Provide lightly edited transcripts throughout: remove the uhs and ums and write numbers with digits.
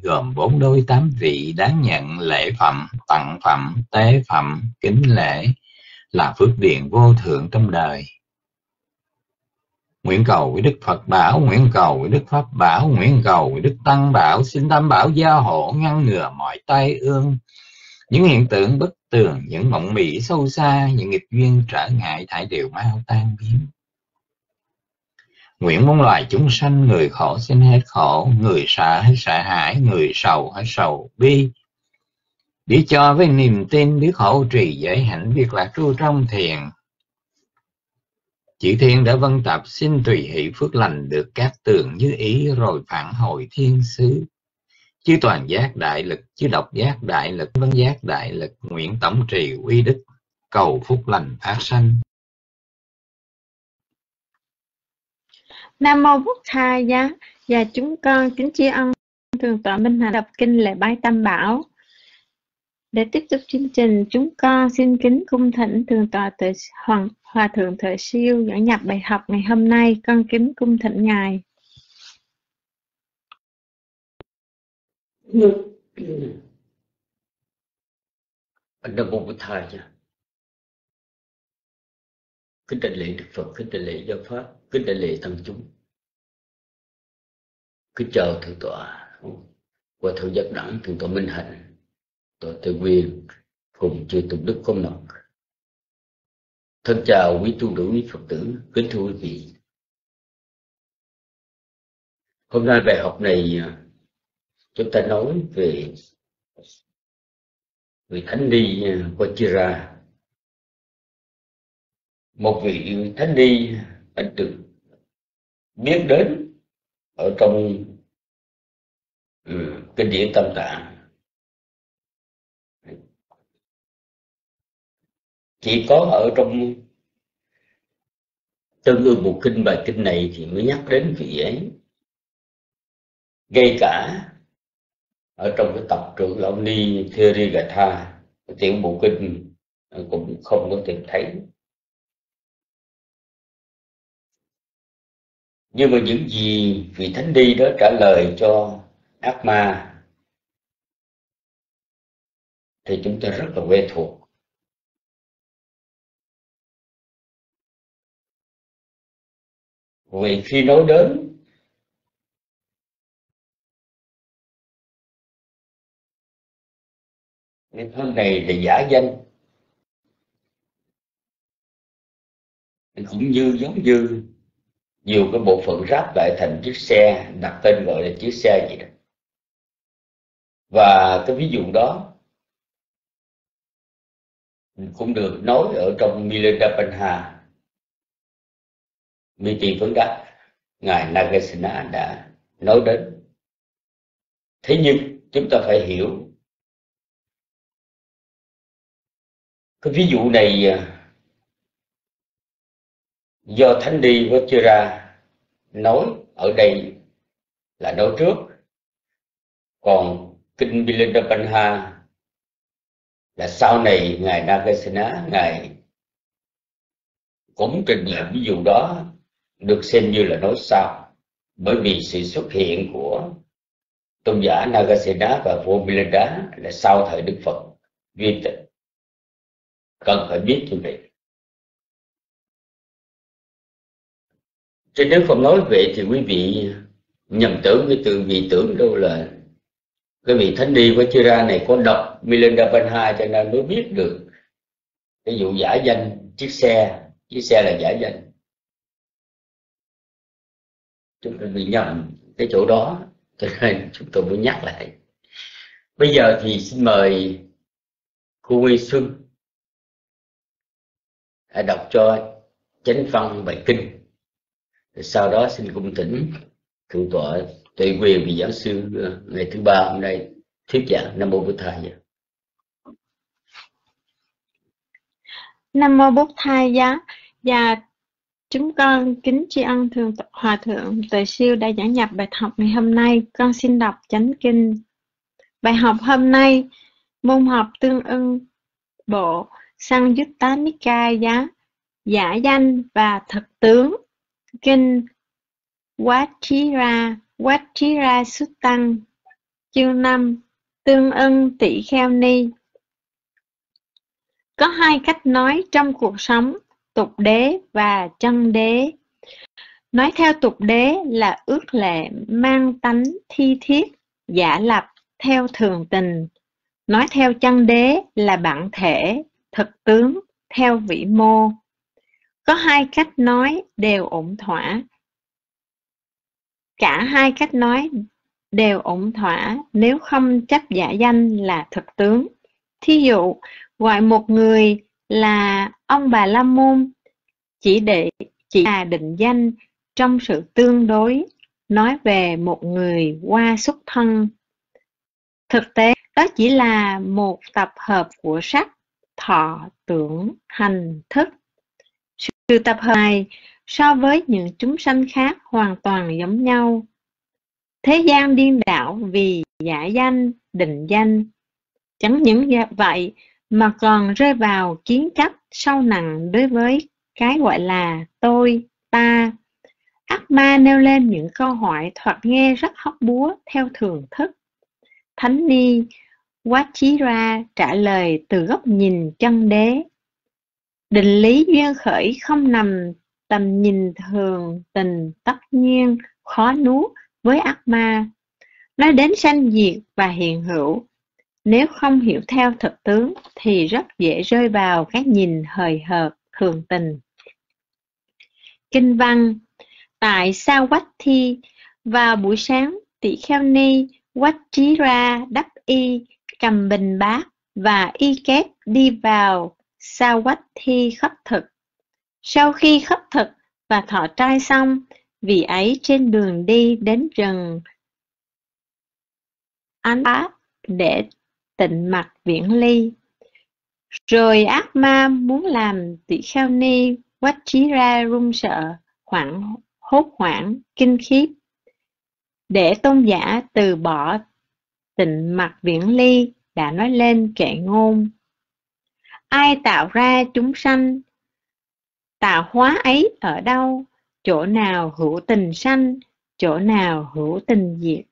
gồm 4 đôi 8 vị đáng nhận lễ phẩm, tặng phẩm, tế phẩm, kính lễ, là phước điền vô thượng trong đời. Nguyện cầu với Đức Phật bảo, nguyện cầu với Đức Pháp bảo, nguyện cầu với Đức Tăng bảo, xin Tam bảo gia hộ ngăn ngừa mọi tai ương, những hiện tượng bất tường, những mộng mị sâu xa, những nghịch duyên trở ngại thải đều mau tan biến. Nguyện muôn loài chúng sanh, người khổ xin hết khổ, người sợ hết sợ hãi, người sầu hết sầu bi. Biết cho với niềm tin, biết hộ trì giới hạnh, biết lạc trú trong thiền. Chư thiên đã vân tập, xin tùy hỷ phước lành được các tường như ý, rồi phản hồi thiên xứ. Chư toàn giác đại lực, chư độc giác đại lực, vân giác đại lực, nguyện tổng trì uy đức, cầu phúc lành phát sanh. Nam mô Bụt Thầy giá. Và chúng con kính tri ân Thượng tọa Minh Hạnh đọc kinh lễ bái Tam Bảo. Để tiếp tục chương trình, chúng con xin kính cung thỉnh Thượng tọa Hòa thượng Tuệ Siêu dẫn nhập bài học ngày hôm nay. Con kính cung thỉnh ngài. Nam mô Bụt Thầy giá. Kính đại lễ Đức Phật, kính đại lễ giáo pháp, kính đại lễ tăng chúng. Kính chào Thượng tọa Hòa thượng Giác Đẳng, Thượng tọa Minh Hạnh, tọa Tề Quyền, cùng chư Tụng Đức có mặt. Thân chào quý tu nữ, quý Phật tử, kính thưa quý vị. Hôm nay bài học này chúng ta nói về vị Thánh Ni Vajra. Một vị Thánh Ni anh được biết đến ở trong kinh điển Tam Tạng. Chỉ có ở trong Tương Ưng Bộ Kinh, bài kinh này thì mới nhắc đến vị ấy. Ngay cả ở trong cái tập trưởng lão Ni Therigatha, tiểu bộ kinh cũng không có tìm thấy. Nhưng mà những gì vị Thánh Ni đó trả lời cho ác ma thì chúng ta rất là quen thuộc. Vì khi nói đến cái thân này là giả danh, cũng như giống như nhiều cái bộ phận ráp lại thành chiếc xe, đặt tên gọi là chiếc xe gì đó. Và cái ví dụ đó cũng được nói ở trong Milarepa Miti Vấn Đắc, ngài Nagasena đã nói đến. Thế nhưng chúng ta phải hiểu cái ví dụ này do Thánh Ni Vajra nói ở đây là nói trước, còn kinh Milarepa là sau này ngài Nagasena ngài cũng trình lại ví dụ đó, được xem như là nói sau, bởi vì sự xuất hiện của tôn giả Nagasena và vua Milinda là sau thời Đức Phật viên tịch, cần phải biết như vậy. Chứ nếu không nói vậy thì quý vị nhầm tưởng cái từ vị tưởng đâu là cái vị Thánh Ni Vajra này có đọc Milarepa cho nên mới biết được cái vụ giả danh chiếc xe là giả danh. Chúng ta bị nhầm cái chỗ đó, cho nên chúng tôi muốn nhắc lại. Bây giờ thì xin mời cô Huy Xuân đọc cho chánh văn bài kinh. Sau đó xin cung thỉnh Thượng tọa Tuệ Quyền, vị giáo sư ngày thứ ba hôm nay thuyết giảng. Nam mô Bụt Thầy. Nam mô Bụt Thầy giá. Và chúng con kính tri ân Hòa thượng Tuệ Siêu đã giảng nhập bài học ngày hôm nay. Con xin đọc chánh kinh. Bài học hôm nay, môn học tương ưng bộ Sangyutta Nikaya, giả danh và thật tướng, kinh Vajra Suttant, Chương 5. Tương ưng tỷ kheo ni. Có hai cách nói trong cuộc sống, tục đế và chân đế. Nói theo tục đế là ước lệ mang tánh thi thiết, giả lập, theo thường tình. Nói theo chân đế là bản thể, thực tướng, theo vĩ mô. Có hai cách nói đều ổn thỏa. Cả hai cách nói đều ổn thỏa nếu không chấp giả danh là thực tướng. Thí dụ, gọi một người là ông bà la môn chỉ là định danh trong sự tương đối, nói về một người qua xuất thân. Thực tế, đó chỉ là một tập hợp của sắc, thọ, tưởng, hành, thức. Sự tập hợp này so với những chúng sanh khác hoàn toàn giống nhau. Thế gian điên đảo vì giả danh, định danh. Chẳng những vậy mà còn rơi vào kiến chấp sâu nặng đối với cái gọi là tôi, ta. Ác ma nêu lên những câu hỏi thoạt nghe rất hóc búa theo thường thức. Thánh ni Vajira trả lời từ góc nhìn chân đế. Định lý duyên khởi không nằm tầm nhìn thường tình tất nhiên, khó nuốt với ác ma. Nói đến sanh diệt và hiện hữu, nếu không hiểu theo thực tướng thì rất dễ rơi vào cái nhìn hời hợt thường tình. Kinh văn. Tại Savatthi, vào buổi sáng, tỷ kheo ni Vajira đắp y, cầm bình bát và y kép đi vào Savatthi khất thực. Sau khi khất thực và thọ trai xong, vị ấy trên đường đi đến rừng Ánh Pháp để tịnh mặc viễn ly. Rồi ác ma muốn làm tỷ kheo ni Vajira run sợ, hốt hoảng, kinh khiếp. Để tôn giả từ bỏ tịnh mặc viễn ly đã nói lên kệ ngôn. Ai tạo ra chúng sanh? Tạo hóa ấy ở đâu? Chỗ nào hữu tình sanh, chỗ nào hữu tình diệt?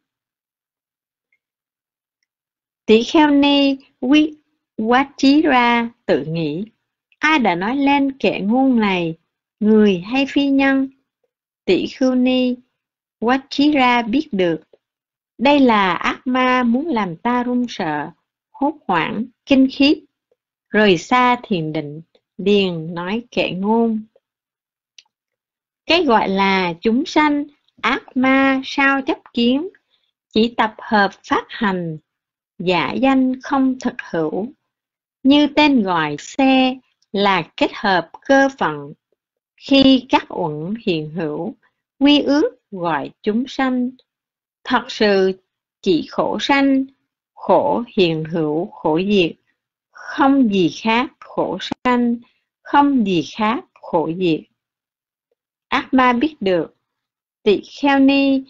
Tỷ kheo ni Vajira tự nghĩ, ai đã nói lên kệ ngôn này, người hay phi nhân? Tỷ kheo ni Vajira biết được, đây là ác ma muốn làm ta run sợ, hốt hoảng, kinh khiếp, rời xa thiền định, liền nói kệ ngôn. Cái gọi là chúng sanh, ác ma sao chấp kiến, chỉ tập hợp phát hành, giả danh không thực hữu. Như tên gọi xe là kết hợp cơ phận, khi các uẩn hiện hữu, quy ước gọi chúng sanh. Thật sự chỉ khổ sanh, khổ hiện hữu, khổ diệt, không gì khác khổ sanh, không gì khác khổ diệt. Ác ma biết được, tỷ kheo ni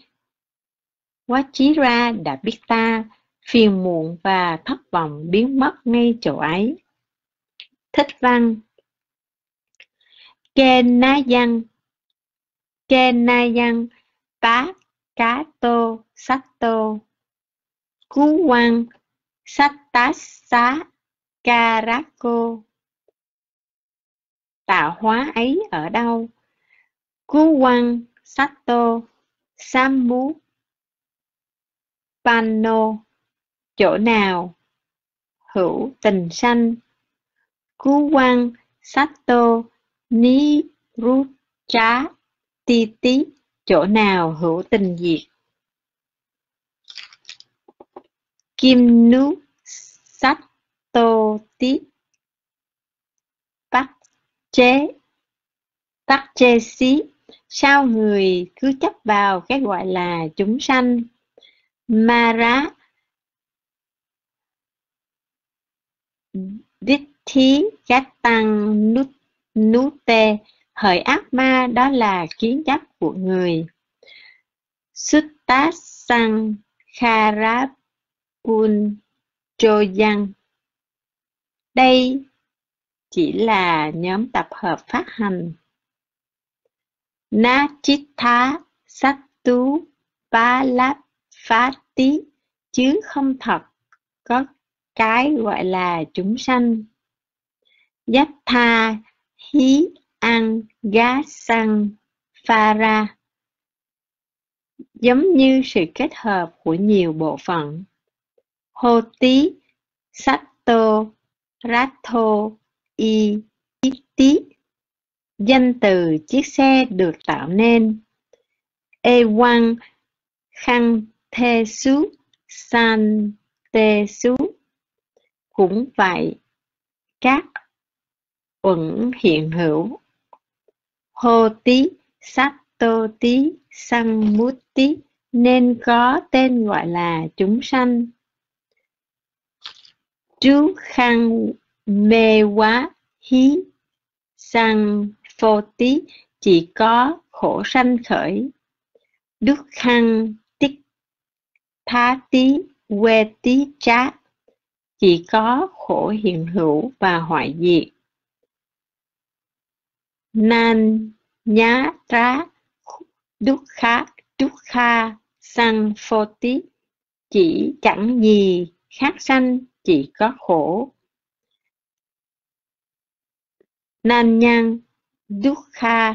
Vajira đã biết ta, phiền muộn và thất vọng biến mất ngay chỗ ấy. Thích văn. Kenayan tá cá tô sát tô cú quan sát tá xá karako. Tạo hóa ấy ở đâu? Cú quan sát tô sambu pano, chỗ nào hữu tình sanh. Cú quan sát tô ni ru chá ti tí, chỗ nào hữu tình diệt. Kim nu sát tô tí tắc chê xí, sao người cứ chấp vào cái gọi là chúng sanh. Mara Vithi Gatang Nute, hỡi ác ma, đó là kiến chấp của người. Suttasang Kharapun Choyan, đây chỉ là nhóm tập hợp phát hành. Nachitha Sattu Palapati chứ không thật có cái gọi là chúng sanh. Yattha hi an ga sang pha ra, giống như sự kết hợp của nhiều bộ phận. Hoti Satto Ratho I Tí, danh từ chiếc xe được tạo nên. Ewan Khăn Thê Sú San Tê Sú, cũng vậy, các uẩn hiện hữu. Hô Tí Satto Tí Sang Mút Tí, nên có tên gọi là chúng sanh. Chú khăn mê quá hí sang phô tí, chỉ có khổ sanh khởi. Đức khăn tích thá tí quê tí trá, chỉ có khổ hiện hữu và hoại diệt. Nan nhá trá đúc kha sang phô tí, chỉ chẳng gì khác sanh, chỉ có khổ. Nan nhang dukkha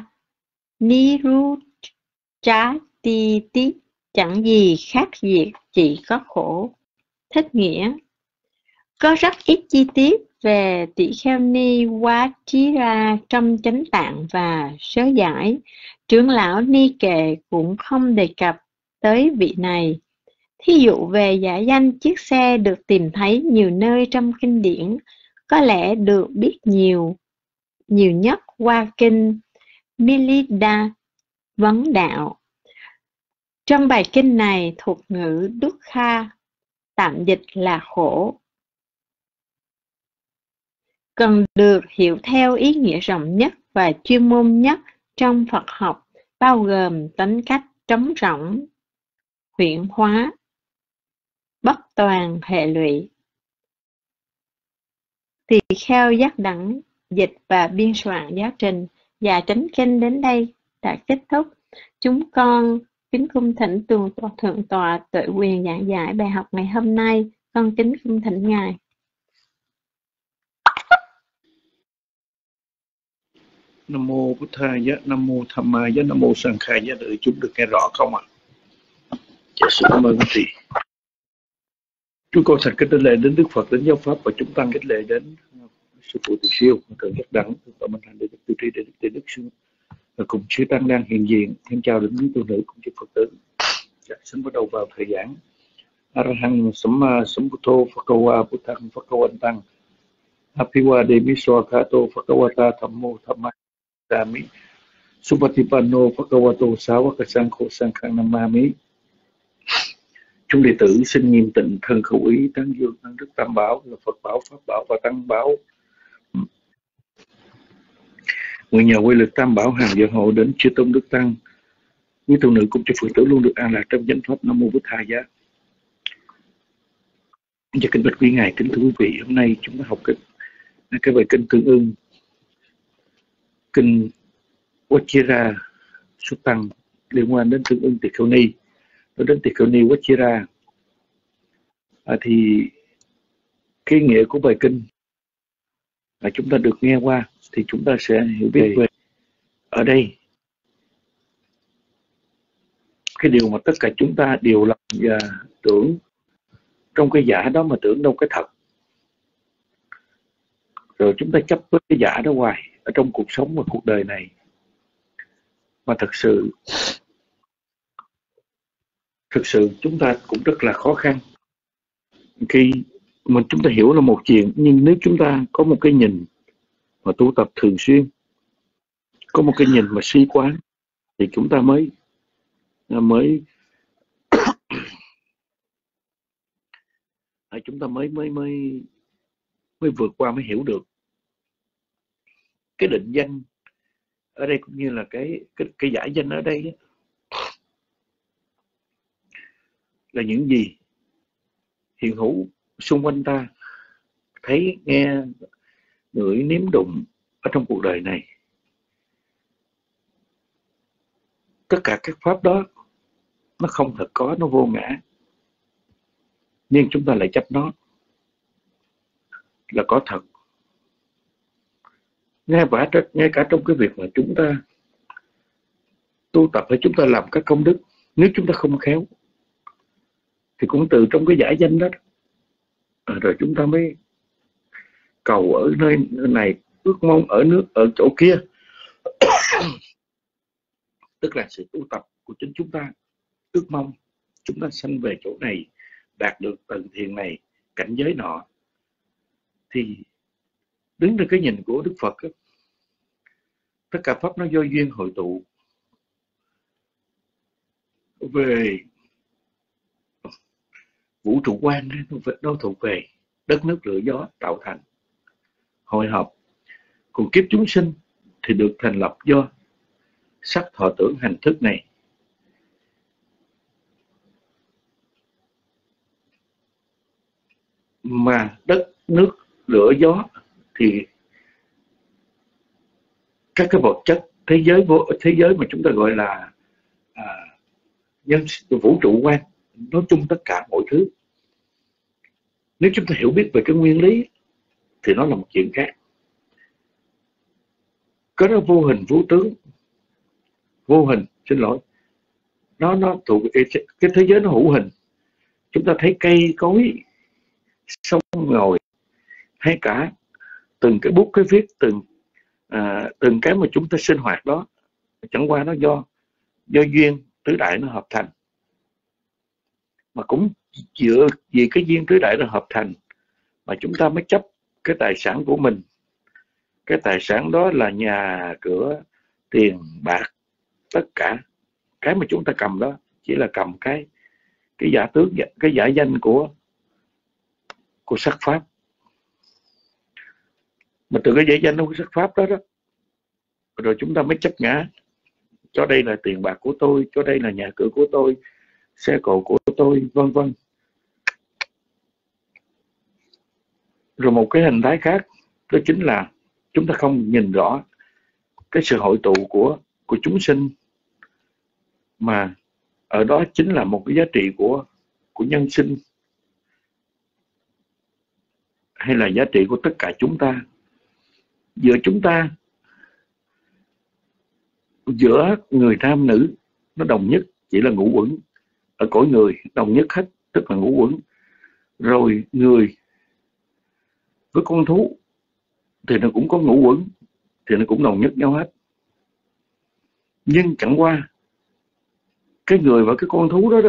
nirucchati, chẳng gì khác diệt, chỉ có khổ. Thích nghĩa: có rất ít chi tiết về Tỷ Kheo Ni Vajira trong Chánh Tạng và Sớ Giải. Trưởng lão Ni Kệ cũng không đề cập tới vị này. Thí dụ về giả danh chiếc xe được tìm thấy nhiều nơi trong kinh điển, có lẽ được biết nhiều nhất qua kinh Milida Vấn Đạo. Trong bài kinh này, thuật ngữ Dukkha tạm dịch là khổ, cần được hiểu theo ý nghĩa rộng nhất và chuyên môn nhất trong Phật học, bao gồm tính cách trống rỗng, huyễn hóa, bất toàn hệ lụy. Tỳ kheo giác đẳng dịch và biên soạn giáo trình và chánh kinh đến đây đã kết thúc. Chúng con kính cung thỉnh Thượng tọa Tuệ Quyền giảng giải bài học ngày hôm nay. Con kính cung thỉnh Ngài. Nam mô Bụt Thaya, Nam mô Dhammaya, Nam mô Sankhaya. Đợi chúng được nghe rõ không ạ? Dạ, xin cảm ơn quý vị. Chúng con thành kính lễ đến Đức Phật, đến giáo pháp, và chúng tăng kính lễ đến sư phụ Từ Siêu, thượng giác đẳng, và mình hành đệ đức Từ Tri, đệ đức Từ Đức Sư, và cùng chư tăng đang hiện diện. Thêm chào đến quý tu nữ cùng chư Phật tử. Dạ, xin bắt đầu vào thời giảng. Arahang Samma Sambuddho Phakawa Buddhang Phakawantang Apiwa Demi Swakato Phakawata Thammo Thammasami Supatipanno Phakawato Sāvaka Sankhang Namami. Chúng đệ tử xin nghiêm tịnh thân khẩu ý tán dương ân đức Tam Bảo là Phật Bảo, Pháp Bảo và Tăng Bảo. Nguyện nhờ quy lực Tam Bảo hàng giờ hộ đến chư tôn đức tăng, quý tu nữ cùng chư Phật tử luôn được an lạc trong chánh pháp. Nam mô Bụt Thaya. Và kính bạch quý ngài, kính thưa quý vị, hôm nay chúng ta học cái bài kinh tương ưng, kinh Vajira Suttăng, liên quan đến tương ưng Tỳ Kheo Ni. Nói đến Tỳ Kheo Ni Vajira thì cái nghĩa của bài kinh là chúng ta được nghe qua, thì chúng ta sẽ hiểu biết về ở đây cái điều mà tất cả chúng ta đều làm và tưởng trong cái giả đó mà tưởng đâu cái thật, rồi chúng ta chấp với cái giả đó hoài ở trong cuộc sống và cuộc đời này. Mà thực sự chúng ta cũng rất là khó khăn khi mà chúng ta hiểu là một chuyện, nhưng nếu chúng ta có một cái nhìn mà tu tập thường xuyên, có một cái nhìn mà suy quán, thì chúng ta mới vượt qua, mới hiểu được cái định danh ở đây, cũng như là cái giải danh ở đây ấy, là những gì hiện hữu xung quanh ta, thấy, nghe, ngửi, nếm đụng ở trong cuộc đời này. Tất cả các pháp đó nó không thật có, nó vô ngã. nhưng chúng ta lại chấp nó là có thật. Ngay cả trong cái việc mà chúng ta tu tập hay chúng ta làm các công đức, nếu chúng ta không khéo thì cũng từ trong cái giả danh đó rồi chúng ta mới cầu ở nơi này, ước mong ở chỗ kia. Tức là sự tu tập của chính chúng ta ước mong chúng ta sanh về chỗ này, đạt được tầng thiền này, cảnh giới nọ. Thì đứng từ cái nhìn của Đức Phật đó, tất cả pháp nó do duyên hội tụ về vũ trụ quan, nó thuộc về đất nước lửa gió tạo thành hội hợp. Còn kiếp chúng sinh thì được thành lập do sắc thọ tưởng hành thức này. Mà đất nước lửa gió thì các cái vật chất thế giới mà chúng ta gọi là vũ trụ quan, nói chung tất cả mọi thứ. Nếu chúng ta hiểu biết về cái nguyên lý thì nó là một chuyện khác. Có nó vô hình vô tướng, vô hình, xin lỗi, nó thuộc cái thế giới nó hữu hình. Chúng ta thấy cây cối, sông ngòi, hay cả từng cái bút cái viết, từng cái mà chúng ta sinh hoạt đó, chẳng qua nó do duyên tứ đại nó hợp thành. Mà cũng dựa vì cái duyên tứ đại nó hợp thành mà chúng ta mới chấp cái tài sản của mình. Cái tài sản đó là nhà cửa, tiền bạc, tất cả cái mà chúng ta cầm đó chỉ là cầm cái giả tướng, cái giả danh của sắc pháp. Mà từ cái giả danh của sắc pháp đó rồi chúng ta mới chấp ngã, cho đây là tiền bạc của tôi, cho đây là nhà cửa của tôi, xe cộ của tôi, vân vân. Rồi một cái hình thái khác đó chính là chúng ta không nhìn rõ cái sự hội tụ của chúng sinh, mà ở đó chính là một cái giá trị của nhân sinh, hay là giá trị của tất cả chúng ta. Giữa người nam nữ nó đồng nhất, chỉ là ngũ uẩn. Ở cõi người đồng nhất hết, tức là ngũ uẩn. Rồi người với con thú thì nó cũng có ngũ uẩn, thì nó cũng đồng nhất nhau hết. Nhưng chẳng qua cái người và cái con thú đó,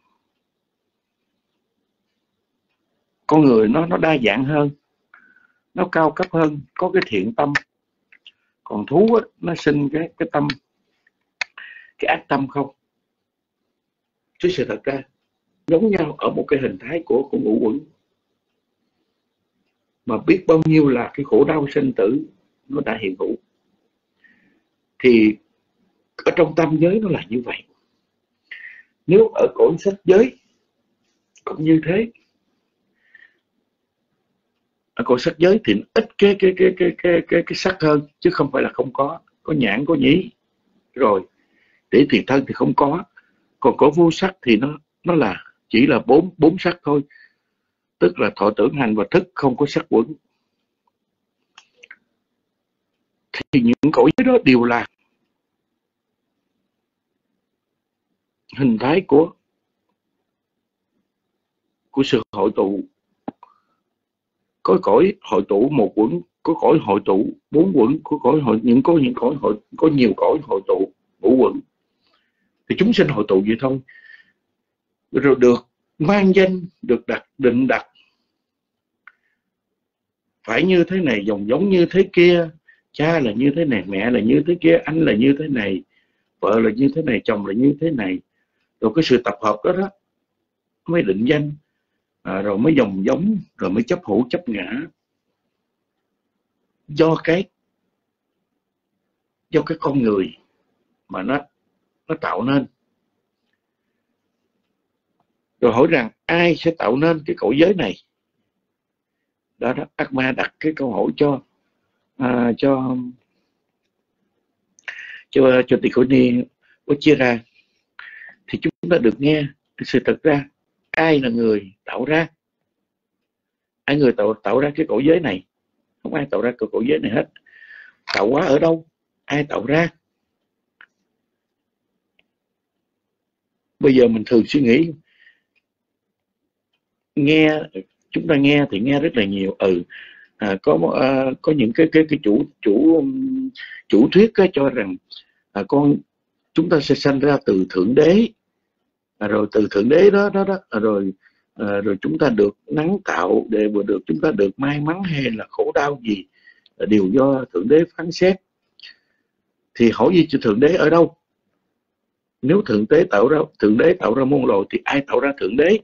con người nó đa dạng hơn, nó cao cấp hơn, có cái thiện tâm. Còn thú á, nó sinh cái tâm, cái ác tâm không. Chứ sự thật ra giống nhau ở một cái hình thái của ngũ uẩn. Mà biết bao nhiêu là cái khổ đau sinh tử nó đã hiện hữu. Thì ở trong tam giới nó là như vậy. Nếu ở cõi sắc giới cũng như thế. Ở cõi sắc giới thì ít cái sắc hơn, chứ không phải là không có. Có nhãn, có nhĩ, rồi để tiền thân thì không có. Còn có vô sắc thì nó là chỉ là bốn sắc thôi. Tức là thọ tưởng hành và thức, không có sắc uẩn. Thì những cõi giới đó đều là hình thái của sự hội tụ. Có cõi hội tụ một uẩn, có cõi hội tụ bốn uẩn, có nhiều cõi hội tụ ngũ uẩn. Thì chúng sinh hội tụ vậy thôi. Rồi được mang danh, được định đặt phải như thế này, dòng giống như thế kia, cha là như thế này, mẹ là như thế kia, anh là như thế này, vợ là như thế này, chồng là như thế này. Rồi cái sự tập hợp đó mới định danh, rồi mới dòng giống, rồi mới chấp hữu chấp ngã. Do cái con người mà nó tạo nên. Rồi hỏi rằng ai sẽ tạo nên cái cõi giới này? Đó, Atma đặt cái câu hỏi cho Tỳ Kheo Ni Vajira. Thì chúng ta được nghe sự thật ra ai là người tạo ra? Ai người tạo ra cái cõi giới này? Không ai tạo ra cái cõi giới này hết. Tạo hóa ở đâu? Ai tạo ra? Bây giờ mình thường suy nghĩ, chúng ta nghe thì nghe rất là nhiều. Có những cái chủ thuyết cho rằng chúng ta sẽ sanh ra từ thượng đế, rồi từ thượng đế đó rồi chúng ta được nắng tạo để được chúng ta được may mắn hay là khổ đau gì đều do thượng đế phán xét. Thì hỏi gì cho thượng đế ở đâu? Nếu thượng đế tạo ra muôn loài thì ai tạo ra thượng đế?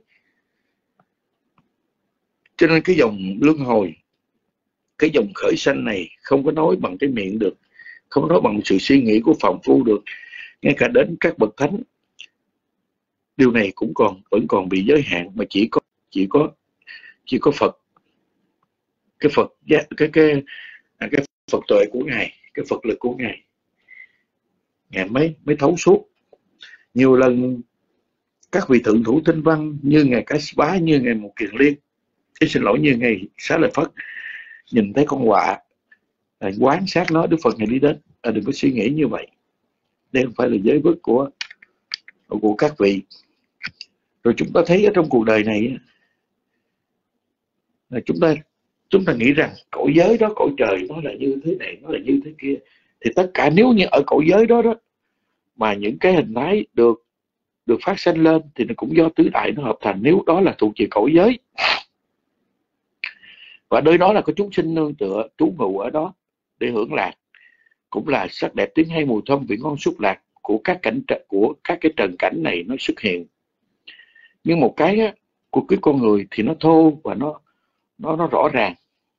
Cho nên cái dòng luân hồi, cái dòng khởi sanh này không có nói bằng cái miệng được, không nói bằng sự suy nghĩ của phàm phu được. Ngay cả đến các bậc thánh, điều này cũng vẫn còn bị giới hạn, mà chỉ có Phật, cái Phật tuệ của ngài, cái Phật lực của ngài mới thấu suốt. Nhiều lần các vị thượng thủ tinh văn như ngài Cá Bá, như ngài Một Kiền Liên, như ngài Xá Lợi Phất, nhìn thấy con quạ, quan sát nó, Đức Phật này đi đến, đừng có suy nghĩ như vậy, đây không phải là giới vức của các vị. Rồi chúng ta thấy ở trong cuộc đời này là chúng ta nghĩ rằng cõi giới đó, cõi trời nó là như thế này, nó là như thế kia. Thì tất cả nếu như ở cõi giới đó mà những cái hình thái được phát sinh lên thì nó cũng do tứ đại nó hợp thành, nếu đó là thuộc về cõi giới. Và nơi đó là có chúng sinh nương tựa trú ngụ ở đó để hưởng lạc, cũng là sắc đẹp tiếng hay mùi thơm vị ngon xúc lạc của các cái trần cảnh này nó xuất hiện. Nhưng một cái của cái con người thì nó thô và nó rõ ràng,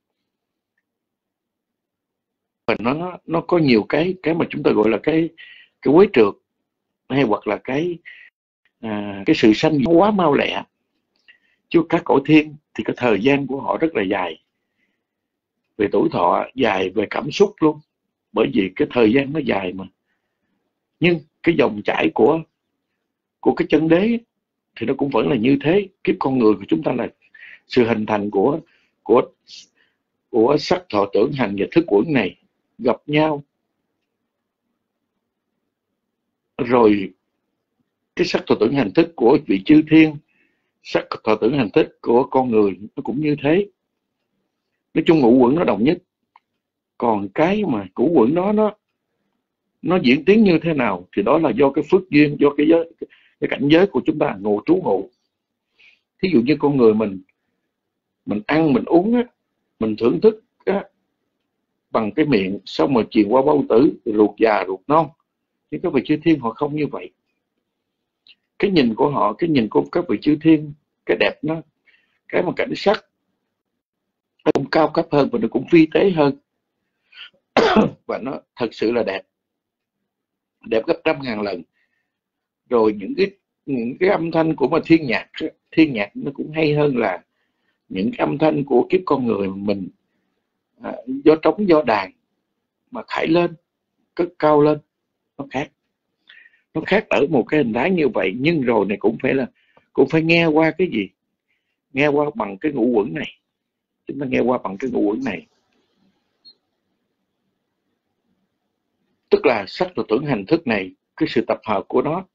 và nó có nhiều cái mà chúng ta gọi là cái quế trượt, hay hoặc là cái sự sanh nó quá mau lẹ. Chứ các cõi thiên thì cái thời gian của họ rất là dài, về tuổi thọ dài, về cảm xúc luôn, bởi vì cái thời gian nó dài mà. Nhưng cái dòng chảy của cái chân đế thì nó cũng vẫn là như thế. Kiếp con người của chúng ta là sự hình thành của sắc thọ tưởng hành và thức uẩn này gặp nhau, rồi cái sắc thọ tưởng hành thức của vị chư thiên, sắc thọ tưởng hành thức của con người nó cũng như thế. Nói chung ngũ uẩn nó đồng nhất, còn cái mà ngũ uẩn đó nó diễn tiến như thế nào thì đó là do cái phước duyên, do cái cảnh giới của chúng ta trú ngụ. Thí dụ như con người mình ăn, mình uống, mình thưởng thức bằng cái miệng, xong rồi truyền qua bao tử, ruột già, ruột non. Nhưng các vị chư thiên họ không như vậy. Cái nhìn của họ, cái nhìn của các vị chư thiên, cái đẹp nó, cái mà cảnh sắc nó cũng cao cấp hơn và nó cũng vi tế hơn. Và nó thật sự là đẹp gấp 100.000 lần. Rồi những cái âm thanh của thiên nhạc nó cũng hay hơn là những cái âm thanh của kiếp con người mình do trống do đàn mà khải lên, cất cao lên. Nó khác ở một cái hình thái như vậy. Nhưng rồi này cũng phải nghe qua cái gì? Nghe qua bằng cái ngũ uẩn này. Chúng ta nghe qua bằng cái ngũ uẩn này, tức là sắc thọ tưởng hành thức này, cái sự tập hợp của nó,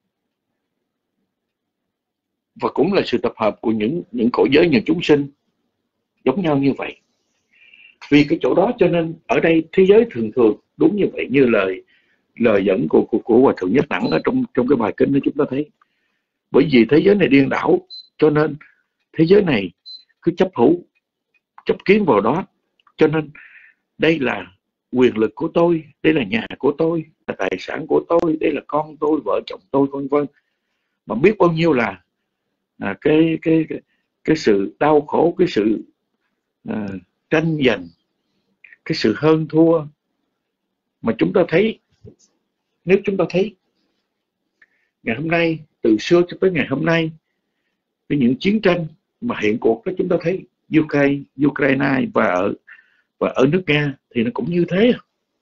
và cũng là sự tập hợp của những cõi giới, những chúng sinh giống nhau như vậy. Vì cái chỗ đó cho nên ở đây thế giới thường đúng như vậy, như lời dẫn của Hòa Thượng Nhất Đẳng ở trong cái bài kinh đó chúng ta thấy. Bởi vì thế giới này điên đảo, cho nên thế giới này cứ chấp kiến vào đó. Cho nên đây là quyền lực của tôi, đây là nhà của tôi, là tài sản của tôi, đây là con tôi, vợ chồng tôi, vân vân. Mà biết bao nhiêu là cái sự đau khổ, cái sự tranh giành, cái sự hơn thua mà chúng ta thấy. Nếu chúng ta thấy ngày hôm nay, từ xưa cho tới ngày hôm nay, với những chiến tranh mà hiện cuộc đó, chúng ta thấy Ukraine và ở nước Nga thì nó cũng như thế.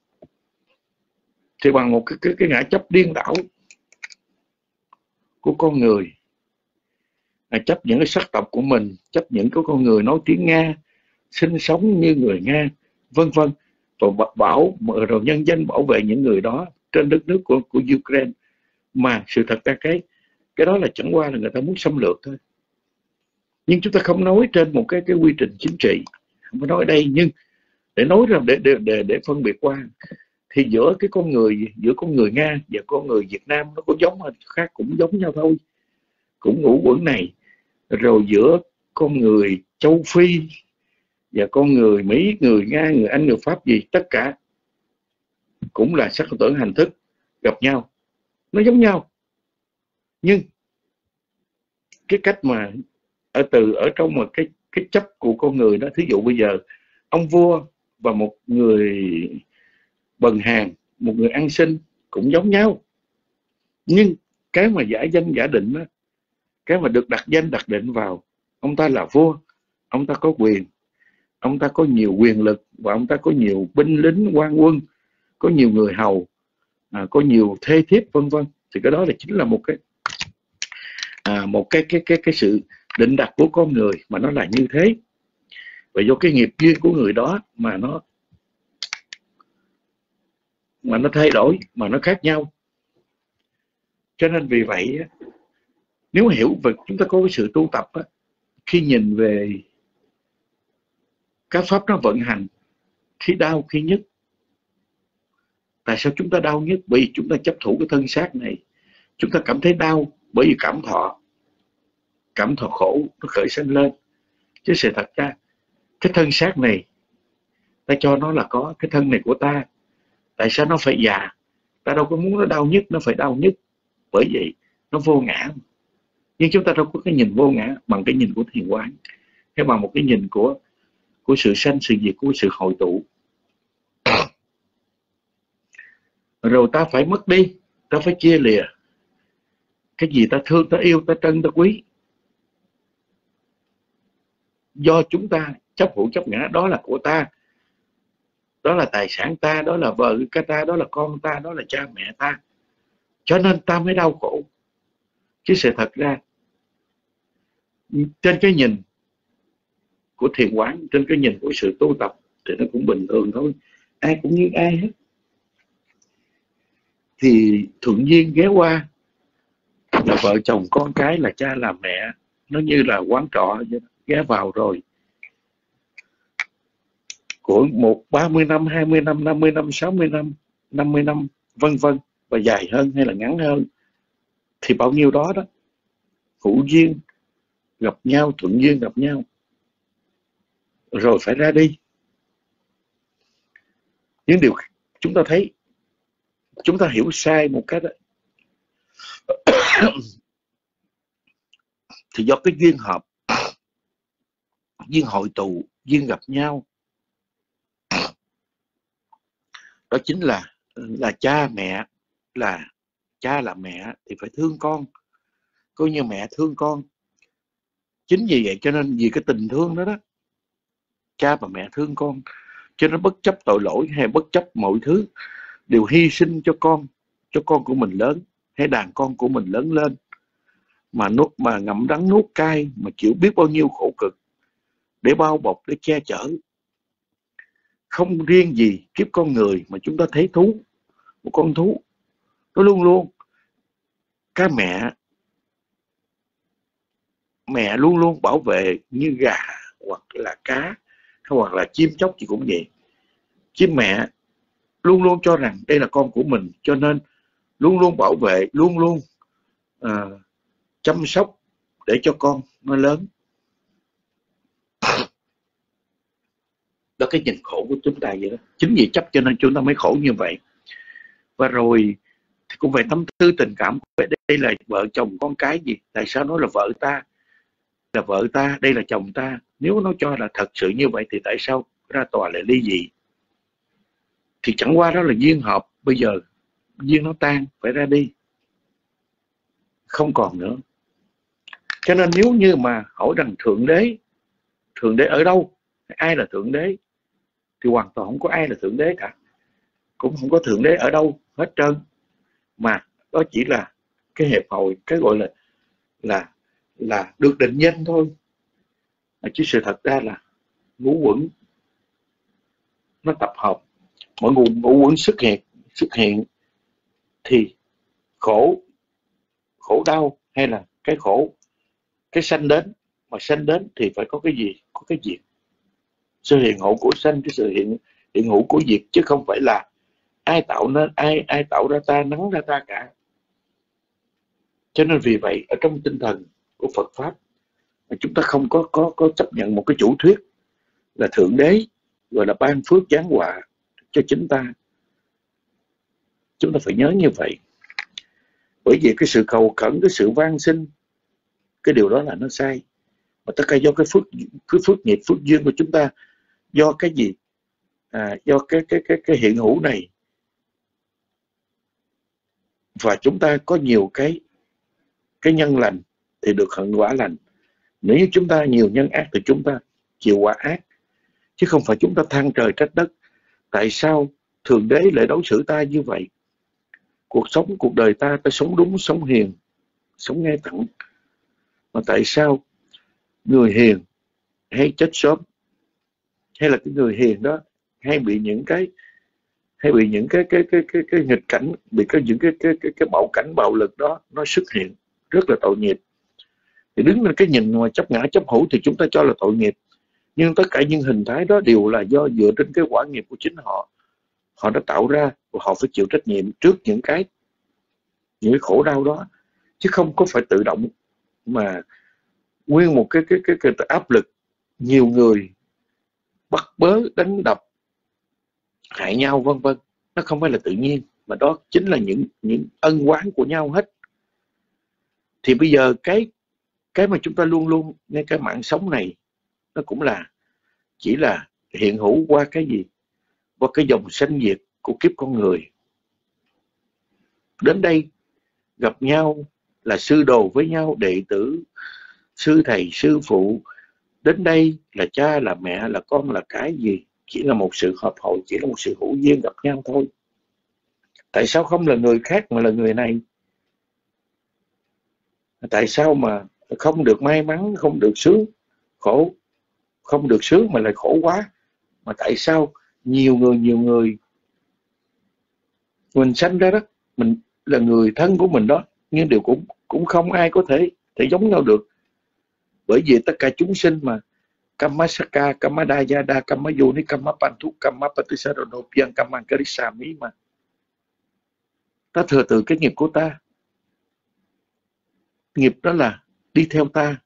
Thì bằng một cái ngã chấp điên đảo của con người, chấp những cái sắc tộc của mình, chấp những cái con người nói tiếng Nga, sinh sống như người Nga, vân vân, rồi nhân dân bảo vệ những người đó trên đất nước của Ukraine. Mà sự thật ra cái đó là chẳng qua là người ta muốn xâm lược thôi. Nhưng chúng ta không nói trên một cái quy trình chính trị, không có nói ở đây, nhưng để nói rằng để phân biệt qua thì giữa con người Nga và con người Việt Nam nó có giống hay khác, cũng giống nhau thôi, cũng ngũ quẩn này. Rồi giữa con người châu Phi và con người Mỹ, người Nga, người Anh, người Pháp gì, tất cả cũng là sắc tưởng hành thức gặp nhau, nó giống nhau. Nhưng cái cách mà ở trong một cái chấp của con người đó, thí dụ bây giờ ông vua và một người bần hàn, một người ăn xin cũng giống nhau. Nhưng cái mà giả danh giả định đó, cái mà được đặt danh đặt định vào, ông ta là vua, ông ta có quyền, ông ta có nhiều quyền lực, và ông ta có nhiều binh lính quan quân, có nhiều người hầu, có nhiều thê thiếp, vân vân. Thì cái đó là chính là một cái sự định đặt của con người mà nó là như thế. Và do cái nghiệp duyên của người đó mà nó thay đổi, mà nó khác nhau. Cho nên vì vậy, nếu hiểu về chúng ta có cái sự tu tập á, khi nhìn về các pháp nó vận hành, khi đau khi nhức. Tại sao chúng ta đau nhất? Bởi vì chúng ta chấp thủ cái thân xác này. Chúng ta cảm thấy đau bởi vì cảm thọ khổ nó khởi sinh lên. Chứ sự thật ra cái thân xác này ta cho nó là có cái thân này của ta. Tại sao nó phải già? Ta đâu có muốn nó đau nhất, nó phải đau nhất. Bởi vậy nó vô ngã. Nhưng chúng ta đâu có cái nhìn vô ngã bằng cái nhìn của thiền quán, hay bằng một cái nhìn của sự sanh sự diệt, của sự hội tụ. Rồi ta phải mất đi, ta phải chia lìa. Cái gì ta thương, ta yêu, ta trân, ta quý, do chúng ta chấp hữu chấp ngã, đó là của ta, đó là tài sản ta, đó là vợ ta, đó là con ta, đó là cha mẹ ta. Cho nên ta mới đau khổ. Chứ sự thật ra trên cái nhìn của thiền quán, trên cái nhìn của sự tu tập thì nó cũng bình thường thôi, ai cũng như ai hết. Thì thuận duyên ghé qua là vợ chồng con cái, là cha là mẹ, nó như là quán trọ ghé vào rồi. Của 30 năm, 20 năm, 50 năm, 60 năm, 50 năm, vân vân, và dài hơn hay là ngắn hơn, thì bao nhiêu đó đó, hữu duyên gặp nhau, thuận duyên gặp nhau, rồi phải ra đi. Những điều chúng ta thấy, chúng ta hiểu sai một cách đó, thì do cái duyên hợp, duyên hội tụ, duyên gặp nhau. Đó chính là cha mẹ, là cha là mẹ thì phải thương con, coi như mẹ thương con. Chính vì vậy cho nên vì cái tình thương đó đó, cha và mẹ thương con, cho nên bất chấp tội lỗi hay bất chấp mọi thứ đều hy sinh cho con của mình lớn, hay đàn con của mình lớn lên, mà ngậm đắng nuốt cay, mà chịu biết bao nhiêu khổ cực để bao bọc, để che chở. Không riêng gì kiếp con người mà chúng ta thấy thú, một con thú nó luôn luôn, cái mẹ luôn luôn bảo vệ như gà hoặc là cá hoặc là chim chóc gì cũng vậy. Chim mẹ luôn luôn cho rằng đây là con của mình, cho nên luôn luôn bảo vệ, luôn luôn chăm sóc để cho con nó lớn. Đó cái nhìn khổ của chúng ta vậy đó. Chính vì chấp cho nên chúng ta mới khổ như vậy. Và rồi thì cũng phải tâm tư tình cảm về đây là vợ chồng con cái gì. Tại sao nó là vợ ta, là vợ ta, đây là chồng ta. Nếu nó cho là thật sự như vậy thì tại sao ra tòa lại ly dị? Thì chẳng qua đó là duyên hợp. Bây giờ duyên nó tan, phải ra đi, không còn nữa. Cho nên nếu như mà hỏi rằng Thượng Đế ở đâu, ai là Thượng Đế, thì hoàn toàn không có ai là Thượng Đế cả. Cũng không có Thượng Đế ở đâu hết trơn. Mà đó chỉ là cái hiệp hội, cái gọi là được định danh thôi, chứ sự thật ra là ngũ uẩn nó tập hợp. Mỗi ngũ uẩn xuất hiện thì khổ đau hay là cái khổ, cái sanh đến, mà sanh đến thì phải có cái gì? Có cái diệt. Sự hiện hữu của sanh, cái sự hiện hữu của diệt, chứ không phải là ai tạo nên ai tạo ra ta, nắng ra ta cả. Cho nên vì vậy ở trong tinh thần của Phật pháp, chúng ta không có chấp nhận một cái chủ thuyết là thượng đế gọi là ban phước giáng họa cho chính ta. Chúng ta phải nhớ như vậy. Bởi vì cái sự cầu khẩn, cái sự van xin, cái điều đó là nó sai. Mà tất cả do cái phước nghiệp, phước duyên của chúng ta. Do cái gì? Do cái hiện hữu này. Và chúng ta có nhiều cái nhân lành thì được hận quả lành. Nếu như chúng ta nhiều nhân ác thì chúng ta chịu quả ác. Chứ không phải chúng ta than trời trách đất. Tại sao Thượng Đế lại đối xử ta như vậy? Cuộc đời ta sống đúng, sống hiền, sống ngay thẳng. Mà tại sao người hiền hay chết sớm? Hay là cái người hiền đó hay bị những cái nghịch cảnh, bị những cái bạo cảnh bạo lực đó nó xuất hiện, rất là tội nghiệp. Thì đứng lên cái nhìn mà chấp ngã chấp hữu thì chúng ta cho là tội nghiệp. Nhưng tất cả những hình thái đó đều là do dựa trên cái quả nghiệp của chính họ. Họ đã tạo ra và họ phải chịu trách nhiệm trước những cái khổ đau đó, chứ không có phải tự động mà nguyên một cái áp lực, nhiều người bắt bớ, đánh đập, hại nhau vân vân. Nó không phải là tự nhiên, mà đó chính là những ân oán của nhau hết. Thì bây giờ cái mà chúng ta luôn luôn ngay cái mạng sống này, nó cũng là chỉ là hiện hữu qua cái gì? Qua cái dòng sanh diệt của kiếp con người. Đến đây gặp nhau là sư đồ với nhau, đệ tử, sư thầy, sư phụ. Đến đây là cha, là mẹ, là con, là cái gì? Chỉ là một sự hợp hội, chỉ là một sự hữu duyên gặp nhau thôi. Tại sao không là người khác mà là người này? Tại sao mà không được may mắn, không được sướng, khổ? Không được sướng mà lại khổ quá. Mà tại sao nhiều người mình sanh ra đó, mình là người thân của mình đó, nhưng đều cũng không ai có thể giống nhau được. Bởi vì tất cả chúng sinh mà Kammasaka, Kammadayada, Kammayoni, Kammapantu, Kammapatisaranopian, Kammankarisami mà ta thừa từ cái nghiệp của ta. Nghiệp đó là đi theo ta.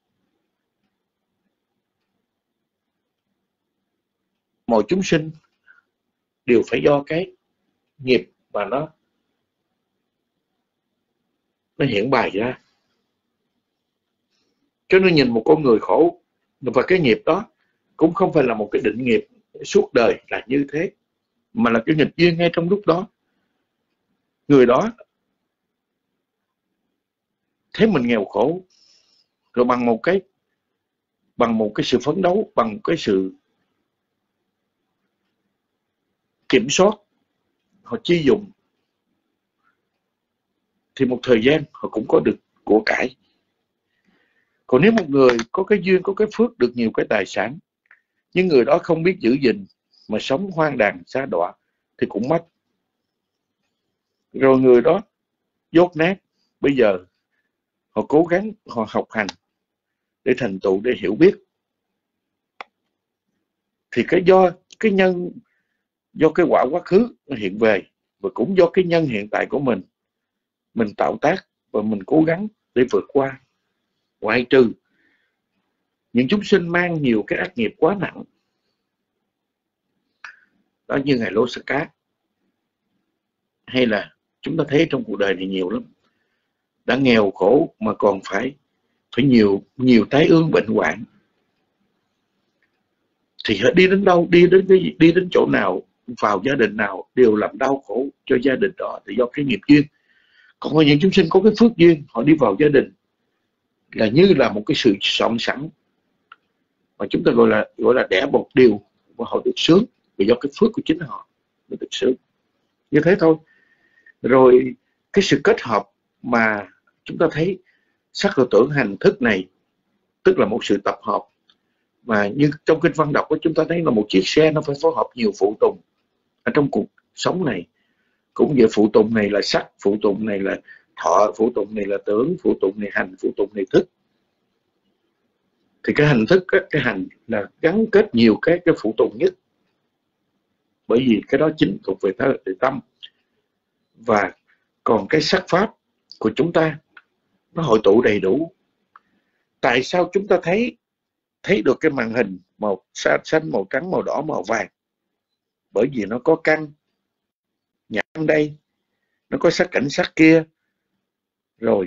Mọi chúng sinh đều phải do cái nghiệp mà nó hiện bày ra. Cho nên nhìn một con người khổ, và cái nghiệp đó cũng không phải là một cái định nghiệp suốt đời là như thế, mà là cái nghịch duyên ngay trong lúc đó. Người đó thấy mình nghèo khổ, rồi bằng một cái sự phấn đấu, bằng cái sự kiểm soát, họ chi dụng, thì một thời gian họ cũng có được của cải. Còn nếu một người có cái duyên, có cái phước được nhiều cái tài sản, nhưng người đó không biết giữ gìn mà sống hoang đàn sa đọa thì cũng mất. Rồi người đó dốt nát, bây giờ họ cố gắng, họ học hành để thành tựu, để hiểu biết. Thì do cái quả quá khứ nó hiện về, và cũng do cái nhân hiện tại của mình tạo tác và mình cố gắng để vượt qua. Ngoại trừ những chúng sinh mang nhiều cái ác nghiệp quá nặng, đó như ngài Losaka, hay là chúng ta thấy trong cuộc đời này nhiều lắm, đã nghèo khổ mà còn phải nhiều tái ương bệnh hoạn. Thì đi đến đâu, đi đến chỗ nào, vào gia đình nào đều làm đau khổ cho gia đình đó, thì do cái nghiệp duyên. Còn có những chúng sinh có cái phước duyên, họ đi vào gia đình là như là một cái sự soạn sẵn, mà chúng ta gọi là đẻ một điều, và họ được sướng vì do cái phước của chính họ mới được sướng. Như thế thôi. Rồi cái sự kết hợp mà chúng ta thấy sắc, tưởng, hành, thức này tức là một sự tập hợp. Mà như trong kinh văn đọc của chúng ta thấy là một chiếc xe nó phải phối hợp nhiều phụ tùng ở trong cuộc sống này. Cũng vậy, phụ tùng này là sắc, phụ tùng này là thọ, phụ tùng này là tưởng, phụ tùng này hành, phụ tùng này thức. Thì cái hành thức, cái hành là gắn kết nhiều cái phụ tùng nhất, bởi vì cái đó chính thuộc về tâm. Và còn cái sắc pháp của chúng ta nó hội tụ đầy đủ. Tại sao chúng ta thấy được cái màn hình màu xanh, màu trắng, màu đỏ, màu vàng? Bởi vì nó có căn nhãn đây, nó có sắc cảnh sắc kia, rồi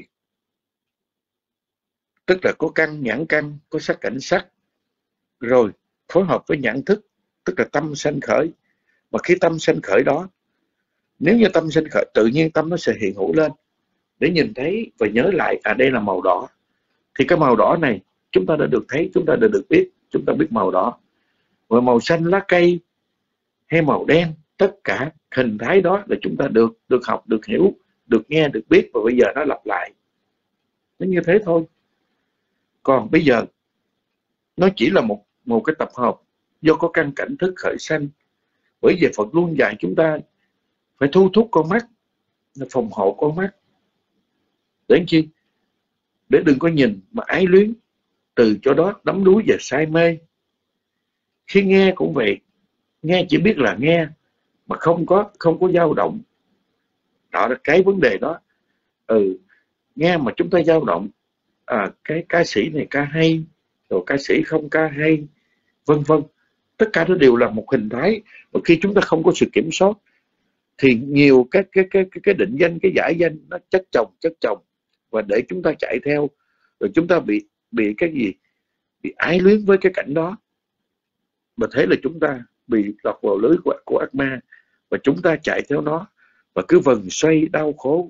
tức là có căn nhãn căn, có sắc cảnh sắc, rồi phối hợp với nhãn thức, tức là tâm sanh khởi. Mà khi tâm sanh khởi đó, nếu như tâm sanh khởi, tự nhiên tâm nó sẽ hiện hữu lên để nhìn thấy và nhớ lại, đây là màu đỏ. Thì cái màu đỏ này chúng ta đã được thấy, chúng ta đã được biết, chúng ta biết màu đỏ. Và màu xanh lá cây hay màu đen, tất cả hình thái đó là chúng ta được học, được hiểu, được nghe, được biết, và bây giờ nó lặp lại. Nó như thế thôi. Còn bây giờ nó chỉ là một cái tập hợp do có căn cảnh thức khởi sanh. Bởi vì Phật luôn dạy chúng ta phải thu thúc con mắt, phòng hộ con mắt. Để chi? Để đừng có nhìn mà ái luyến, từ chỗ đó đắm đuối và say mê. Khi nghe cũng vậy, nghe chỉ biết là nghe mà không có dao động. Đó là cái vấn đề đó. Nghe mà chúng ta dao động, cái ca sĩ này ca hay, rồi ca sĩ không ca hay, vân vân. Tất cả nó đều là một hình thái. Và khi chúng ta không có sự kiểm soát thì nhiều cái định danh, cái giải danh nó chất chồng, và để chúng ta chạy theo, rồi chúng ta bị cái gì? Bị ái luyến với cái cảnh đó. Và thế là chúng ta bị lọt vào lưới của ác ma, và chúng ta chạy theo nó và cứ vần xoay đau khổ.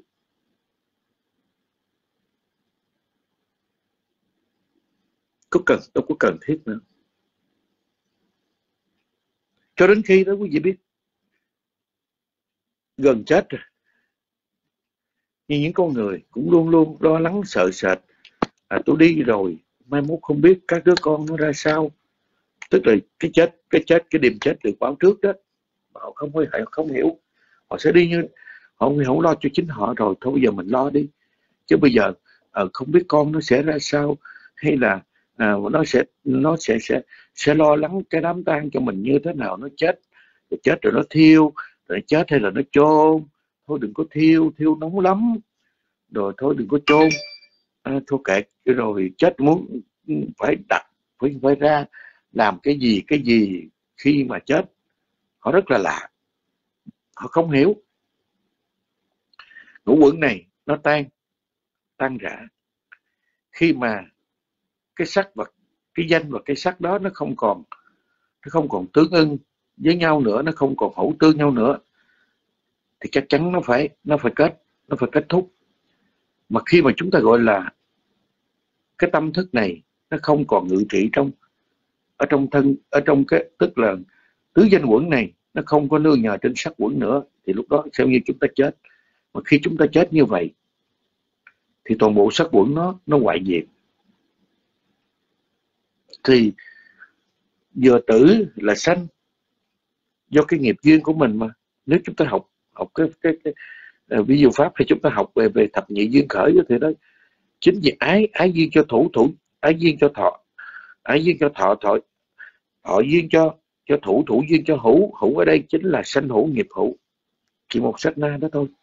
Đâu có cần thiết nữa. Cho đến khi đó quý vị biết gần chết rồi. Nhưng những con người cũng luôn luôn lo lắng sợ sệt. Tôi đi rồi, mai mốt không biết các đứa con nó ra sao. Tức là cái đêm chết được báo trước đó. Họ không hiểu. Họ sẽ đi như họ không lo cho chính họ rồi. Thôi bây giờ mình lo đi. Chứ bây giờ không biết con nó sẽ ra sao, hay là nó sẽ lo lắng cái đám tang cho mình như thế nào. Nó chết rồi nó thiêu, rồi chết hay là nó chôn. Thôi đừng có thiêu nóng lắm. Rồi thôi đừng có chôn, thôi kệ. Rồi chết muốn phải ra làm cái gì khi mà chết. Họ rất là lạ, họ không hiểu. Ngũ uẩn này nó tan rã khi mà cái sắc và cái danh và cái sắc đó nó không còn tương ưng với nhau nữa, nó không còn hữu tương nhau nữa, thì chắc chắn nó phải kết thúc. Mà khi mà chúng ta gọi là cái tâm thức này nó không còn ngự trị ở trong cái, tức là tứ danh uẩn này, nó không có nương nhờ trên sắc uẩn nữa, thì lúc đó theo như chúng ta chết. Mà khi chúng ta chết như vậy thì toàn bộ sắc uẩn nó hoại diệt. Thì vừa tử là sanh do cái nghiệp duyên của mình. Mà nếu chúng ta học cái ví dụ pháp, thì chúng ta học về thập nhị duyên khởi, thì đó chính vì ái duyên cho thủ, ái duyên cho thọ, ái duyên cho thọ duyên cho thủ duyên cho hữu ở đây chính là sanh hữu nghiệp hữu. Chỉ một sát na đó thôi.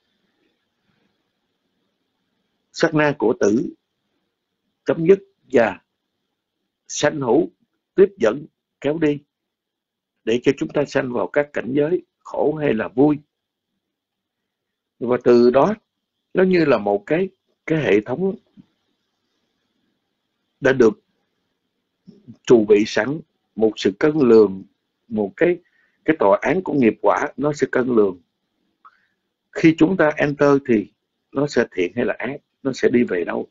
Sát na của tử chấm dứt và sanh hữu tiếp dẫn kéo đi, để cho chúng ta sanh vào các cảnh giới khổ hay là vui. Và từ đó nó như là một cái hệ thống đã được chuẩn bị sẵn, một sự cân lường, một cái tòa án của nghiệp quả, nó sẽ cân lường. Khi chúng ta enter thì nó sẽ thiện hay là ác, nó sẽ đi về đâu,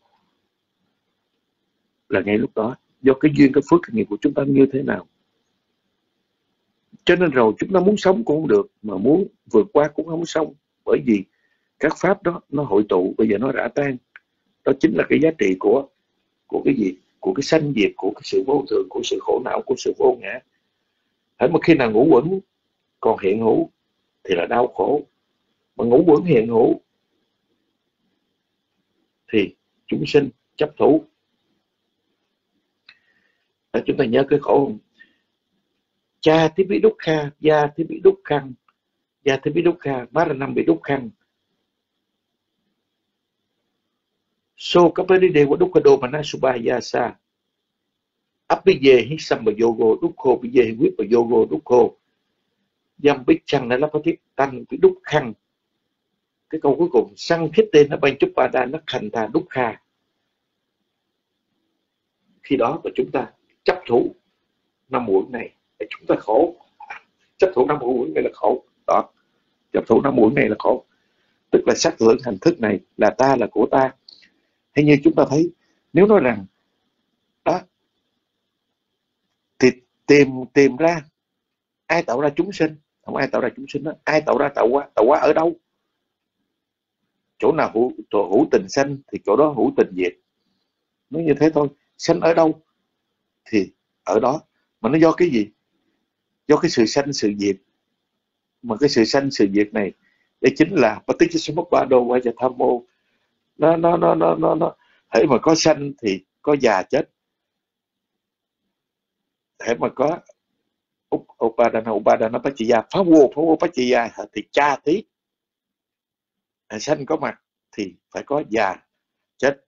là ngay lúc đó, do cái duyên, cái phước, cái nghiệp của chúng ta như thế nào. Cho nên rồi chúng ta muốn sống cũng không được, mà muốn vượt qua cũng không xong, bởi vì các pháp đó nó hội tụ, bây giờ nó rã tan. Đó chính là cái giá trị của cái gì? của cái sanh diệt, của cái sự vô thường, của sự khổ não, của sự vô ngã. Hễ mà khi nào ngũ uẩn còn hiện hữu thì là đau khổ, mà ngũ uẩn hiện hữu thì chúng sinh chấp thủ. Chúng ta nhớ cái khổ không? Cha thì bị đúc kha, gia thì bị đúc khăn, gia thì bị đúc kha, Maranam bị đúc khăn. So kapari dewa đúc đô mà na subaya sa. Áp bây giờ hít xăm vào yogo đúc khô, bây giờ quyết vào yogo đúc khô. Dâm biết chăng là phát thiết tăng bị đúc khăn. Cái câu cuối cùng sang khít tên nó banh chúc ba đa nó thành thà đúc kha. Khi đó mà chúng ta chấp thủ năm uẩn này, chúng ta khổ. Chấp thủ năm uẩn này là khổ. Đó, chấp thủ năm uẩn này là khổ. Tức là sắc hưởng hành thức này là ta, là của ta. Hay như chúng ta thấy, nếu nói rằng đó thì tìm ra ai tạo ra chúng sinh, không ai tạo ra chúng sinh đó, ai tạo ra tạo hóa ở đâu? Chỗ nào hữu tình sanh thì chỗ đó hữu tình diệt. Nói như thế thôi. Sanh ở đâu thì ở đó. Mà nó do cái gì? Do cái sự sanh sự diệt. Mà cái sự sanh sự diệt này đây chính là Paticcasamuppada Vajrathammo. Nó hễ mà có sanh thì có già chết. Hễ mà có Upadana Paccaya, phá vô Paccaya thì cha tí. Sanh có mặt thì phải có già chết.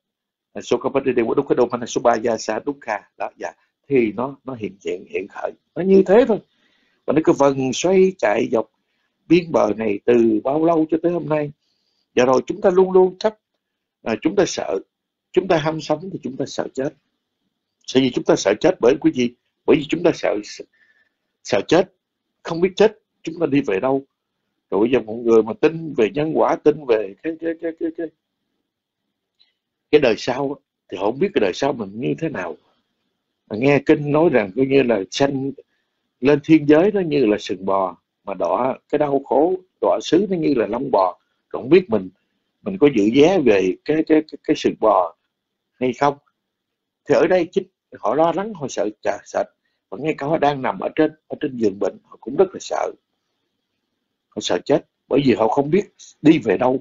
Đó, dạ. Thì nó hiện khởi. Nó như thế thôi. Và nó cứ vần xoay chạy dọc biên bờ này từ bao lâu cho tới hôm nay. Và rồi chúng ta luôn luôn chấp. Chúng ta sợ. Chúng ta ham sống thì chúng ta sợ chết. Tại vì chúng ta sợ chết bởi cái gì? Bởi vì chúng ta sợ chết. Không biết chết chúng ta đi về đâu. Rồi bây giờ một người mà tin về nhân quả, tin về cái đời sau thì họ không biết cái đời sau mình như thế nào. Mà nghe kinh nói rằng coi như là sanh lên thiên giới nó như là sừng bò, mà đọa cái đau khổ đọa xứ nó như là lông bò. Rồi không biết mình có dự vé về cái sừng bò hay không. Thì ở đây chính họ lo lắng, họ sợ sệt. Và ngay cả họ đang nằm ở trên giường bệnh, họ cũng rất là sợ. Họ sợ chết bởi vì họ không biết đi về đâu.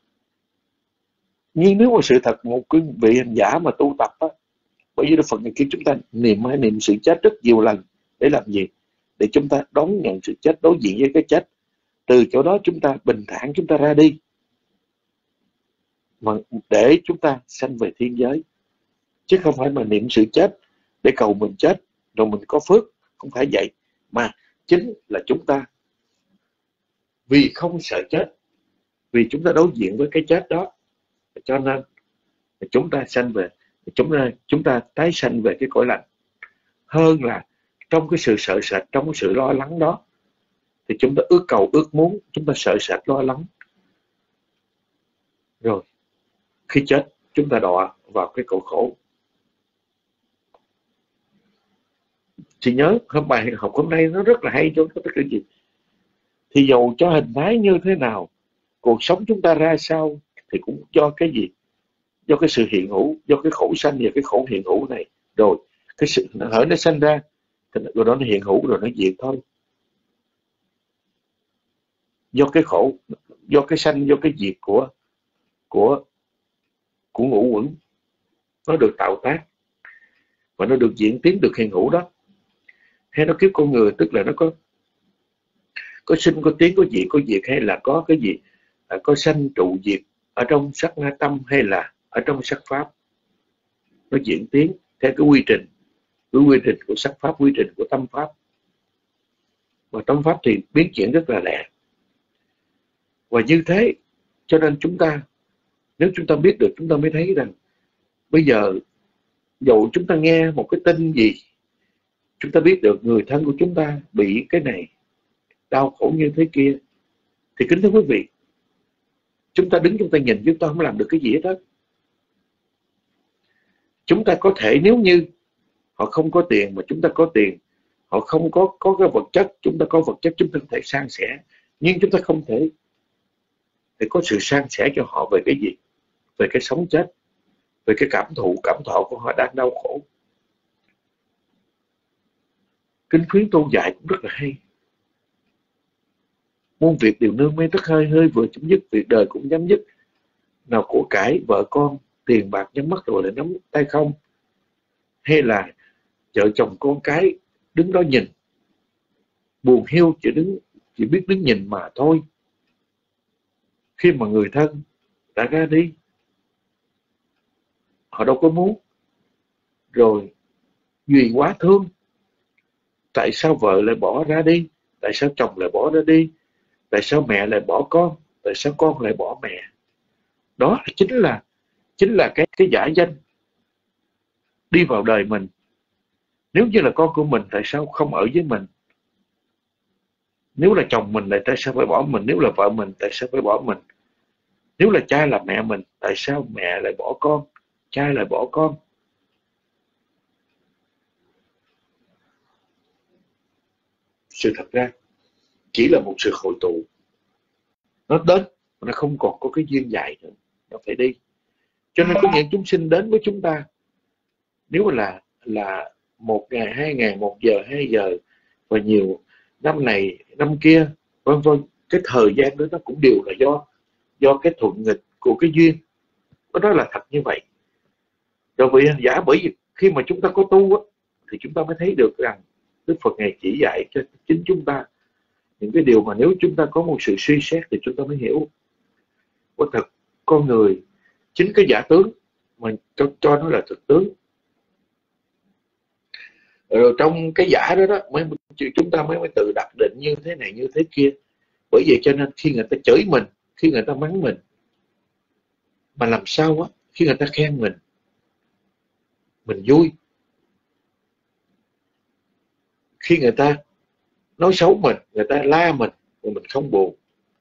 Nhưng nếu mà sự thật một cái vị hành giả mà tu tập á, bởi vì Đức Phật này kêu chúng ta niệm sự chết rất nhiều lần. Để làm gì? Để chúng ta đón nhận sự chết, đối diện với cái chết. Từ chỗ đó chúng ta bình thản, chúng ta ra đi. Mà để chúng ta sanh về thiên giới. Chứ không phải mà niệm sự chết để cầu mình chết rồi mình có phước. Không phải vậy. Mà chính là chúng ta vì không sợ chết, vì chúng ta đối diện với cái chết đó, cho nên chúng ta sanh về, chúng ta tái sanh về cái cõi lành. Hơn là trong cái sự sợ sệt, trong cái sự lo lắng đó thì chúng ta ước cầu ước muốn, chúng ta sợ sệt lo lắng, rồi khi chết chúng ta đọa vào cái cõi khổ. Thì nhớ bài học hôm nay nó rất là hay cho tất cả gì. Thì dầu cho hình thái như thế nào, cuộc sống chúng ta ra sao thì cũng do cái gì? Do cái sự hiện hữu, do cái khổ sanh và cái khổ hiện hữu này. Rồi cái sự hỡi nó sanh ra rồi đó nó hiện hữu rồi nó diệt thôi. Do cái khổ, do cái sanh, do cái diệt của ngũ uẩn nó được tạo tác và nó được diễn tiến, được hiện hữu đó. Hay nó kiếp con người, tức là nó có sinh, có tiến, có diệt, hay là có cái gì, có sanh trụ diệt ở trong sắc na tâm hay là ở trong sắc pháp. Nó diễn tiến theo cái quy trình của sắc pháp, quy trình của tâm pháp. Và tâm pháp thì biến chuyển rất là lẹ. Và như thế cho nên chúng ta, nếu chúng ta biết được, chúng ta mới thấy rằng bây giờ dầu chúng ta nghe một cái tin gì, chúng ta biết được người thân của chúng ta bị cái này, đau khổ như thế kia, thì kính thưa quý vị, chúng ta đứng chúng ta nhìn, chúng ta không làm được cái gì hết đó. Chúng ta có thể, nếu như họ không có tiền mà chúng ta có tiền, họ không có cái vật chất, chúng ta có vật chất, chúng ta có thể san sẻ. Nhưng chúng ta không thể để có sự san sẻ cho họ về cái gì? Về cái sống chết, về cái cảm thọ của họ đang đau khổ. Kinh Khuyến Tôn dạy cũng rất là hay. Muôn việc đều nương mê tức hơi, hơi vừa chấm dứt, việc đời cũng chấm dứt. Nào của cải, vợ con, tiền bạc nhắm mắt rồi lại nắm tay không. Hay là vợ chồng con cái đứng đó nhìn, buồn hiu chỉ biết đứng nhìn mà thôi. Khi mà người thân đã ra đi, họ đâu có muốn. Rồi Duy quá thương, tại sao vợ lại bỏ ra đi, tại sao chồng lại bỏ ra đi, tại sao mẹ lại bỏ con, tại sao con lại bỏ mẹ. Đó chính là cái giả danh đi vào đời mình. Nếu như là con của mình, tại sao không ở với mình? Nếu là chồng mình, lại tại sao phải bỏ mình? Nếu là vợ mình, tại sao phải bỏ mình? Nếu là cha là mẹ mình, tại sao mẹ lại bỏ con, cha lại bỏ con? Sự thật ra chỉ là một sự hội tụ. Nó đến, nó không còn có cái duyên dài nữa, nó phải đi. Cho nên có những chúng sinh đến với chúng ta, nếu mà là 1 ngày, 2 ngày, 1 giờ, 2 giờ và nhiều năm này, năm kia, vân vân, cái thời gian đó nó cũng đều là do cái thuận nghịch của cái duyên. Đó là thật như vậy. Rồi vì giả bởi vì khi mà chúng ta có tu á, thì chúng ta mới thấy được rằng Đức Phật Ngài chỉ dạy cho chính chúng ta những cái điều mà nếu chúng ta có một sự suy xét thì chúng ta mới hiểu. Quả thật con người chính cái giả tướng mà cho nó là thực tướng. Rồi trong cái giả đó chúng ta mới tự đặt định như thế này như thế kia. Bởi vậy cho nên khi người ta chửi mình, khi người ta mắng mình, mà làm sao á, khi người ta khen mình vui. Khi người ta nói xấu mình, người ta la mình không buồn.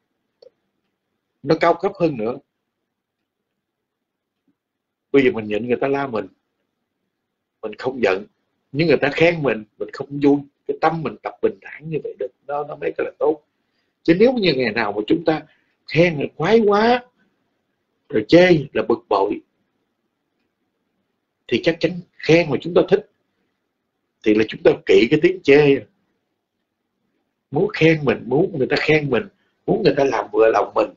Nó cao cấp hơn nữa. Bây giờ mình nhịn người ta la mình không giận. Nhưng người ta khen mình không vui. Cái tâm mình tập bình thản như vậy được, nó mới là tốt. Chứ nếu như ngày nào mà chúng ta khen là khoái quá, rồi chê là bực bội, thì chắc chắn khen mà chúng ta thích thì là chúng ta kỵ cái tiếng chê. Muốn khen mình, muốn người ta khen mình, muốn người ta làm vừa lòng mình,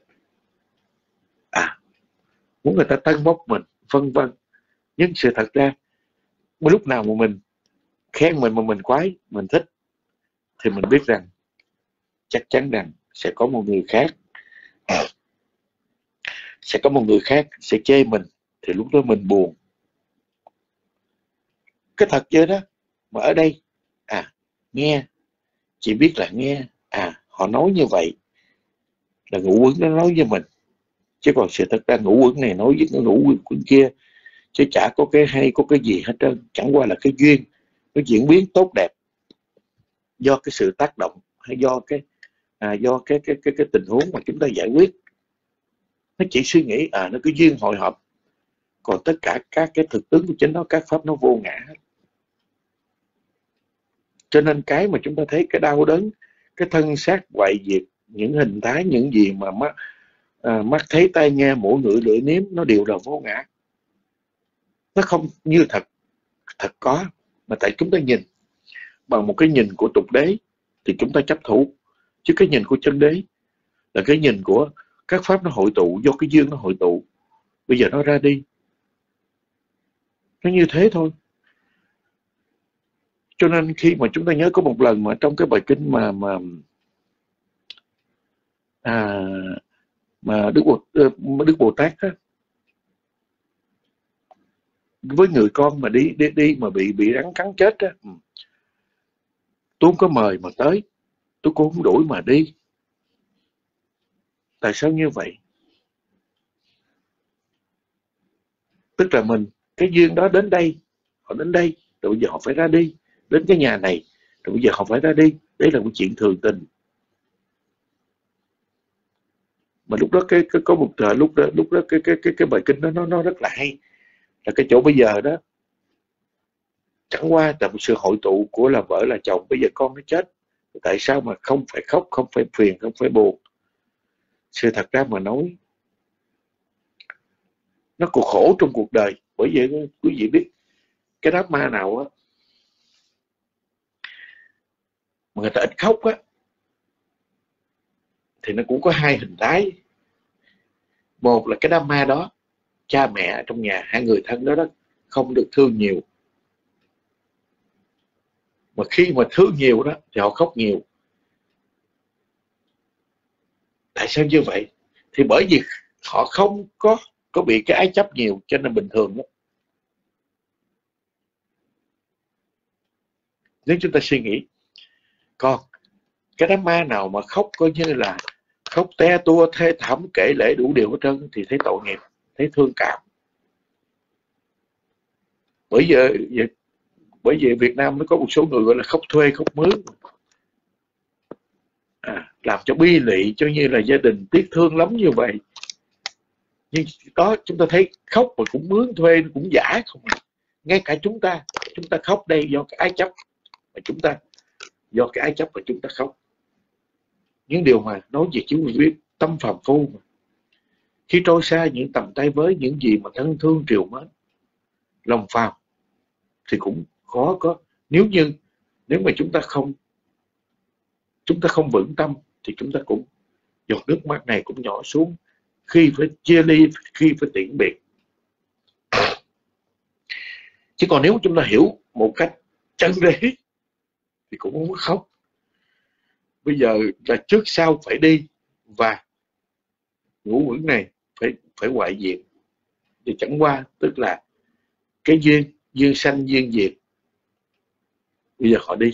muốn người ta tân bốc mình, vân vân. Nhưng sự thật ra lúc nào mà mình khen mình mà mình khoái, mình thích, thì mình biết rằng chắc chắn rằng sẽ có một người khác sẽ chê mình, thì lúc đó mình buồn. Cái thật chứ đó. Mà ở đây nghe, chỉ biết là nghe, họ nói như vậy là ngũ uẩn nó nói với mình. Chứ còn sự thật ra ngũ uẩn này nói với cái ngũ uẩn kia, chứ chả có cái hay, có cái gì hết trơn. Chẳng qua là cái duyên nó diễn biến tốt đẹp do cái sự tác động, hay do cái tình huống mà chúng ta giải quyết. Nó chỉ suy nghĩ nó cái duyên hội hợp. Còn tất cả các cái thực tướng của chính nó, các pháp nó vô ngã hết. Cho nên cái mà chúng ta thấy cái đau đớn, cái thân xác hoại diệt, những hình thái, những gì mà mắt thấy, tai nghe, mũi ngửi, lưỡi nếm, nó đều là vô ngã. Nó không như thật có. Mà tại chúng ta nhìn bằng một cái nhìn của tục đế thì chúng ta chấp thủ. Chứ cái nhìn của chân đế là cái nhìn của các pháp nó hội tụ, do cái duyên nó hội tụ. Bây giờ nó ra đi, nó như thế thôi. Cho nên khi mà chúng ta nhớ có một lần mà trong cái bài kinh mà Đức Bồ Tát á, với người con mà đi mà bị rắn cắn chết á, tôi không có mời mà tới, tôi cũng không đuổi mà đi. Tại sao như vậy? Tức là cái duyên đó đến đây, họ đến đây, rồi bây giờ họ phải ra đi, đến cái nhà này, rồi bây giờ họ phải ra đi. Đấy là một chuyện thường tình. Mà lúc đó có một thời lúc đó cái bài kinh đó nó rất là hay. Là cái chỗ bây giờ đó chẳng qua là một sự hội tụ của là vợ là chồng. Bây giờ con nó chết, tại sao mà không phải khóc, không phải phiền, không phải buồn? Sự thật ra mà nói, nó còn khổ trong cuộc đời. Bởi vậy quý vị biết cái đám ma nào á, mà người ta ít khóc á, thì nó cũng có hai hình thái. Một là cái đám ma đó, cha mẹ trong nhà, hai người thân đó không được thương nhiều. Mà khi mà thương nhiều đó thì họ khóc nhiều. Tại sao như vậy? Thì bởi vì họ không có bị cái ái chấp nhiều, cho nên bình thường đó. Nếu chúng ta suy nghĩ, còn cái đám ma nào mà khóc coi như là khóc te tua, thê thảm, kể lể đủ điều hết trơn, thì thấy tội nghiệp, thấy thương cảm. Bởi vì Việt Nam nó có một số người gọi là khóc thuê, khóc mướn, làm cho bi lụy, cho như là gia đình tiếc thương lắm như vậy. Nhưng đó, chúng ta thấy khóc mà cũng mướn thuê, cũng giả không. Ngay cả chúng ta khóc đây do cái ái chấp mà chúng ta khóc. Những điều mà nói về chú viết tâm phàm phu mà. Khi trôi xa những tầm tay với những gì mà thân thương triều mến, lòng phàm thì cũng khó có. Nếu mà chúng ta không vững tâm thì chúng ta cũng giọt nước mắt này cũng nhỏ xuống khi phải chia ly, khi phải tiễn biệt. Chứ còn nếu chúng ta hiểu một cách chân đế thì cũng không có khóc. Bây giờ là trước sau phải đi, và ngũ quẩn này phải ngoại diện. Thì chẳng qua tức là cái duyên sanh duyên diệt. Bây giờ họ đi.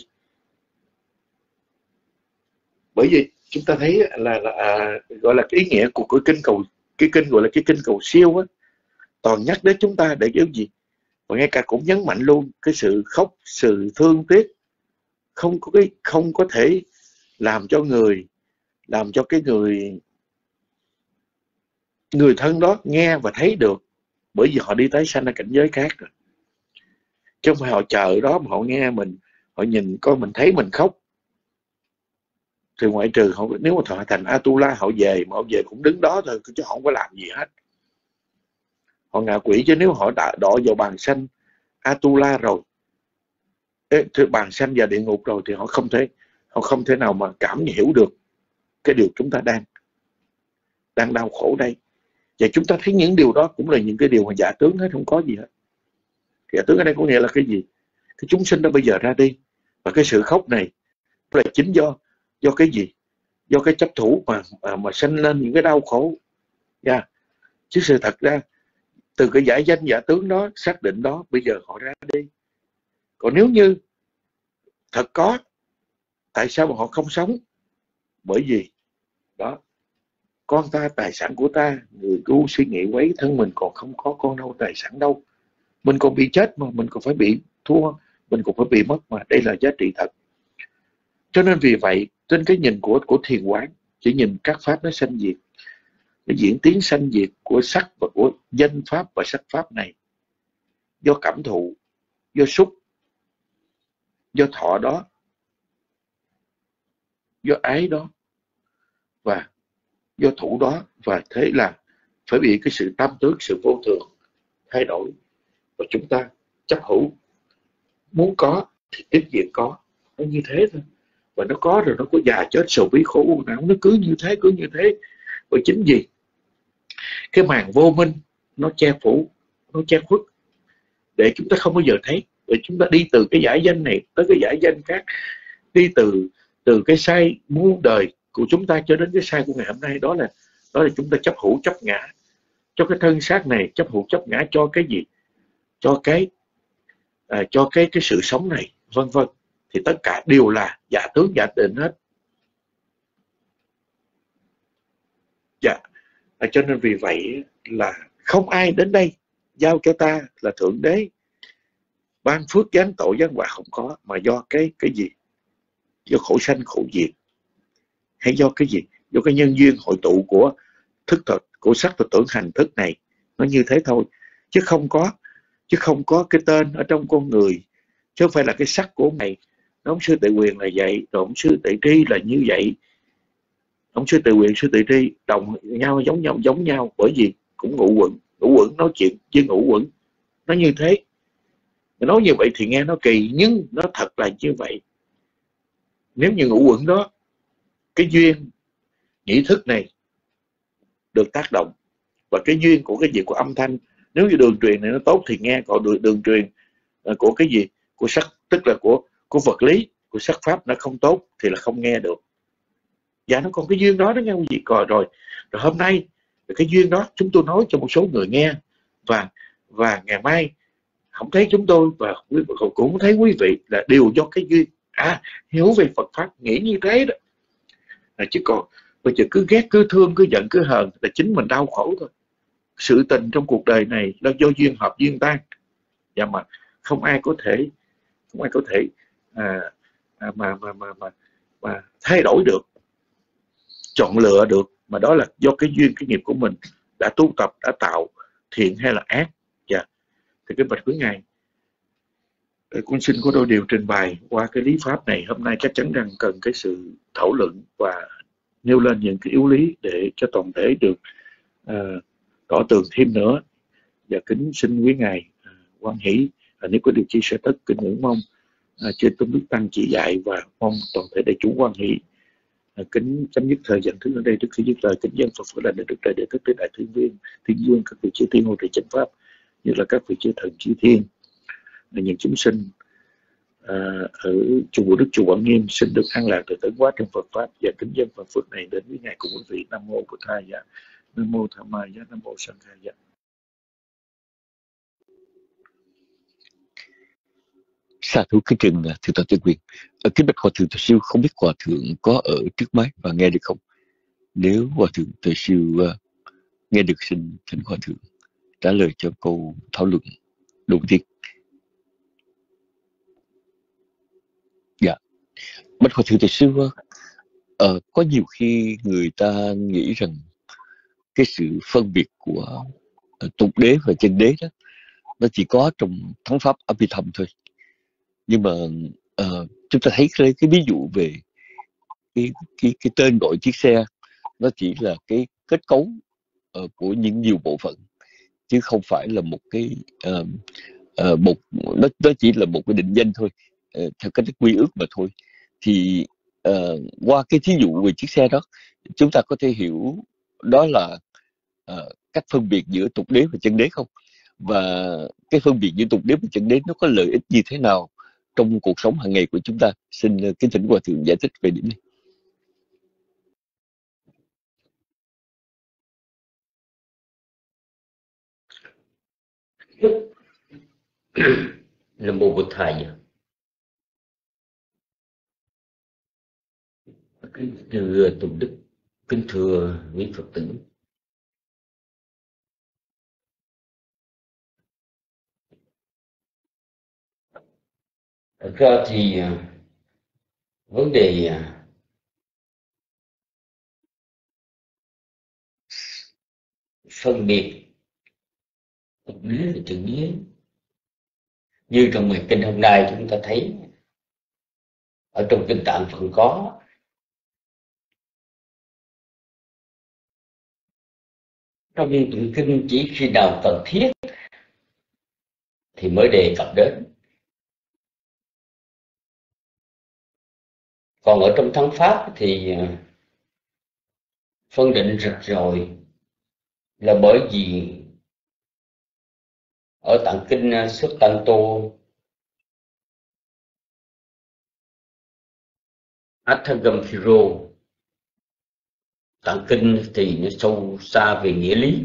Bởi vì chúng ta thấy là gọi là cái ý nghĩa của cái kinh gọi là cái kinh cầu siêu á, toàn nhắc đến chúng ta để cái gì, và ngay cả cũng nhấn mạnh luôn cái sự khóc, sự thương tiếc không có thể làm cho cái người thân đó nghe và thấy được, bởi vì họ đi tái sanh ở cảnh giới khác rồi. Chứ không phải họ chờ đó mà họ nghe mình, họ nhìn coi mình thấy mình khóc. Thì ngoại trừ họ, nếu mà họ thành Atula, họ về mà họ về cũng đứng đó thôi, chứ họ không có làm gì hết. Họ ngạ quỷ, chứ nếu họ đã đọ vào bàn sanh Atula rồi, bàn sanh và địa ngục rồi, thì họ không thể nào mà cảm hiểu được cái điều chúng ta đang đau khổ đây. Và chúng ta thấy những điều đó cũng là những cái điều mà giả tướng hết, không có gì hết. Giả tướng ở đây có nghĩa là cái gì? Cái chúng sinh đó bây giờ ra đi, và cái sự khóc này là chính do cái gì? Do cái chấp thủ mà sanh lên những cái đau khổ. Chứ sự thật ra từ cái giải danh giả tướng đó, xác định đó, bây giờ họ ra đi. Còn nếu như thật có, tại sao mà họ không sống? Bởi vì đó, con ta tài sản của ta, người ngu suy nghĩ quấy, thân mình còn không có con đâu tài sản đâu. Mình còn bị chết mà, mình còn phải bị thua, mình còn phải bị mất mà. Đây là giá trị thật. Cho nên vì vậy, trên cái nhìn của thiền quán, chỉ nhìn các pháp nó sanh diệt, nó diễn tiến sanh diệt của sắc và của danh pháp và sắc pháp này, do cảm thụ, do xúc, do thọ đó, do ái đó, và do thủ đó. Và thế là phải bị cái sự tam tướng, sự vô thường thay đổi, và chúng ta chấp hữu, muốn có thì tiếp diện có. Nó như thế thôi. Và nó có rồi, nó có già chết sầu bí khổ u não, nó cứ như thế. Và chính vì cái màn vô minh nó che phủ, nó che khuất, để chúng ta không bao giờ thấy. Để chúng ta đi từ cái giải danh này tới cái giải danh khác, đi từ cái sai muôn đời của chúng ta cho đến cái sai của ngày hôm nay. Đó là chúng ta chấp hữu, chấp ngã cho cái thân xác này, chấp hữu chấp ngã cho cái gì? Cho cái sự sống này, vân vân. Thì tất cả đều là giả tướng giả định hết. Cho nên vì vậy là không ai đến đây giao cho ta là Thượng Đế ban phước giáng tội giáng họa, không có. Mà do cái gì? Do khổ sanh khổ diệt. Hay do cái gì? Do cái nhân duyên hội tụ của thức thật, của sắc và tưởng hành thức này. Nó như thế thôi. Chứ không có cái tên ở trong con người. Chứ không phải là cái sắc của mày. Ông sư Tự Quyền là vậy, rồi ông sư Tự Tri là như vậy. Ông sư Tự Quyền, sư Tự Tri đồng nhau, giống nhau, bởi vì cũng ngũ quẩn nói chuyện với ngũ quẩn. Nó như thế. Nói như vậy thì nghe nó kỳ, nhưng nó thật là như vậy. nếu như ngũ uẩn đó, cái duyên nhĩ thức này được tác động, và cái duyên của cái gì, của âm thanh, nếu như đường truyền này nó tốt thì nghe, còn đường truyền của cái gì, của sắc, tức là của vật lý, của sắc pháp nó không tốt thì là không nghe được. Và nó còn cái duyên đó nghe quý vị. Rồi hôm nay cái duyên đó chúng tôi nói cho một số người nghe, và ngày mai không thấy chúng tôi và cũng không thấy quý vị, là đều do cái duyên. Hiểu về Phật pháp nghĩ như thế đó. Chứ còn bây giờ cứ ghét, cứ thương, cứ giận, cứ hờn là chính mình đau khổ thôi. Sự tình trong cuộc đời này là do duyên hợp duyên tan, và mà không ai có thể mà thay đổi được, chọn lựa được, mà đó là do cái duyên, cái nghiệp của mình đã tu tập, đã tạo thiện hay là ác. Thì cái bạch quý ngài, con xin có đôi điều trình bày qua cái lý pháp này hôm nay chắc chắn rằng cần cái sự thảo luận và nêu lên những cái yếu lý để cho toàn thể được tỏ tường thêm nữa. Và kính xin quý ngài hoan hỷ, nếu có điều chia sẻ tất kính ngưỡng mong trên tôn đức tăng chỉ dạy, và mong toàn thể đại chúng hoan hỷ. Kính chấm dứt thời gian thứ ở đây. Trước khi dứt lời, kính dân Phật phải là để đức trời để thức đến đại thiên vương, các vị chư thiên hộ trì chánh pháp, như là các vị chư thần chư thiên, những chúng sinh ở chùa Bồ Đức, chùa Quảng Nghiêm xin được an lạc từ tấn hóa trong Phật pháp. Và kính dân Phật phước này đến với ngài cùng quý vị. Nam mô Bụt Thầy, Nam mô Tham Ma, Nam mô Sanh Khai. Sa thú kính trình thượng tọa Tuyên Quyền. Kính bạch hòa thượng Tuệ Siêu, không biết hòa thượng có ở trước máy và nghe được không? Nếu hòa thượng Tuệ Siêu nghe được, xin thỉnh hòa thượng trả lời cho câu thảo luận đầu tiên. Dạ, bạch hòa thượng Tuệ Siêu, có nhiều khi người ta nghĩ rằng cái sự phân biệt của tục đế và chân đế đó nó chỉ có trong thắng pháp Abhidhamma thôi. Nhưng mà chúng ta thấy cái ví dụ về cái tên gọi chiếc xe, nó chỉ là cái kết cấu của những nhiều bộ phận, chứ không phải là một cái nó chỉ là một cái định danh thôi, theo cách quy ước mà thôi. Thì qua cái thí dụ về chiếc xe đó, chúng ta có thể hiểu đó là cách phân biệt giữa tục đế và chân đế không? Và cái phân biệt giữa tục đế và chân đế nó có lợi ích như thế nào trong cuộc sống hàng ngày của chúng ta? Xin kính thỉnh hòa thượng giải thích về điểm này. Nam mô Bụt Thầy. Kính thưa Tùng Đức, kính thưa quý Phật tử. Thật ra thì vấn đề phân biệt tục đế và chân đế, như trong bài kinh hôm nay chúng ta thấy ở trong kinh Tạng Phật có, trong tụng kinh chỉ khi nào cần thiết thì mới đề cập đến. Còn ở trong thắng pháp thì phân định rạch ròi, là bởi vì ở tạng kinh Xuất Tăng Tô Atthagambhiro, tạng kinh thì nó sâu xa về nghĩa lý,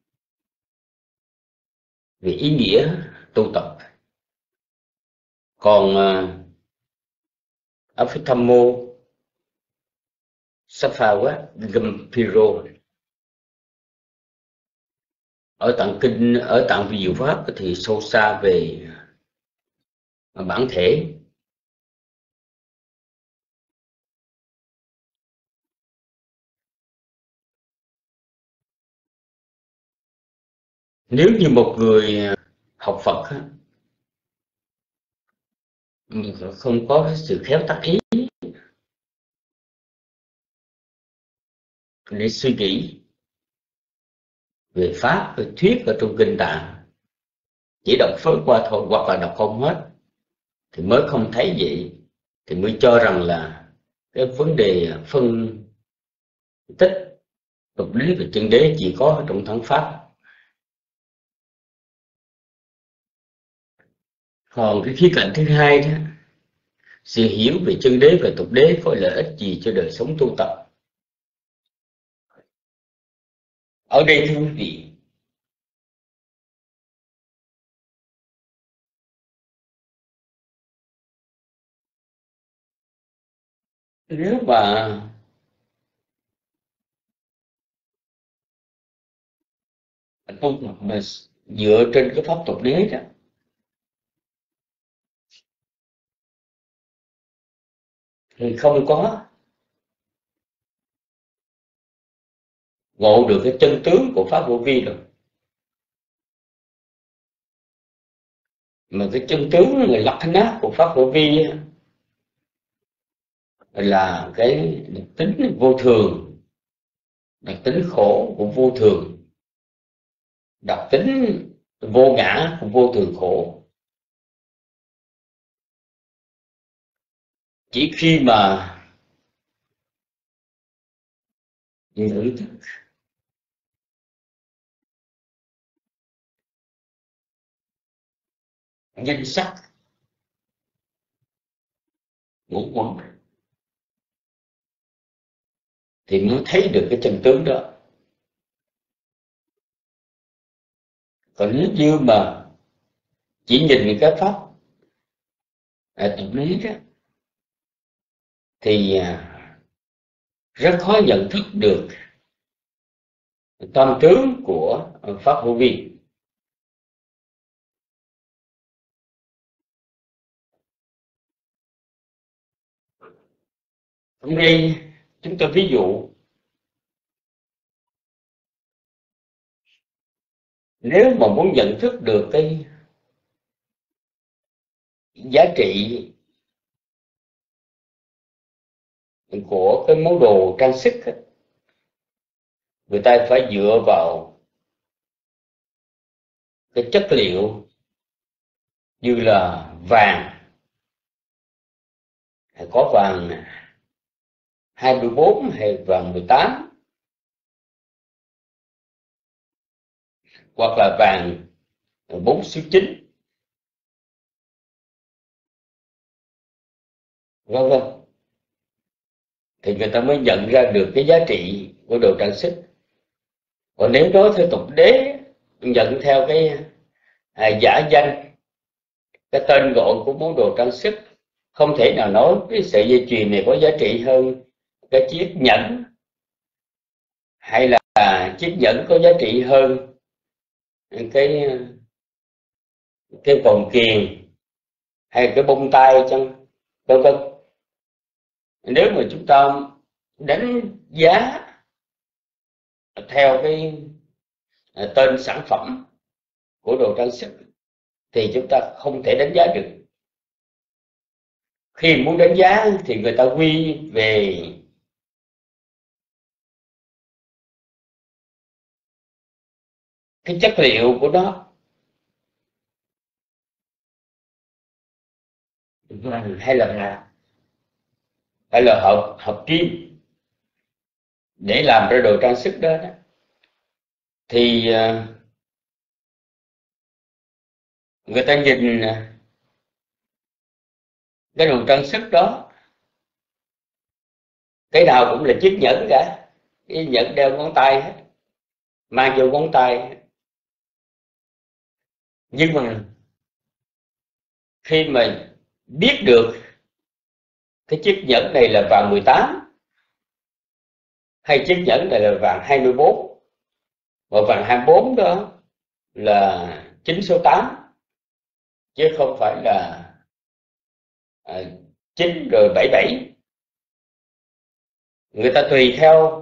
về ý nghĩa tu tập. Còn Abhidhammo Sapphavagambhiro ở tạng vi diệu pháp thì sâu xa về bản thể. Nếu như một người học Phật không có sự khéo tác ý để suy nghĩ về pháp, về thuyết ở trong kinh Tạng, chỉ đọc phớt qua thôi hoặc là đọc không hết, thì mới không thấy vậy, thì mới cho rằng là cái vấn đề phân tích tục đế và chân đế chỉ có trong thắng pháp. Còn cái khía cạnh thứ hai đó, sự hiểu về chân đế và tục đế có lợi ích gì cho đời sống tu tập? Ở đây thưa quý vị, nếu mà tu tập mà dựa trên cái pháp tục đế đó, thì không có ngộ được cái chân tướng của pháp vô vi đâu. Mà cái chân tướng người lắc nát của pháp vô vi là cái đặc tính vô thường, đặc tính khổ của vô thường, đặc tính vô ngã của vô thường khổ. Chỉ khi mà nhận thức danh sắc ngũ uẩn thì mới thấy được cái chân tướng đó. Còn nếu như mà chỉ nhìn cái pháp tục lý đó thì rất khó nhận thức được tâm tướng của pháp vô vi. Hôm nay chúng ta ví dụ, nếu mà muốn nhận thức được cái giá trị của cái món đồ trang sức ấy, người ta phải dựa vào cái chất liệu như là vàng, có vàng 24 hay vàng 18, hoặc là vàng 4 số 9, vân vân, thì người ta mới nhận ra được cái giá trị của đồ trang sức. Còn nếu nói theo tục đế, nhận theo cái giả danh, cái tên gọi của món đồ trang sức, không thể nào nói cái sợi dây chuyền này có giá trị hơn cái chiếc nhẫn, hay là chiếc nhẫn có giá trị hơn cái vòng kiềng hay cái bông tai chăng, vân vân. Nếu mà chúng ta đánh giá theo cái tên sản phẩm của đồ trang sức thì chúng ta không thể đánh giá được. Khi muốn đánh giá thì người ta quy về cái chất liệu của nó, hay là hợp kim để làm ra đồ trang sức đó, thì người ta nhìn cái đồ trang sức đó, cái nào cũng là chiếc nhẫn cả, cái nhẫn đeo ngón tay hết, mang vô ngón tay. Nhưng mà khi mà biết được cái chiếc nhẫn này là vàng 18 hay chiếc nhẫn này là vàng 24, và vàng 24 đó là 9 số 8 chứ không phải là 9 rồi 77. Người ta tùy theo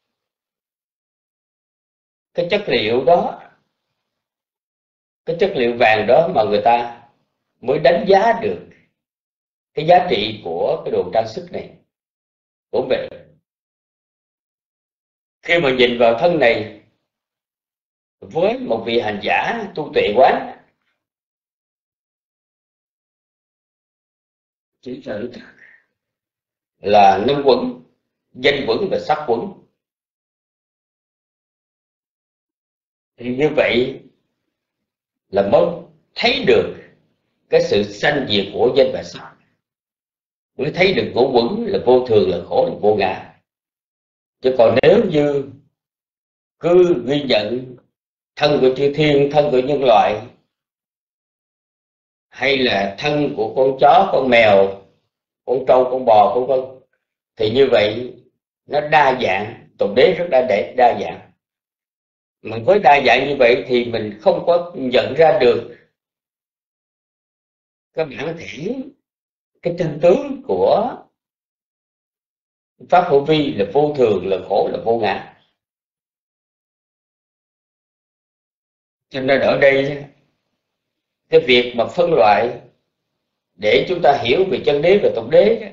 cái chất liệu đó, cái chất liệu vàng đó mà người ta mới đánh giá được cái giá trị của cái đồ trang sức này. Cũng vậy, khi mà nhìn vào thân này với một vị hành giả tu tuệ quán, chỉ là là năm quẩn, danh quẩn và sắc quẩn. Thì như vậy là mới thấy được cái sự sanh diệt của danh và sắc, mới thấy được ngũ quẩn là vô thường, là khổ, là vô ngã. Chứ còn nếu như cứ ghi nhận thân của chư thiên, thân của nhân loại, hay là thân của con chó, con mèo, con trâu, con bò, vân vân, thì như vậy nó đa dạng, tục đế rất đa dạng. Mà với đa dạng như vậy thì mình không có nhận ra được cái bản thể, cái chân tướng của pháp hữu vi là vô thường, là khổ, là vô ngã. Cho nên ở đây cái việc mà phân loại để chúng ta hiểu về chân đế và tục đế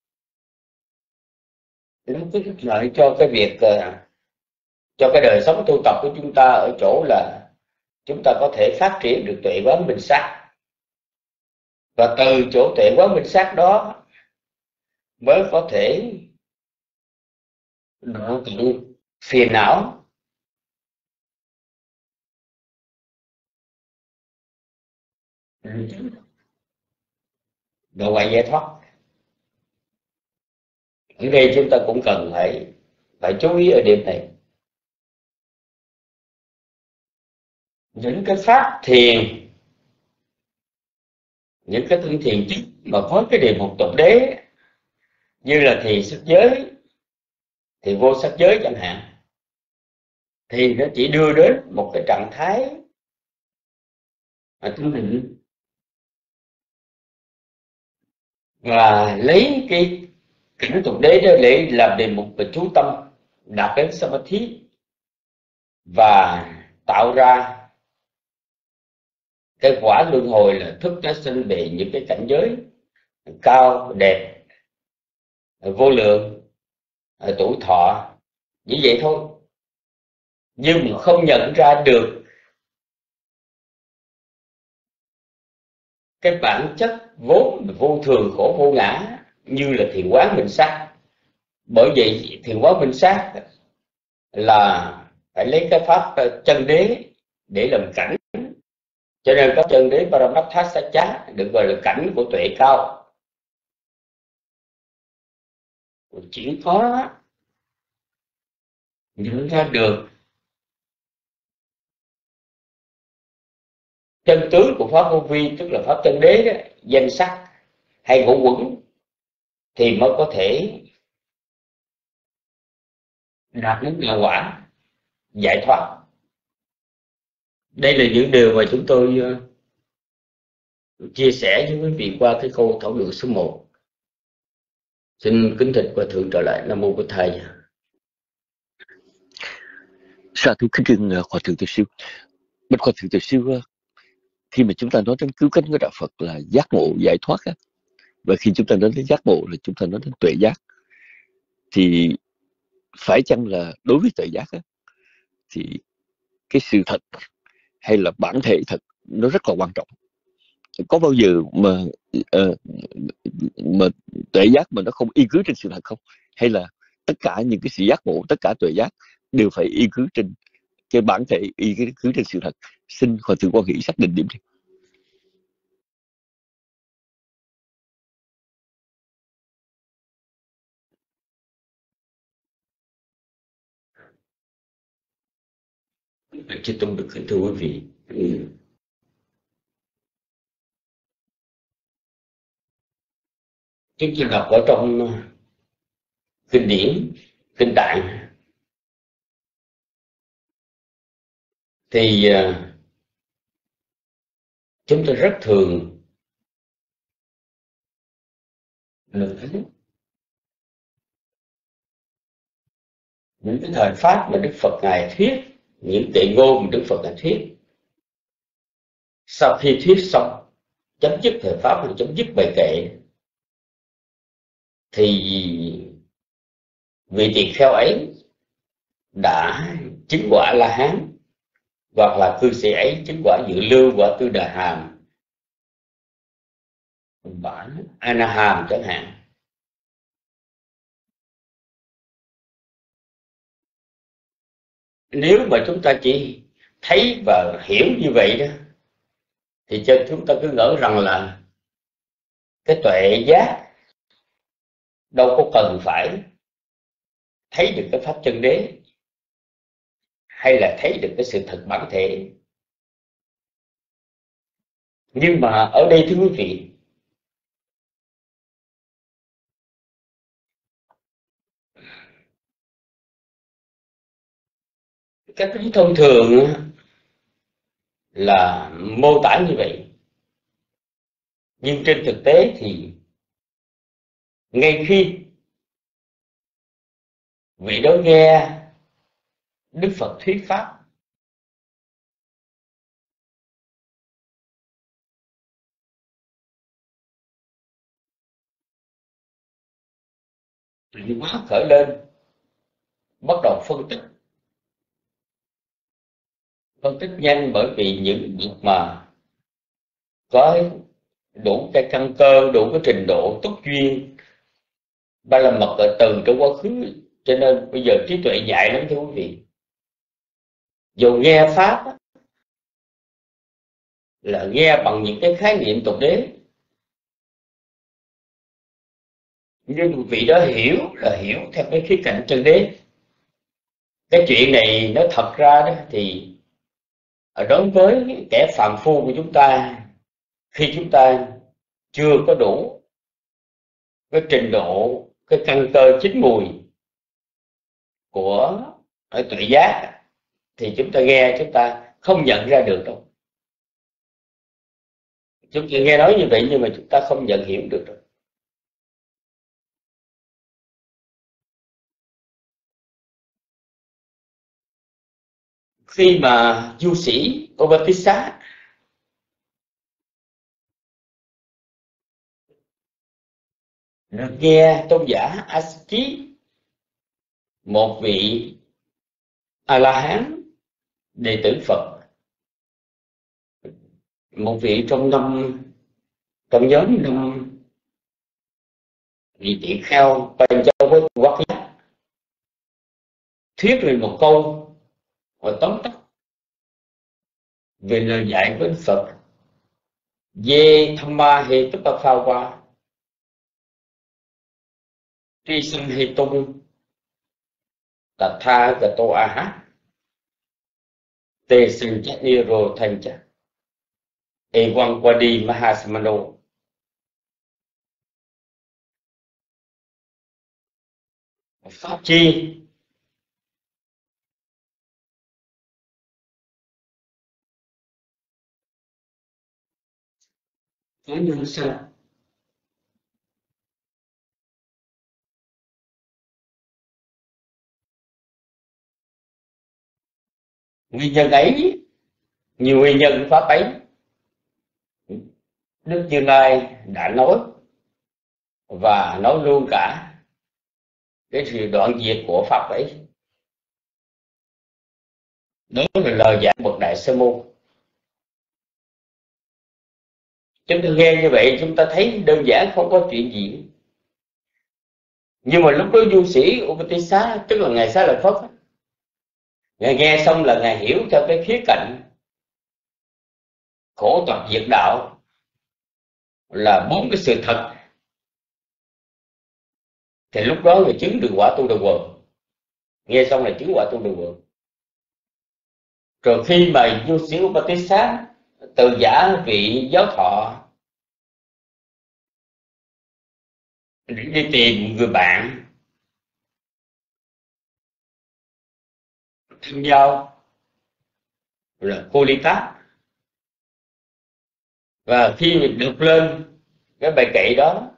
nó có ích lợi cho cái việc, cho cái đời sống tu tập của chúng ta, ở chỗ là chúng ta có thể phát triển được tuệ quán minh sát, và từ chỗ tuệ quán minh sát đó mới có thể đoạn tận phiền não, độ ngoại giải thoát. Ở đây chúng ta cũng cần phải chú ý ở điểm này. Những cái pháp thiền, những cái thân thiền trước mà có cái đề mục tục đế, như là thiền sắc giới, thì vô sắc giới chẳng hạn, thì nó chỉ đưa đến một cái trạng thái tâm định, và lấy cái cảnh tục đế đó để làm đề mục và chú tâm, đạt đến samadhi và tạo ra cái quả luân hồi là thức tái sinh về những cái cảnh giới cao đẹp, vô lượng, tuổi thọ, như vậy thôi. Nhưng mà không nhận ra được cái bản chất vốn vô thường, khổ, vô ngã như là thiền quán minh sát. Bởi vậy thiền quán minh sát là phải lấy cái pháp chân đế để làm cảnh. Cho nên có chân đế Paramatthasacha được gọi là cảnh của tuệ cao. Chỉ có nhận ra được chân tướng của pháp vô vi, tức là pháp chân đế đó, danh sắc hay ngũ quẩn, thì mới có thể đạt đến đạo quả giải thoát. Đây là những điều mà chúng tôi chia sẻ với quý vị qua cái câu thảo luận số 1. Xin kính thỉnh Hòa thượng trở lại. Nam mô Bổn Thầy. Sa thú kính thưa Hòa thượng Từ Siêu. Bạch Hòa thượng Từ Siêu, khi mà chúng ta nói đến cứu cánh của đạo Phật là giác ngộ giải thoát á, và khi chúng ta nói đến giác ngộ là chúng ta nói đến tuệ giác, thì phải chăng là đối với tuệ giác á, thì cái sự thật hay là bản thể thật nó rất là quan trọng. Có bao giờ mà tuệ giác mà nó không y cứ trên sự thật không? Hay là tất cả những cái sự giác ngộ, tất cả tuệ giác đều phải y cứ trên cái bản thể, y cứ trên sự thật? Xin Hòa thượng Quan Hỷ xác định điểm này. Chư tôn đức kính thưa quý vị, chúng tôi đọc ở trong kinh điển, kinh tạng, thì chúng tôi rất thường được thấy những cái thời pháp mà Đức Phật Ngài thuyết, những kệ ngôn mà Đức Phật Ngài thuyết, sau khi thuyết xong, chấm dứt thời pháp, chấm dứt bài kệ, thì vị tỳ kheo ấy đã chứng quả La Hán, hoặc là cư sĩ ấy chứng quả Dự Lưu, quả Tư Đà Hàm, quả A Na Hàm chẳng hạn. nếu mà chúng ta chỉ thấy và hiểu như vậy đó, thì cho chúng ta cứ ngỡ rằng là cái tuệ giác đâu có cần phải thấy được cái pháp chân đế, hay là thấy được cái sự thật bản thể. Nhưng mà ở đây thưa quý vị, cách lý thông thường là mô tả như vậy, nhưng trên thực tế thì ngay khi vị đó nghe Đức Phật thuyết pháp, thì quá khởi lên, bắt đầu phân tích nhanh, bởi vì những việc mà có đủ cái căn cơ, đủ cái trình độ túc duyên ba la mật ở từ trong quá khứ, cho nên bây giờ trí tuệ dạy lắm thưa quý vị. Dù nghe pháp là nghe bằng những cái khái niệm tục đế, nhưng vị đó hiểu là hiểu theo cái khía cạnh chân đế. Cái chuyện này nó thật ra đó thì đối với kẻ phàm phu của chúng ta, khi chúng ta chưa có đủ cái trình độ, cái căn cơ chín mùi của tuệ giác, thì chúng ta nghe chúng ta không nhận ra được đâu. Chúng ta nghe nói như vậy nhưng mà chúng ta không nhận hiểu được đâu. Khi mà du sĩ Ovatissa được nghe tôn giả Aschi, một vị A-la-hán đệ tử Phật, một vị trong nhóm năm vị tỷ kheo ban cho với quốc giác, thuyết lên một câu và tóm tắt về lời dạy của Đức Phật: Ye Thamma He Tupaphawa Tri Sinh He Tung Tatha Gato Aha Te Sinh Chát Niro Thanh Chát Ewan Wadi Mahasamano. Pháp chi có nhân sanh, nguyên nhân ấy, nhiều nguyên nhân pháp ấy Đức Như Lai đã nói, và nói luôn cả cái sự đoạn diệt của pháp ấy. Đó là lời dạy bậc đại sa môn. Chúng ta nghe như vậy chúng ta thấy đơn giản không có chuyện gì. Nhưng mà lúc đó du sĩ Upatissa, tức là ngài Xá Lợi Phất, ngài nghe xong là ngài hiểu theo cái khía cạnh khổ tập diệt đạo là 4 cái sự thật, thì lúc đó ngài chứng được quả tu đà quần. Nghe xong là chứng quả tu đà quần. Rồi khi mà du sĩ Upatissa từ giả vị giáo thọ đi tìm người bạn thăm giao là cô Ly Tát, và khi mình được lên cái bài kệ đó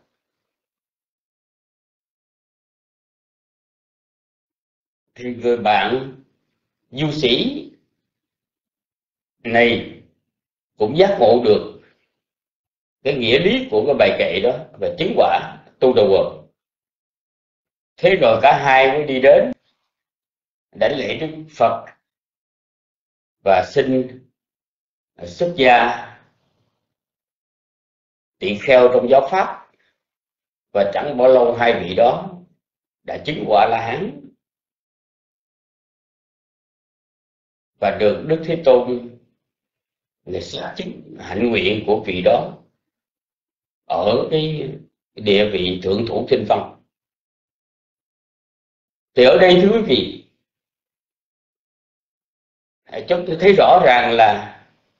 thì người bạn du sĩ này cũng giác ngộ được cái nghĩa lý của cái bài kệ đó và chứng quả tu đà quần. Thế rồi cả hai mới đi đến đảnh lễ Đức Phật và xin xuất gia tỳ kheo trong giáo pháp, và chẳng bao lâu hai vị đó đã chứng quả La Hán. và được Đức Thế Tôn là xác chứng hạnh nguyện của vị đó ở cái địa vị thượng thủ tinh văn. Thì ở đây thưa quý vị, chúng tôi thấy rõ ràng là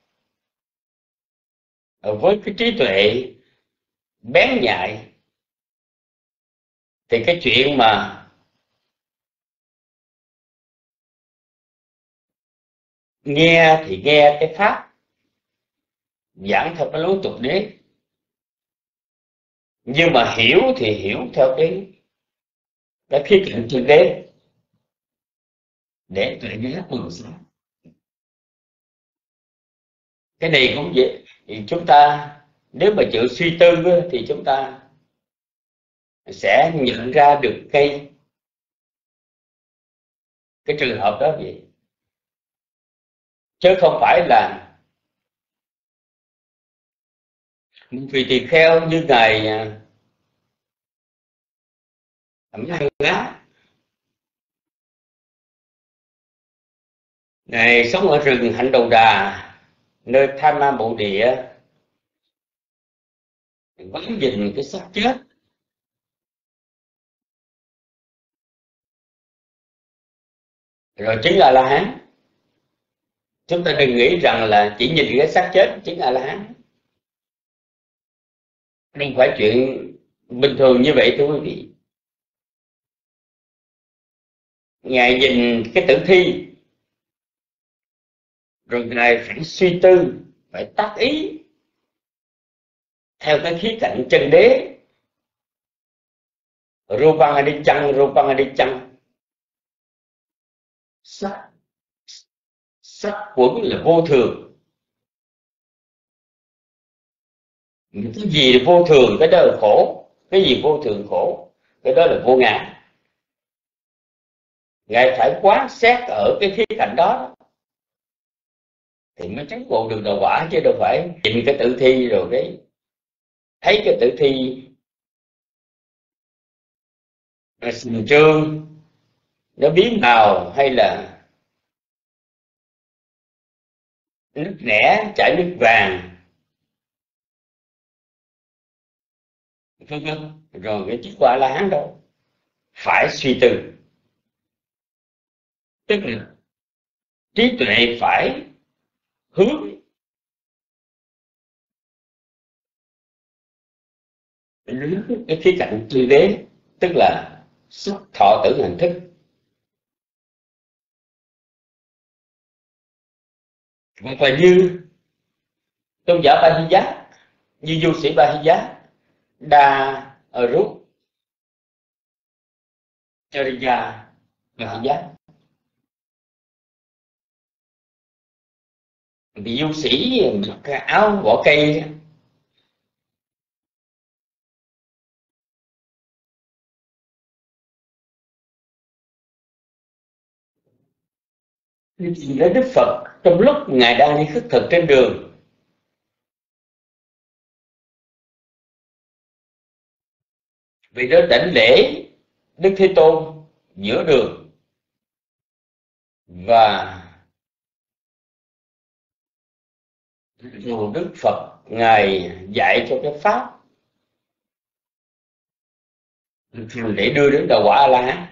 với cái trí tuệ bén nhạy thì cái chuyện mà nghe thì nghe cái pháp giảng theo cái lối tục đế, nhưng mà hiểu thì hiểu theo cái khía cạnh thực đế để tuệ giác bừng sáng. Cái này cũng vậy, thì chúng ta nếu mà chịu suy tư thì chúng ta sẽ nhận ra được cái trường hợp đó vậy, chứ không phải là vì tỳ kheo như ngài Hằng Á, ngài sống ở rừng Hạnh Đầu Đà, nơi Tham Ma Bộ Địa, vẫn nhìn cái xác chết. Rồi chứng A La Hán. Chúng ta đừng nghĩ rằng là chỉ nhìn cái xác chết chứng A La Hán, không phải chuyện bình thường như vậy thưa quý vị. Ngài nhìn cái tử thi, rồi ngài phải suy tư, phải tác ý theo cái khía cạnh chân đế. Rupang đi chăng. Sắc quẩn là vô thường. Cái gì là vô thường, cái đó là khổ. Cái gì vô thường khổ, cái đó là vô ngã. Ngài phải quán xét ở cái khía cạnh đó thì mới chứng ngộ được đạo quả, chứ đâu phải nhìn cái tử thi rồi cái thấy cái tử thi sừng trương nó biến màu, hay là nước nẻ chảy nước vàng, rồi cái chiếc qua La Hán đâu. Phải suy tư, tức là trí tuệ phải hướng đến cái khía cạnh tư đế, tức là sắc thọ tưởng hành thức. Hoặc là như tôn giả Ba Hy Giá, như du sĩ Ba Hy Giá, Đa Rút Chariya Ba Hy Giá. Vì du sĩ mặc cái áo vỏ cây, đến Đức Phật trong lúc ngài đang đi khất thực trên đường. Vì đó đảnh lễ Đức Thế Tôn giữa đường, và rồi Đức Phật ngài dạy cho cái pháp để đưa đến đạo quả A La Hán.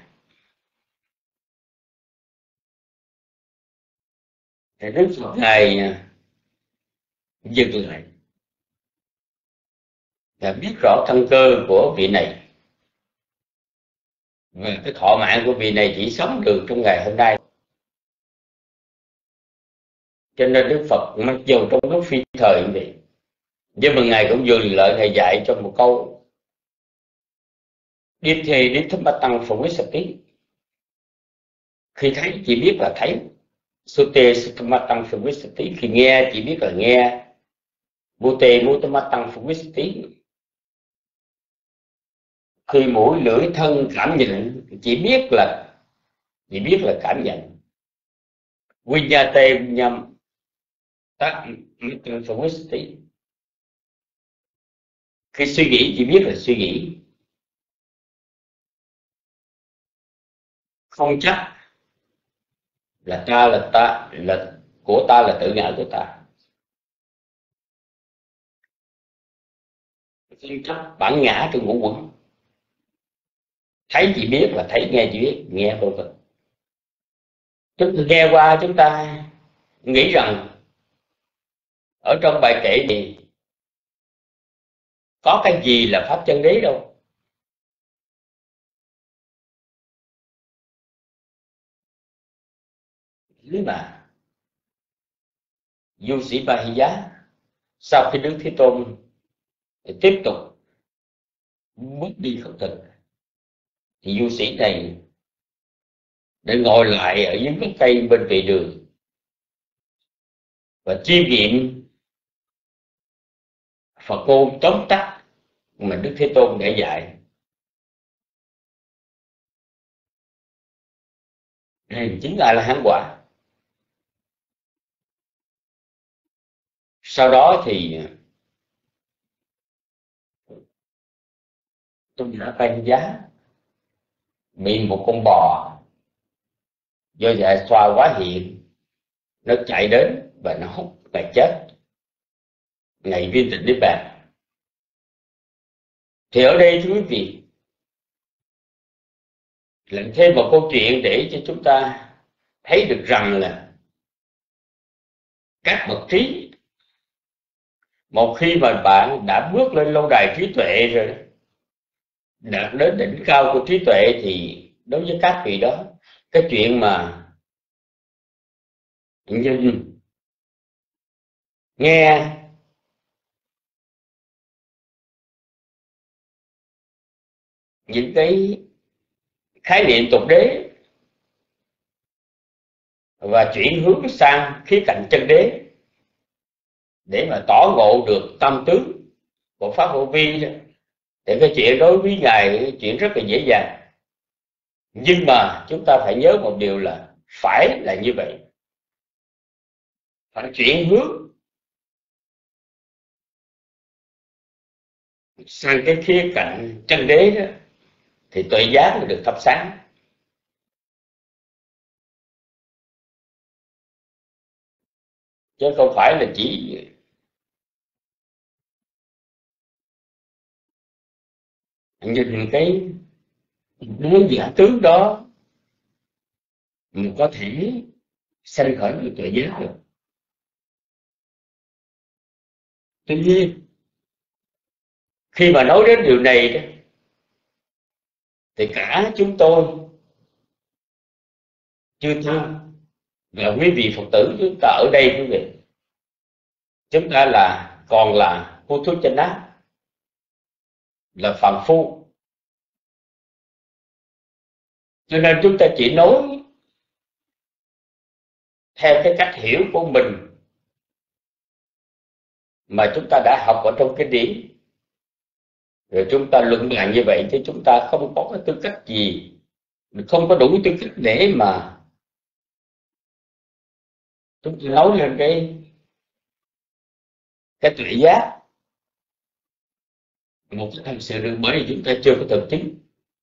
Thì Đức Phật ngài dừng lại và biết rõ căn cơ của vị này, và cái thọ mạng của vị này chỉ sống được trong ngày hôm nay. Cho nên Đức Phật mặc dù trong lúc phi thời như vậy, nhưng mà ngài cũng dừng lại, ngài dạy cho một câu: Điếp thề điếp thấp bát tăng phổ quyết sạch tí. Khi thấy chỉ biết là thấy, Sute Sutama tăng phổ quyết sạch tí. Khi nghe chỉ biết là nghe, Mute Mutama tăng phổ quyết sạch tí. Khi mũi lưỡi thân cảm nhận chỉ biết là cảm nhận. Vinyate nhầm tác phổ quyết sạch tí. Khi suy nghĩ chỉ biết là suy nghĩ, không chắc là ta là của ta, là tự ngã của ta. Phân chấp bản ngã trong ngũ quẩn, thấy chỉ biết là thấy, nghe chỉ biết nghe, vân vân. Chúng ta nghe qua, chúng ta nghĩ rằng ở trong bài kệ này có cái gì là pháp chân lý đâu. Nếu mà du sĩ Ba Hy Giá sau khi Đức Thế Tôn thì tiếp tục bước đi khất thực, thì du sĩ này để ngồi lại ở dưới gốc cây bên vệ đường và chiêm nghiệm Phật ngôn tóm tắt mà Đức Thế Tôn đã dạy. Đây chính là A-la-hán quả. Sau đó thì tôi đã Ba Giá bị một con bò do dạ xoa quá hiện, nó chạy đến và nó hút Ngài chết, Ngài viên tịch niết bàn. Thì ở đây thưa quý vị, làm thêm một câu chuyện để cho chúng ta thấy được rằng là các bậc trí, một khi mà bạn đã bước lên lâu đài trí tuệ rồi, đạt đến đỉnh cao của trí tuệ, thì đối với các vị đó, cái chuyện mà nhìn, nghe, những cái khái niệm tục đế và chuyển hướng sang khía cạnh chân đế để mà tỏ ngộ được tâm tướng của Pháp Vô Vi, thì cái chuyện đối với Ngài chuyện rất là dễ dàng. Nhưng mà chúng ta phải nhớ một điều là phải là như vậy, phải chuyển hướng sang cái khía cạnh chân đế đó, thì tuệ giác mới được thắp sáng. Chứ không phải là chỉ nhìn cái muốn giả tướng đó mình có thể sanh khởi được tuệ giác được. Tuy nhiên khi mà nói đến điều này đó, thì cả chúng tôi chư tăng và quý vị Phật tử chúng ta ở đây, quý vị, chúng ta còn là phu thuốc chân ác, là phàm phu, cho nên chúng ta chỉ nói theo cái cách hiểu của mình mà chúng ta đã học ở trong kinh điển, rồi chúng ta luận bàn như vậy, thì chúng ta không có cái tư cách gì, không có đủ tư cách để mà chúng ta nói lên cái tuệ giác một cái thật sự được, bởi vì chúng ta chưa có thực chứng.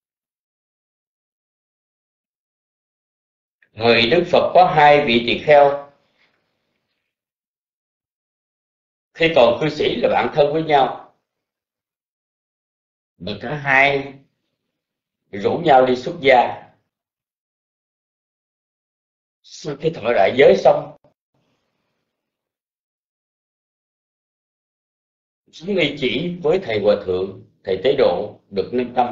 Thời Đức Phật có hai vị tỳ kheo, khi còn cư sĩ là bạn thân với nhau, và cả hai rủ nhau đi xuất gia. Sau khi thọ đại giới xong, chúng ly chỉ với thầy Hòa Thượng, thầy Tế Độ được nâng tâm,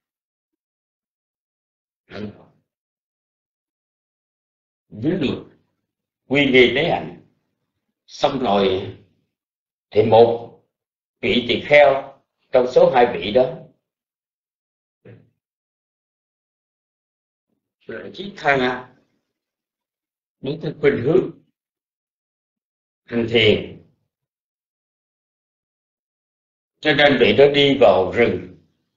dưới được quy nghi lấy hạnh. Xong rồi thì một vị tỳ kheo trong số hai vị đó lại chí tha đến tới khuynh hướng hành thiền, cho nên vị đó đi vào rừng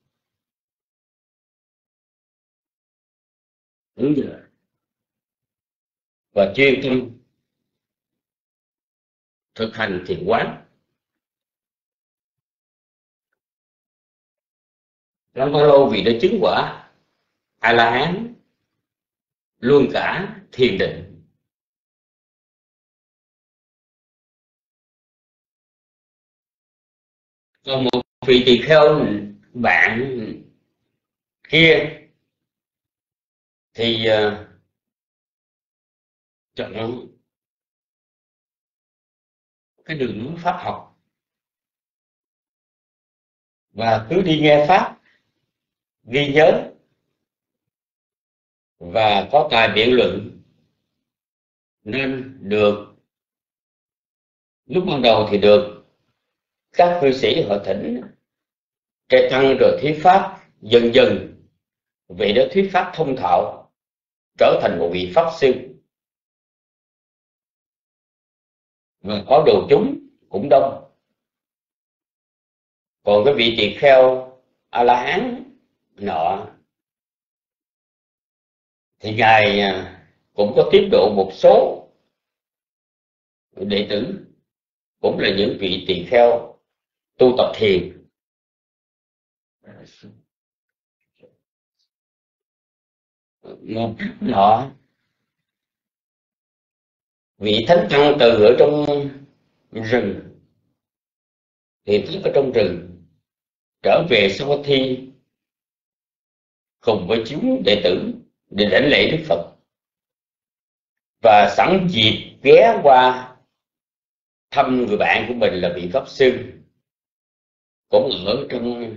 đúng rồi, và chuyên tâm thực hành thiền quán. Trong bao lâu vị đã chứng quả A-la-hán, luôn cả thiền định. Còn một vị tỳ kheo bạn kia thì chọn cái đường hướng pháp học và cứ đi nghe pháp, ghi nhớ và có tài biện luận, nên được lúc ban đầu thì được các cư sĩ họ thỉnh trai tăng rồi thuyết pháp. Dần dần vị đó thuyết pháp thông thạo, trở thành một vị pháp sư và có đồ chúng cũng đông. Còn cái vị tỳ kheo A La Hán nọ thì ngài cũng có tiếp độ một số đệ tử, cũng là những vị tỳ kheo tu tập thiền. Một nọ vị thánh tăng từ ở trong rừng thì thức ở trong rừng, trở về Savatthi cùng với chúng đệ tử để đảnh lễ Đức Phật, và sẵn dịp ghé qua thăm người bạn của mình là vị pháp sư cũng ở trong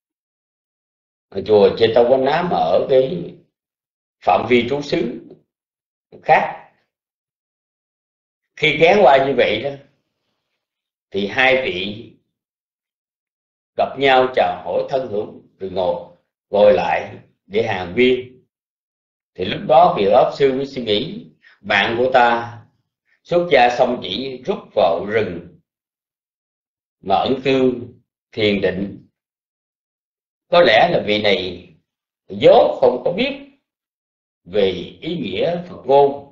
chùa Chetawala ở cái phạm vi trú xứ khác. Khi ghé qua như vậy đó thì hai vị gặp nhau chào hỏi thân hữu rồi ngồi lại để hàn huyên. Thì lúc đó vị pháp sư mới suy nghĩ, bạn của ta xuất gia xong chỉ rút vào rừng mà ẩn cư thiền định, có lẽ là vị này vốn không có biết về ý nghĩa Phật ngôn,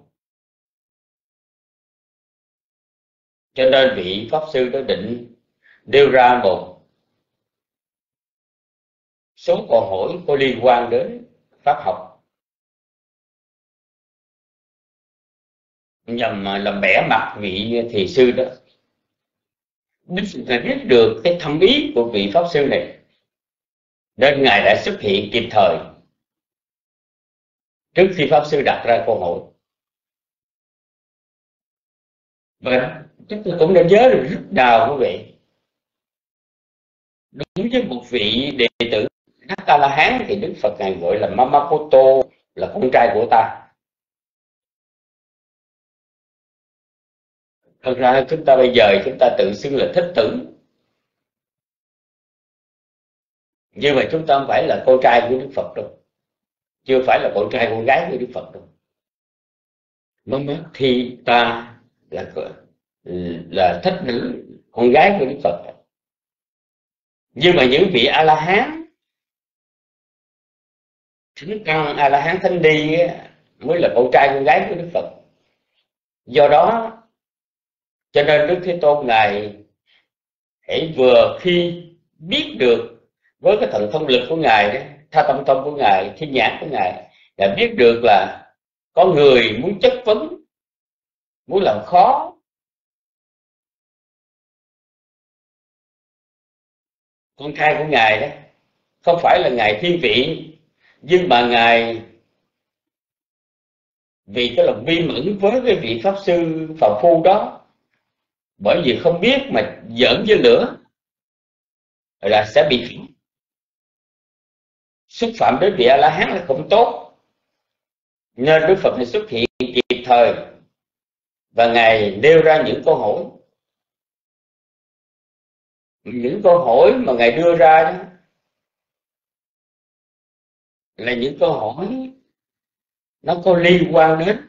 cho nên vị pháp sư đó định nêu ra một số câu hỏi có liên quan đến pháp học, nhằm làm bẻ mặt vị thiền sư đó. Đức Phật biết được cái thâm ý của vị pháp sư này, nên ngài đã xuất hiện kịp thời trước khi pháp sư đặt ra câu hỏi. Và chúng tôi cũng đã nhớ được rất nào quý vị, đối với một vị đệ tử Đắc A La Hán thì Đức Phật ngài gọi là Mamakoto, là con trai của ta. Thật ra chúng ta bây giờ chúng ta tự xưng là thích tử, nhưng mà chúng ta không phải là con trai của Đức Phật đâu, chưa phải là con trai con gái của Đức Phật đâu. Thì ta là thích nữ, con gái của Đức Phật. Nhưng mà những vị A La Hán, thánh tăng A La Hán thánh đi mới là con trai con gái của Đức Phật. Do đó cho nên Đức Thế Tôn ngài hãy vừa khi biết được với cái thần thông lực của ngài đó, tha tâm thông của ngài, thiên nhãn của ngài, đã biết được là có người muốn chất vấn, muốn làm khó con trai của ngài đó. Không phải là ngài thiên vị, nhưng mà ngài vì cái lòng vi mẫn với cái vị pháp sư phàm phu đó, bởi vì không biết mà giỡn với lửa là sẽ bị xúc phạm đến vị A La Hán là không tốt, nên Đức Phật này xuất hiện kịp thời và ngài nêu ra những câu hỏi. Những câu hỏi mà ngài đưa ra đó là những câu hỏi nó có liên quan đến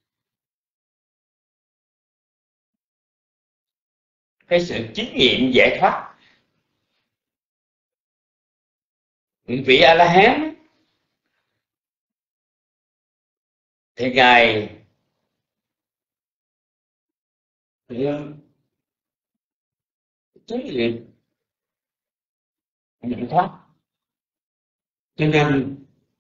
cái sự chứng nghiệm giải thoát. Vị A La Hán thì ngài chứng nghiệm giải thoát, cho nên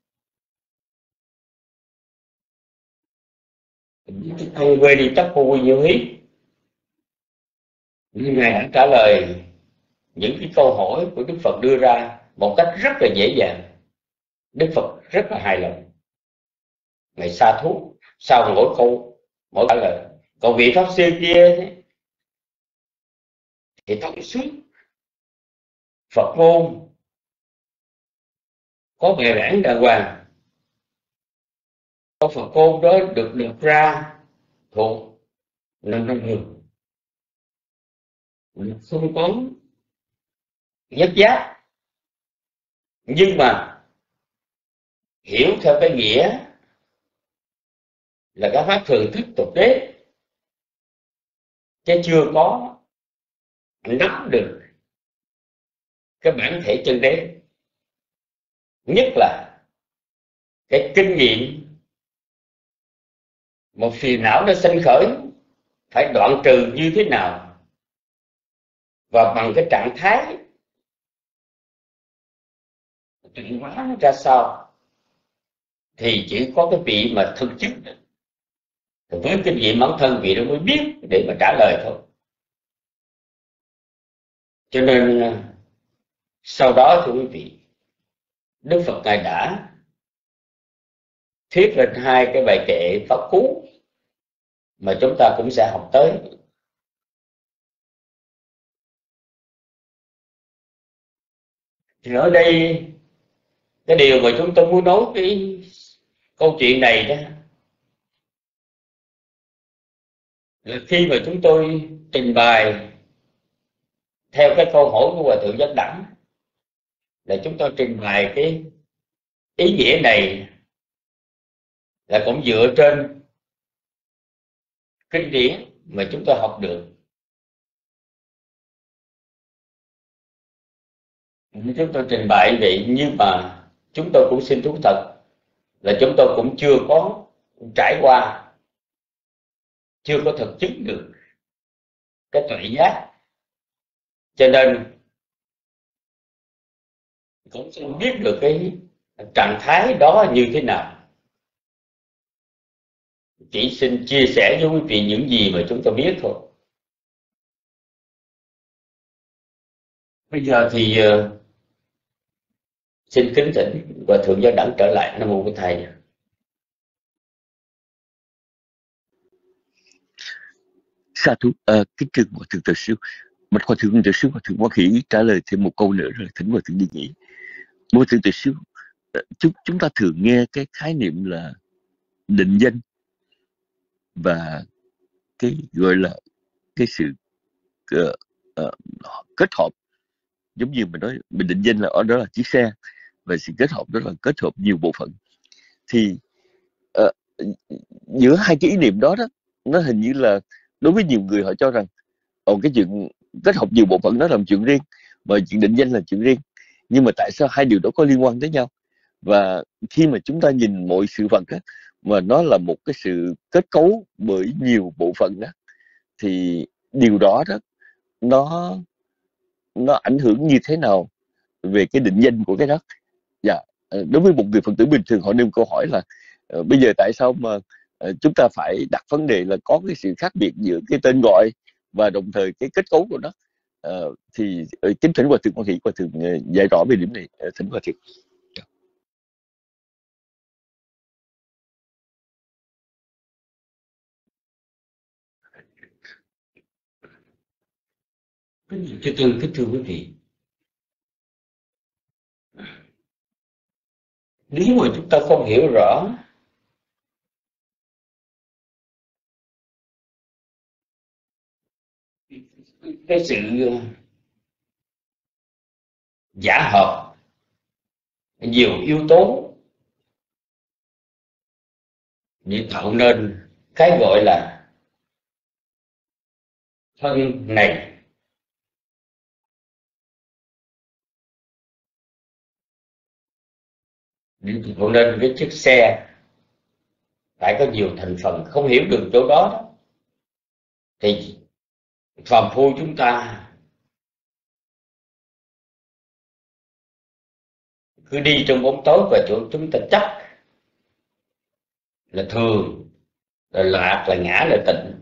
không quê đi tất vô quy nhiêu hí. Nhưng ngài đã trả lời những cái câu hỏi của Đức Phật đưa ra một cách rất là dễ dàng. Đức Phật rất là hài lòng. Ngài sa thú sau mỗi trả lời. Còn vị pháp sư kia thì thông suốt, Phật ngôn, có bài bản đàng hoàng. Câu Phật ngôn đó được đọc ra thuộc năm hương, không có nhất giác, nhưng mà hiểu theo cái nghĩa là các pháp thường thức tục đế, chứ chưa có nắm được cái bản thể chân đế. Nhất là cái kinh nghiệm một phiền não nó sinh khởi phải đoạn trừ như thế nào, và bằng cái trạng thái chuyển hóa nó ra sao, thì chỉ có cái vị mà thực chức với kinh nghiệm bản thân vị đó mới biết để mà trả lời thôi. Cho nên sau đó thưa quý vị, Đức Phật Ngài đã thuyết lên hai cái bài kệ pháp cú mà chúng ta cũng sẽ học tới. Thì ở đây cái điều mà chúng tôi muốn nói cái câu chuyện này đó là khi mà chúng tôi trình bày theo cái câu hỏi của Hòa Thượng Giác Đẳng, là chúng tôi trình bày cái ý nghĩa này là cũng dựa trên kinh điển mà chúng tôi học được. Chúng tôi trình bày vậy, nhưng mà chúng tôi cũng xin thú thật là chúng tôi cũng chưa có trải qua, chưa có thực chứng được cái tuệ giác, cho nên cũng không biết được cái trạng thái đó như thế nào. Chỉ xin chia sẻ với quý vị những gì mà chúng tôi biết thôi. Bây giờ thì xin kính thỉnh Hòa Thượng Giác Đẳng trở lại. Nam mô Bổn Thầy. Sa thú, kính thưa Hòa Thượng Tự Sư, bạch Hòa Thượng Tự Sư, Hòa Thượng Quan Hỷ trả lời thêm một câu nữa rồi thỉnh Hòa Thượng đi nghỉ. Hòa Thượng Tự Sư, chúng ta thường nghe cái khái niệm là định danh và cái gọi là cái sự kết hợp, giống như mình nói mình định danh là ở đó là chiếc xe, và sự kết hợp đó là kết hợp nhiều bộ phận. Thì giữa hai cái ý niệm đó nó hình như là đối với nhiều người họ cho rằng cái chuyện kết hợp nhiều bộ phận đó là một chuyện riêng, và chuyện định danh là chuyện riêng. Nhưng mà tại sao hai điều đó có liên quan tới nhau? Và khi mà chúng ta nhìn mọi sự vật á, mà nó là một cái sự kết cấu bởi nhiều bộ phận đó, thì điều đó nó ảnh hưởng như thế nào về cái định danh của cái đó? Dạ, đối với một người Phật tử bình thường, họ nêu câu hỏi là bây giờ tại sao mà chúng ta phải đặt vấn đề là có cái sự khác biệt giữa cái tên gọi và đồng thời cái kết cấu của nó. Thì kính thỉnh Hòa Thượng Quan Hỷ, Hòa Thượng giải rõ về điểm này. Thỉnh Hòa Thượng. Kính thưa quý vị, nếu mà chúng ta không hiểu rõ cái sự giả hợp nhiều yếu tố để tạo nên cái gọi là thân này, để tạo nên cái chiếc xe phải có nhiều thành phần, không hiểu được chỗ đó thì phàm phu chúng ta cứ đi trong bóng tối, và chỗ chúng ta chắc là thường, là lạc, là ngã, là tịnh.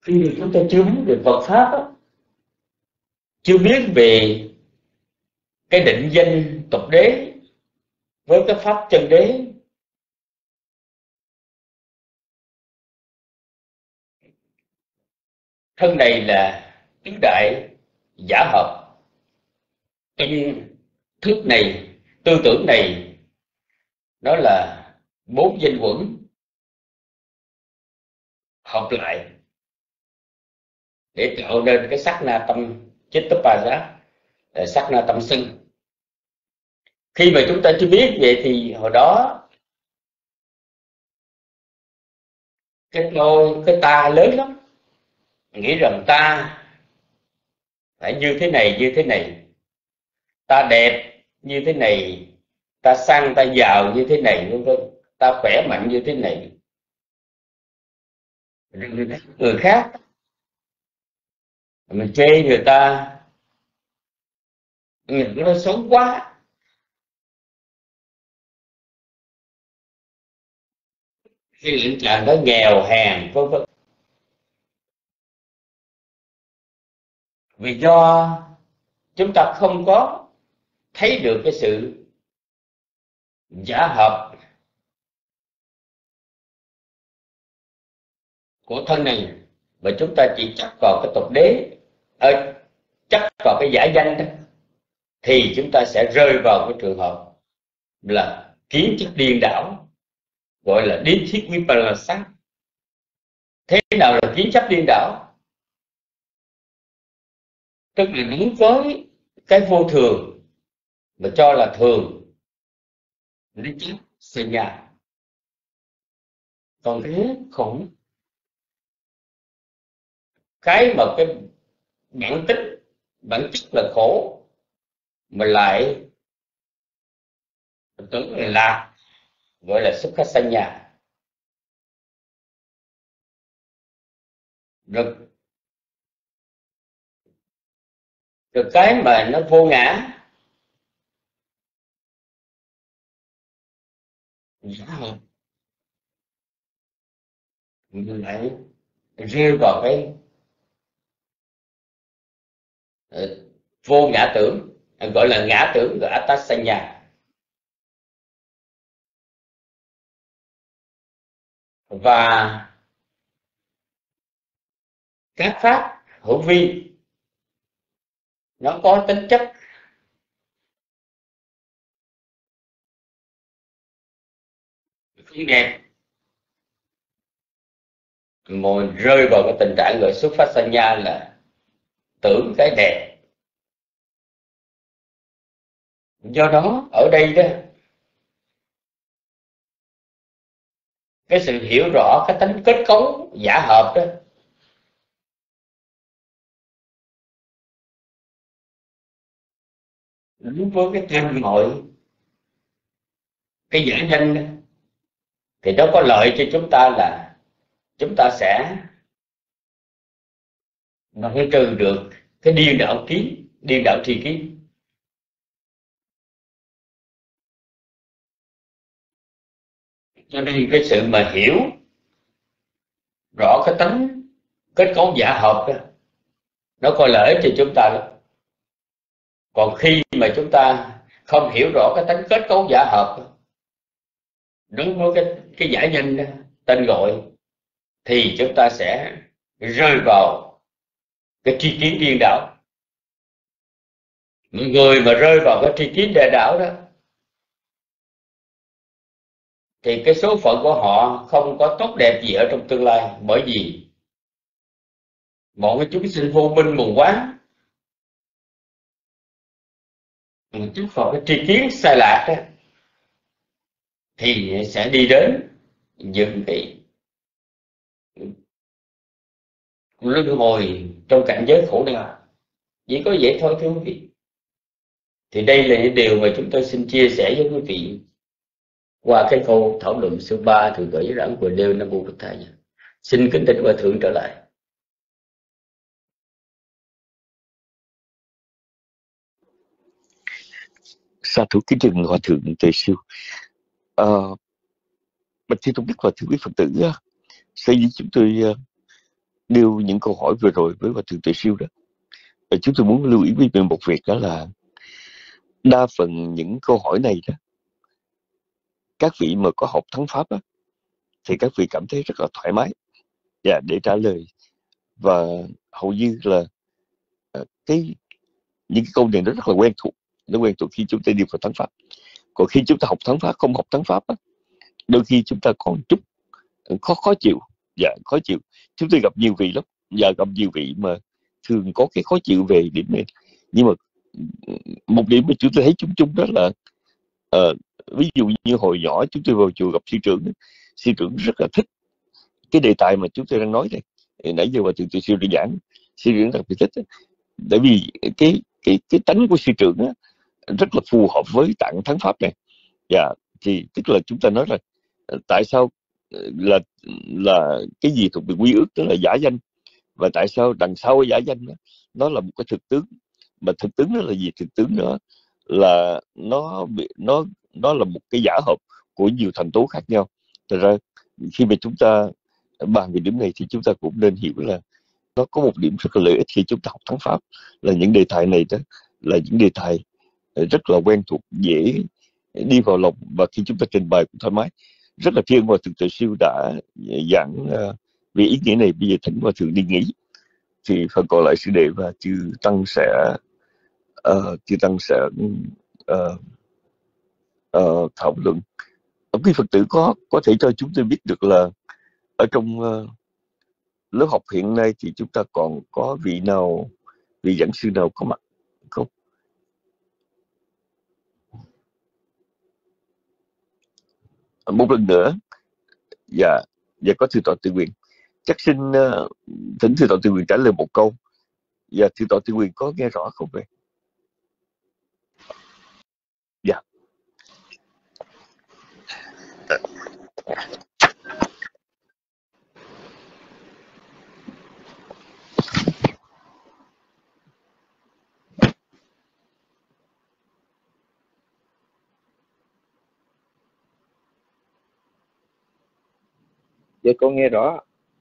khi chúng ta chưa biết về Phật pháp đó, chưa biết về cái định danh tục đế với cái pháp chân đế, thân này là tứ đại giả hợp, trong thức này, tư tưởng này, nó là bốn danh quẩn hợp lại để tạo nên cái sắc na tâm chitta sắc na tâm sân. Khi mà chúng ta chưa biết vậy thì hồi đó cái ta lớn lắm, nghĩ rằng ta phải như thế này, ta đẹp như thế này, ta sang ta giàu như thế này, vân vân, ta khỏe mạnh như thế này. Người khác mình chê người ta, nhìn nó xấu quá, hay là chàng nó nghèo hèn, vân vân. Vì do chúng ta không có thấy được cái sự giả hợp của thân này, mà chúng ta chỉ chấp vào cái tục đế, chấp vào cái giả danh đó, thì chúng ta sẽ rơi vào cái trường hợp là kiến chấp điên đảo, gọi là điên thiết vipassana. Thế nào là kiến chấp điên đảo? Tức là đúng với cái vô thường mà cho là thường, lý chấp sinh nhà, còn thế khổ. Cái mà cái bản chất là khổ mà lại tưởng là lạc, gọi là sukha sanya. Rồi cái mà nó vô ngã, giả hợp, mình lại rơi vào cái vô ngã tưởng, gọi là ngã tưởng, gọi atasanya. Và các pháp hữu vi nó có tính chất không đẹp, rồi rơi vào cái tình trạng gọi xuất phát sanya là tưởng cái đẹp. Do đó ở đây đó, cái sự hiểu rõ cái tính kết cấu giả hợp đó, đúng với cái tên gọi, cái giả danh đó, thì nó có lợi cho chúng ta là chúng ta sẽ loại trừ được cái điên đảo kiến, điên đảo tri kiến. Cho nên cái sự mà hiểu rõ cái tính kết cấu giả hợp đó, nó có lợi cho chúng ta lắm. Còn khi mà chúng ta không hiểu rõ cái tính kết cấu giả hợp, đúng với cái giả danh đó, tên gọi, thì chúng ta sẽ rơi vào cái tri kiến điên đảo. Người mà rơi vào cái tri kiến điên đảo đó thì cái số phận của họ không có tốt đẹp gì ở trong tương lai, bởi vì bọn cái chúng sinh vô minh mù quáng, chấp vào cái tri kiến sai lạc đó, thì sẽ đi đến những cái luân hồi trong cảnh giới khổ đau. Chỉ có vậy thôi thưa quý vị. Thì đây là những điều mà chúng tôi xin chia sẻ với quý vị qua cái câu thảo luận số 3 thường gửi giảng của Đêu Nam Mô Bụt Thầy. Xin kính thỉnh Hòa Thượng trở lại. Sa thú kính trình Hòa Thượng Tề Siêu. Bạch Thiên Tông Đức và thưa quý Phật tử, sở dĩ chúng tôi nêu những câu hỏi vừa rồi với Hòa Thượng Tuệ Siêu đó. Chúng tôi muốn lưu ý với mình một việc, đó là đa phần những câu hỏi này đó, các vị mà có học thắng pháp đó, thì các vị cảm thấy rất là thoải mái để trả lời, và hầu như là những cái câu này nó rất là quen thuộc khi chúng ta đi vào thắng pháp. Còn khi chúng ta học thắng pháp, không học thắng pháp đó, đôi khi chúng ta còn chút khó chịu. Khó chịu. Chúng tôi gặp nhiều vị lắm, gặp nhiều vị mà thường có cái khó chịu về điểm này. Nhưng mà một điểm mà chúng tôi thấy chung đó là ví dụ như hồi nhỏ chúng tôi vào chùa gặp sư trưởng rất là thích cái đề tài mà chúng tôi đang nói đây. Nãy giờ Hòa Thượng Tuệ Siêu đã giảng, sư trưởng đặc biệt thích, tại vì cái tánh của sư trưởng á, rất là phù hợp với tạng thắng pháp này. Thì tức là chúng ta nói là tại sao là cái gì thuộc về quy ước, tức là giả danh, và tại sao đằng sau cái giả danh đó, nó là một cái thực tướng. Mà thực tướng đó là gì? Thực tướng đó là nó là một cái giả hợp của nhiều thành tố khác nhau. Thật ra khi mà chúng ta bàn về điểm này thì chúng ta cũng nên hiểu là nó có một điểm rất là lợi ích khi chúng ta học thắng pháp, là những đề tài này đó là những đề tài rất là quen thuộc, dễ đi vào lòng, và khi chúng ta trình bày cũng thoải mái. Rất là thiên Hòa Thượng Tuệ Siêu đã giảng về ý nghĩa này. Bây giờ thỉnh Hòa Thượng đi nghỉ, thì phần còn lại sư đệ và chư tăng sẽ thảo luận. Quý Phật tử có thể cho chúng tôi biết được là ở trong lớp học hiện nay thì chúng ta còn có vị giảng sư nào có mặt không? Một lần nữa, dạ có Thượng tọa Tư Quyền. Chắc xin thỉnh Thượng tọa Tư Quyền trả lời một câu. Dạ, Thượng tọa Tư Quyền có nghe rõ không vậy? Dạ. Dạ con nghe rõ.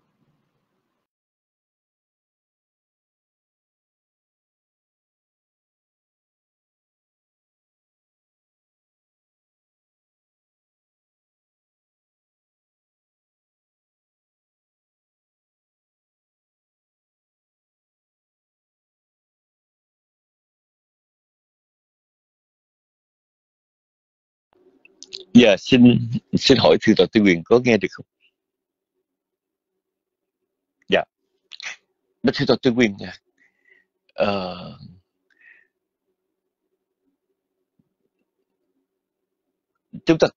Dạ, xin hỏi Thượng tọa Tư Quyền có nghe được không? Dạ. Thượng tọa Tư Quyền, chúng ta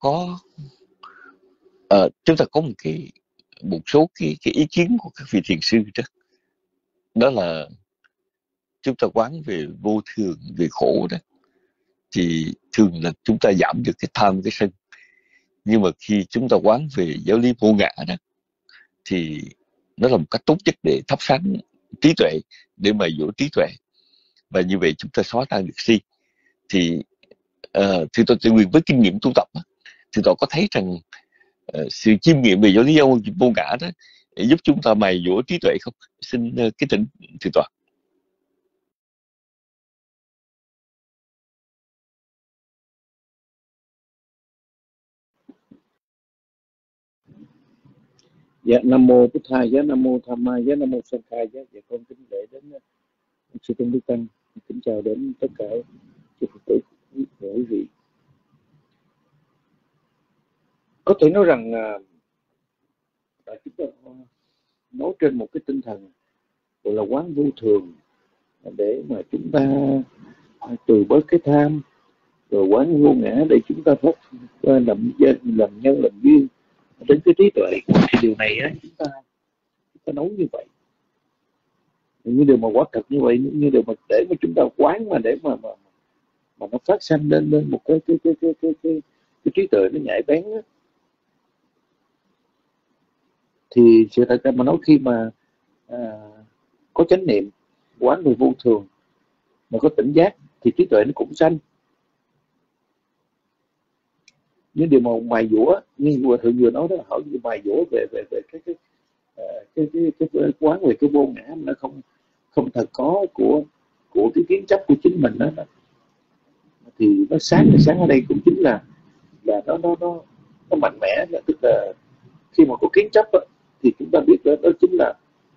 có một số cái ý kiến của các vị thiền sư đó là chúng ta quán về vô thường, về khổ đó, thì thường là chúng ta giảm được cái tham, cái sân. Nhưng mà khi chúng ta quán về giáo lý vô ngã đó, thì nó là một cách tốt nhất để thắp sáng trí tuệ, để mà dỗ trí tuệ, và như vậy chúng ta xóa tan được si. Thì Thượng tọa Tư Quyền với kinh nghiệm tu tập, Thượng tọa có thấy rằng sự chiêm nghiệm về giáo lý vô ngã đó giúp chúng ta mài dỗ trí tuệ không? Xin cái thỉnh Thượng tọa. Dạ, Nam Mô Bụt Thầy Giá, Nam Mô Tham Mai Giá, Nam Mô Sanh Khai Giá. Dạ con kính lễ đến sư Tôn Đức Tăng, kính chào đến tất cả chư Phật tử và quý vị. Có thể nói rằng chúng ta nói trên một cái tinh thần gọi là quán vô thường, để mà chúng ta từ bớt cái tham, rồi quán vô ngã để chúng ta phát làm nhân, làm duyên đến cái trí tuệ. Thì điều này á, chúng ta nói như vậy, như điều mà quả thật như vậy, như điều mà để mà chúng ta quán, mà để mà nó phát sanh lên một cái trí tuệ nó nhạy bén á, thì sự thật ra mà nói, khi mà có chánh niệm, quán về vô thường, mà có tỉnh giác, thì trí tuệ nó cũng sanh. Những điều mà mài dũa, như Hòa Thượng vừa nói đó, hỏi mài dũa về cái quán về cái vô ngã nó không thật có của cái kiến chấp của chính mình đó, thì nó sáng ở đây cũng chính là nó mạnh mẽ, là tức là khi mà có kiến chấp đó, thì chúng ta biết đó chính là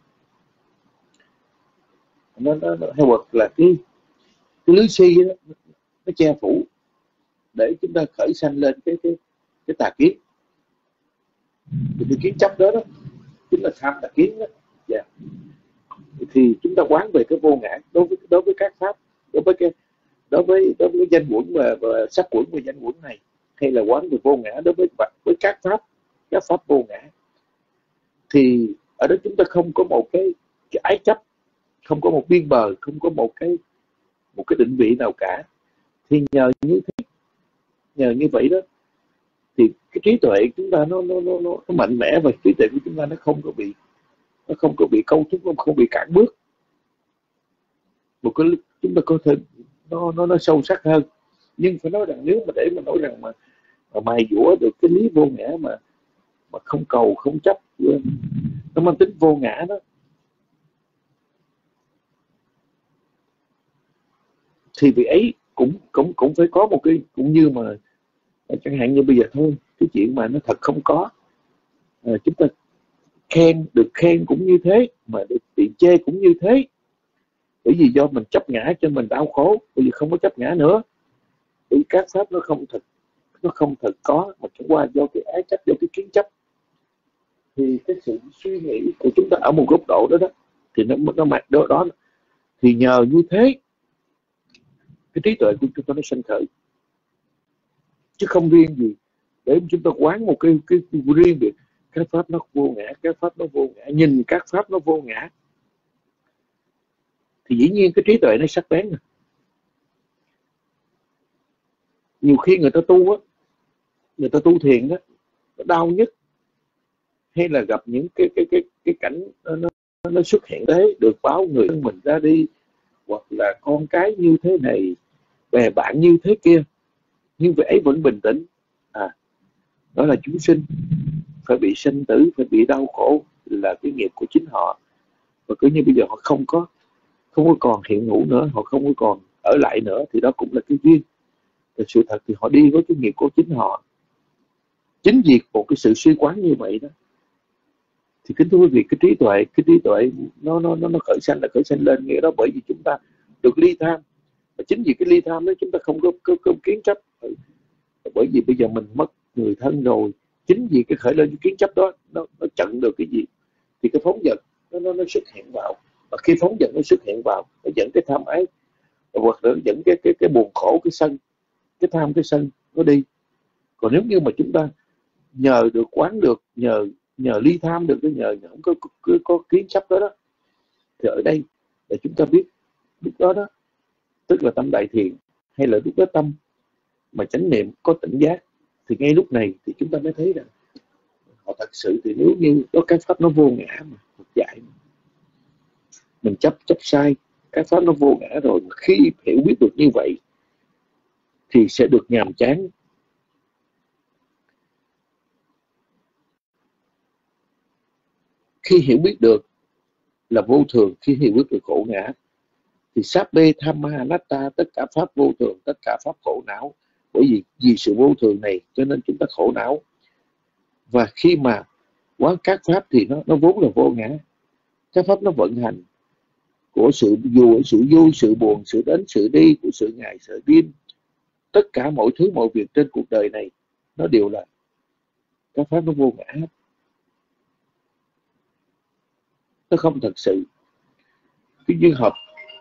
nó hay hoặc là cái lưới xi đó, nó che phủ để chúng ta khởi sanh lên cái tà kiến. Thì cái kiến chấp đó chính là tham tà kiến đó. Yeah. Thì chúng ta quán về cái vô ngã đối với các pháp, đối với danh quẩn và sắc quẩn và danh quẩn này, hay là quán về vô ngã đối với các pháp vô ngã, thì ở đó chúng ta không có một cái ái chấp, không có một biên bờ, không có một cái định vị nào cả. Thì nhờ như vậy đó, thì cái trí tuệ chúng ta nó mạnh mẽ, và trí tuệ của chúng ta nó không có bị câu thúc, nó không bị cản bước. Một cái chúng ta có thể nó sâu sắc hơn. Nhưng phải nói rằng nếu mà để mà nói rằng mà mài dũa được cái lý vô ngã mà không cầu không chấp, nó mang tính vô ngã đó, thì vị ấy cũng phải có một cái, cũng như mà chẳng hạn như bây giờ thôi, cái chuyện mà nó thật không có, chúng ta được khen cũng như thế, mà được bị chê cũng như thế. Bởi vì do mình chấp ngã cho mình đau khổ, bởi vì không có chấp ngã nữa. Bởi vì các pháp nó không thật có, mà chẳng qua do cái ái chấp, do cái kiến chấp. Thì cái sự suy nghĩ của chúng ta ở một góc độ đó thì nó mặt đó thì nhờ như thế cái trí tuệ của chúng ta nó sanh khởi, chứ không riêng gì để chúng ta quán một cái riêng biệt các pháp nó vô ngã, các pháp nó vô ngã, nhìn các pháp nó vô ngã, thì dĩ nhiên cái trí tuệ nó sắc bén. Nhiều khi người ta tu á, người ta tu thiền đó, nó đau nhất, hay là gặp những cái cảnh nó xuất hiện đấy, được báo người thân mình ra đi, hoặc là con cái như thế này, bè bạn như thế kia, nhưng vị ấy vẫn bình tĩnh. Đó là chúng sinh phải bị sinh tử, phải bị đau khổ là cái nghiệp của chính họ, và cứ như bây giờ họ không có còn hiện hữu nữa, họ không có còn ở lại nữa, thì đó cũng là cái duyên. Và sự thật thì họ đi với cái nghiệp của chính họ. Chính vì một cái sự suy quán như vậy đó, thì kính thưa quý vị, cái trí tuệ nó khởi sanh lên, nghĩa đó bởi vì chúng ta được ly tham. Và chính vì cái ly tham đó chúng ta không có kiến chấp. Bởi vì bây giờ mình mất người thân rồi, chính vì cái khởi lên cái kiến chấp đó, nó chặn được cái gì, thì cái phóng dật nó xuất hiện vào. Và khi phóng dật nó xuất hiện vào, nó dẫn cái tham ái, hoặc là dẫn cái buồn khổ, cái sân, cái tham, cái sân nó đi. Còn nếu như mà chúng ta nhờ được quán được, nhờ ly tham được, nhờ không có kiến chấp đó, thì ở đây là chúng ta biết lúc đó tức là tâm đại thiện, hay là lúc đó tâm mà chánh niệm có tỉnh giác, thì ngay lúc này thì chúng ta mới thấy rằng họ thật sự, thì nếu như đó cái pháp nó vô ngã mà Phật dạy mình chấp sai, cái pháp nó vô ngã rồi, mà khi hiểu biết được như vậy thì sẽ được nhàm chán. Khi hiểu biết được là vô thường, khi hiểu biết được khổ ngã, thì sát bê tham ma anatta, tất cả pháp vô thường, tất cả pháp khổ não. Bởi vì sự vô thường này cho nên chúng ta khổ não. Và khi mà quán các pháp thì nó vốn là vô ngã. Các pháp nó vận hành của sự vui, sự buồn, sự đến, sự đi, của sự ngày, sự đêm. Tất cả mọi thứ, mọi việc trên cuộc đời này nó đều là các pháp nó vô ngã. Nó không thật sự. Cái duyên hợp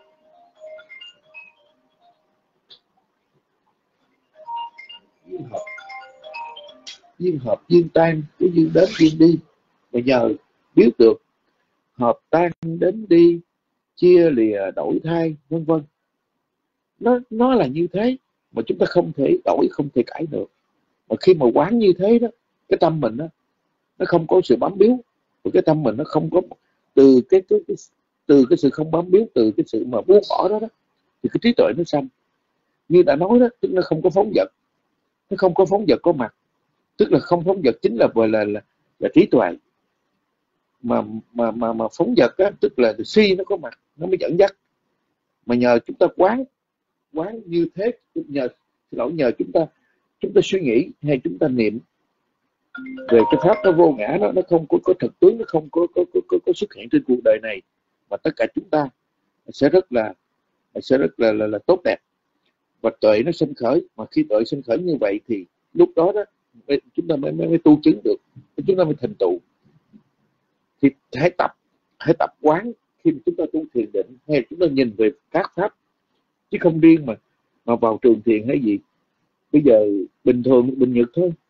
duyên tan, cái duyên đến duyên đi. Và nhờ biết được hợp tan đến đi, chia lìa đổi thay, vân vân, nó là như thế mà chúng ta không thể đổi, không thể cãi được. Mà khi mà quán như thế đó, cái tâm mình nó không có sự bám víu, và cái tâm mình nó không có từ cái sự không bám víu, từ cái sự mà buông bỏ đó, thì cái trí tuệ nó sanh. Như đã nói đó, tức nó không có phóng dật, nó không có phóng dật có mặt, tức là không phóng dật chính là gọi là trí tuệ. mà phóng dật á, tức là si nó có mặt nó mới dẫn dắt. Mà nhờ chúng ta quán như thế, nhờ chúng ta suy nghĩ hay chúng ta niệm về cái pháp nó vô ngã, nó không có thực tướng, nó không có xuất hiện trên cuộc đời này, mà tất cả chúng ta sẽ rất là tốt đẹp, và tuệ nó sinh khởi. Mà khi tuệ sinh khởi như vậy thì lúc đó chúng ta mới tu chứng được, chúng ta mới thành tựu. Thì hãy tập quán khi mà chúng ta tu thiền định, hay chúng ta nhìn về các pháp, chứ không riêng mà vào trường thiền hay gì. Bây giờ bình thường bình nhật thôi,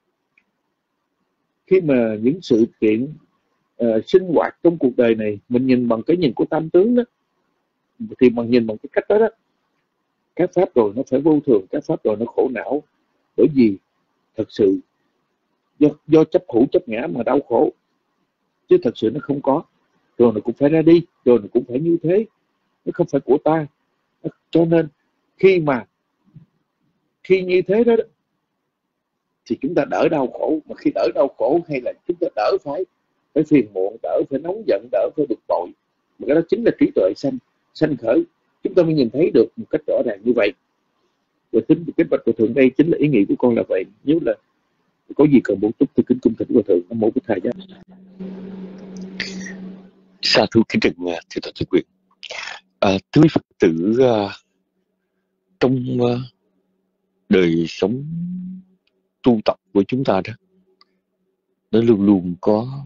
khi mà những sự kiện sinh hoạt trong cuộc đời này mình nhìn bằng cái nhìn của tam tướng đó, thì mình nhìn bằng cái cách đó, các pháp rồi nó phải vô thường, các pháp rồi nó khổ não, bởi vì thật sự do chấp hữu chấp ngã mà đau khổ, chứ thật sự nó không có. Rồi nó cũng phải ra đi, rồi nó cũng phải như thế, nó không phải của ta. Cho nên khi như thế đó thì chúng ta đỡ đau khổ. Mà khi đỡ đau khổ, hay là chúng ta đỡ phải phiền muộn, đỡ phải nóng giận, đỡ phải bực bội, mà cái đó chính là trí tuệ sanh khởi. Chúng ta mới nhìn thấy được một cách rõ ràng như vậy. Và tính cái bạch của thượng, đây chính là ý nghĩa của con là vậy. Nếu là có gì cần bổ túc thì kính cung thỉnh của thượng. Nam mô Bổn Thầy Giá. Sa thú kính trần thưa Thượng Quyền. Thưa quý Phật tử, trong đời sống tu tập của chúng ta đó, nó luôn luôn có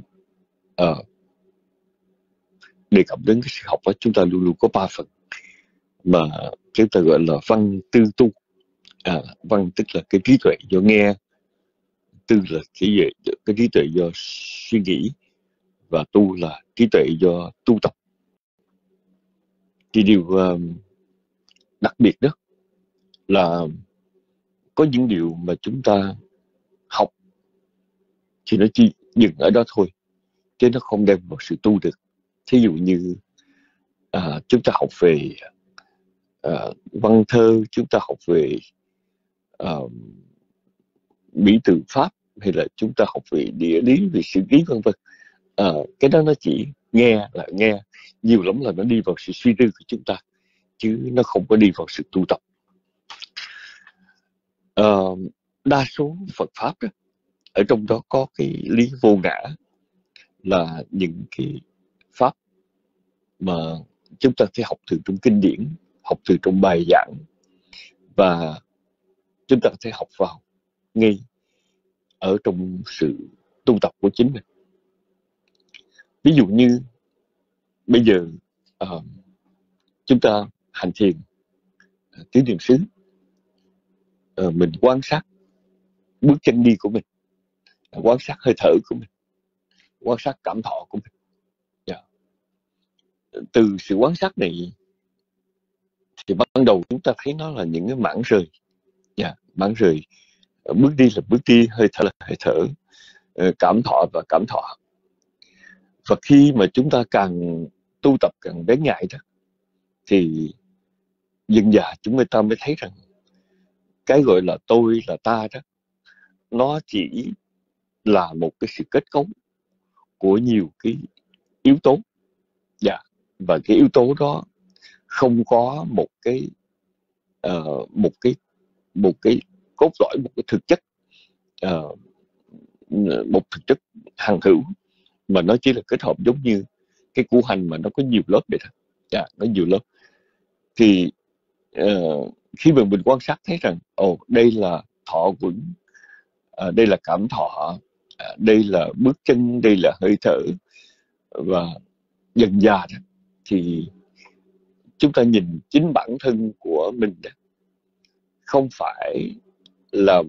đề cập đến cái sự học đó. Chúng ta luôn luôn có 3 phần mà chúng ta gọi là văn tư tu. Văn tức là cái trí tuệ do nghe, tư là cái trí tuệ do suy nghĩ, và tu là trí tuệ do tu tập. Thì điều đặc biệt đó là có những điều mà chúng ta học thì nó chỉ dừng ở đó thôi, chứ nó không đem vào sự tu được. Thí dụ như chúng ta học về văn thơ, chúng ta học về mỹ từ pháp, hay là chúng ta học về địa lý, về sử ký vân vân. Cái đó nó chỉ nghe, nhiều lắm là nó đi vào sự suy tư của chúng ta, chứ nó không có đi vào sự tu tập. Đa số Phật pháp đó, ở trong đó có cái lý vô ngã, là những cái pháp mà chúng ta phải học từ trong kinh điển, học từ trong bài giảng, và chúng ta phải học vào ngay ở trong sự tu tập của chính mình. Ví dụ như bây giờ chúng ta hành thiền tứ niệm xứ, mình quan sát bước chân đi của mình, quan sát hơi thở của mình, quan sát cảm thọ của mình. Từ sự quan sát này thì ban đầu chúng ta thấy nó là những cái mảng rời. Mảng rời, bước đi là bước đi, hơi thở là hơi thở, cảm thọ và cảm thọ. Và khi mà chúng ta càng tu tập càng bén nhạy đó, thì dần dà chúng ta mới thấy rằng cái gọi là tôi, là ta đó, nó chỉ là một cái sự kết cấu của nhiều cái yếu tố. Và cái yếu tố đó không có một cái cốt lõi, một cái thực chất, một thực chất hằng hữu, mà nó chỉ là kết hợp, giống như cái củ hành mà nó có nhiều lớp vậy thôi. Nó nhiều lớp. Thì khi mà mình quan sát thấy rằng đây là thọ vững, đây là cảm thọ, đây là bước chân, đây là hơi thở, và dần dà đó, thì chúng ta nhìn chính bản thân của mình đó, không phải là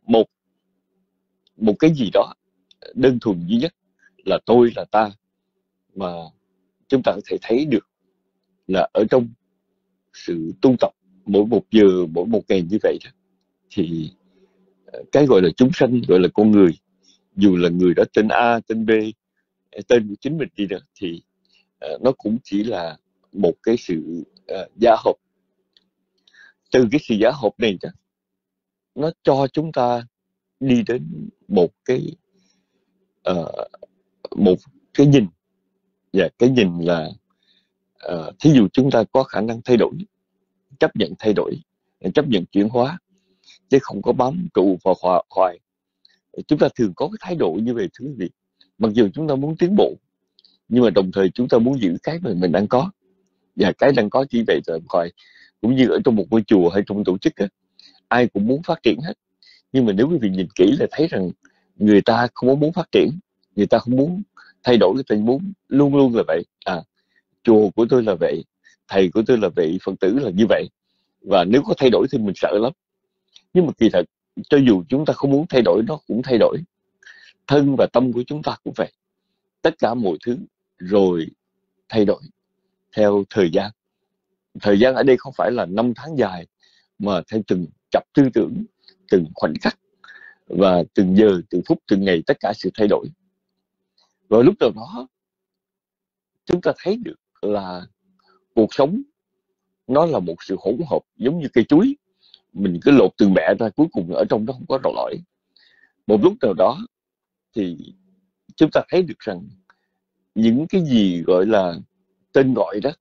một cái gì đó đơn thuần duy nhất là tôi, là ta, mà chúng ta có thể thấy được là ở trong sự tu tập mỗi một giờ, mỗi một ngày như vậy đó, thì cái gọi là chúng sanh, gọi là con người, dù là người đó tên A, tên B, tên của chính mình đi nữa, thì nó cũng chỉ là một cái sự giả hợp. Từ cái sự giả hợp này đó, nó cho chúng ta đi đến một cái nhìn, và cái nhìn là thí dụ chúng ta có khả năng thay đổi, chấp nhận thay đổi, chấp nhận chuyển hóa, chứ không có bám trụ vào hoài. Chúng ta thường có cái thái độ như vậy, thưa quý vị. Mặc dù chúng ta muốn tiến bộ, nhưng mà đồng thời chúng ta muốn giữ cái mà mình đang có, và cái đang có chỉ vậy rồi khỏi. Cũng như ở trong một ngôi chùa hay trong tổ chức á, ai cũng muốn phát triển hết, nhưng mà nếu quý vị nhìn kỹ là thấy rằng người ta không có muốn phát triển, người ta không muốn thay đổi, người ta muốn luôn luôn là vậy. Chùa của tôi là vậy, thầy của tôi là vậy, Phật tử là như vậy, và nếu có thay đổi thì mình sợ lắm. Nhưng mà kỳ thật, cho dù chúng ta không muốn thay đổi, nó cũng thay đổi. Thân và tâm của chúng ta cũng vậy. Tất cả mọi thứ rồi thay đổi theo thời gian. Thời gian ở đây không phải là 5 tháng dài, mà theo từng chập tư tưởng, từng khoảnh khắc, và từng giờ, từng phút, từng ngày, tất cả sự thay đổi. Rồi lúc nào đó chúng ta thấy được là cuộc sống nó là một sự hỗn hợp giống như cây chuối. Mình cứ lột từng bẹ ra, cuối cùng ở trong nó không có rau lõi. Một lúc nào đó thì chúng ta thấy được rằng những cái gì gọi là tên gọi đó,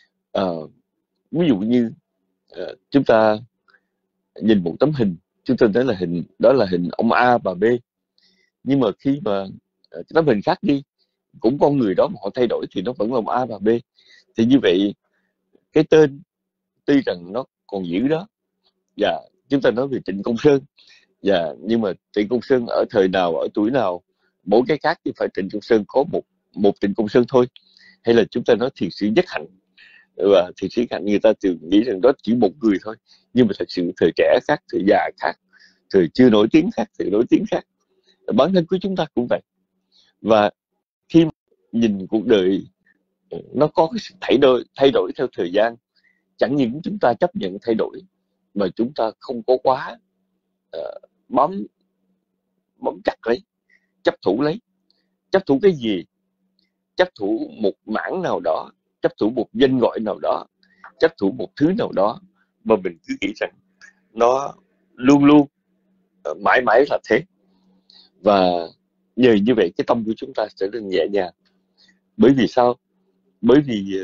ví dụ như chúng ta nhìn một tấm hình, chúng ta thấy là đó là hình ông A và B. Nhưng mà khi mà cái tấm hình khác đi, cũng con người đó mà họ thay đổi thì nó vẫn là ông A và B. Thì như vậy cái tên tuy rằng nó còn giữ đó. Và chúng ta nói về Trịnh Công Sơn, nhưng mà Trịnh Công Sơn ở thời nào, ở tuổi nào, mỗi cái khác chứ phải Trịnh Công Sơn có một Trịnh Công Sơn thôi. Hay là chúng ta nói thiền sĩ Nhất Hạnh, và thiền sĩ Hạnh người ta thường nghĩ rằng đó chỉ một người thôi, nhưng mà thật sự thời trẻ khác, thời già khác, thời chưa nổi tiếng khác, thời nổi tiếng khác. Bản thân của chúng ta cũng vậy. Và khi nhìn cuộc đời nó có cái sự thay đổi theo thời gian, chẳng những chúng ta chấp nhận thay đổi, mà chúng ta không có quá bám chặt lấy, chấp thủ lấy. Chấp thủ cái gì? Chấp thủ một mảng nào đó, chấp thủ một danh gọi nào đó, chấp thủ một thứ nào đó, mà mình cứ nghĩ rằng nó luôn luôn mãi mãi là thế. Và nhờ như vậy cái tâm của chúng ta sẽ được nhẹ nhàng. Bởi vì sao? Bởi vì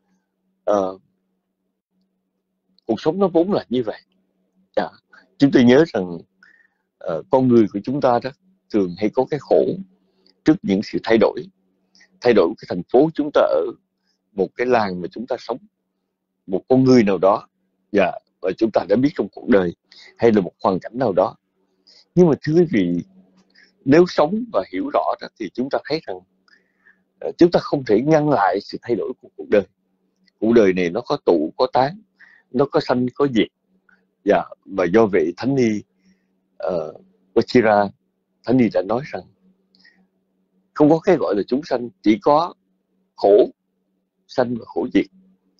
cuộc sống nó vốn là như vậy. Chúng tôi nhớ rằng con người của chúng ta đó thường hay có cái khổ trước những sự thay đổi. Thay đổi cái thành phố chúng ta ở, một cái làng mà chúng ta sống, một con người nào đó, và chúng ta đã biết trong cuộc đời, hay là một hoàn cảnh nào đó. Nhưng mà thưa quý vị, nếu sống và hiểu rõ đó, thì chúng ta thấy rằng chúng ta không thể ngăn lại sự thay đổi của cuộc đời. Cuộc đời này nó có tụ, có tán, nó có sanh, có diệt. Và do vậy Thánh Ni Vajira, Thánh Ni đã nói rằng không có cái gọi là chúng sanh, chỉ có khổ sanh và khổ diệt.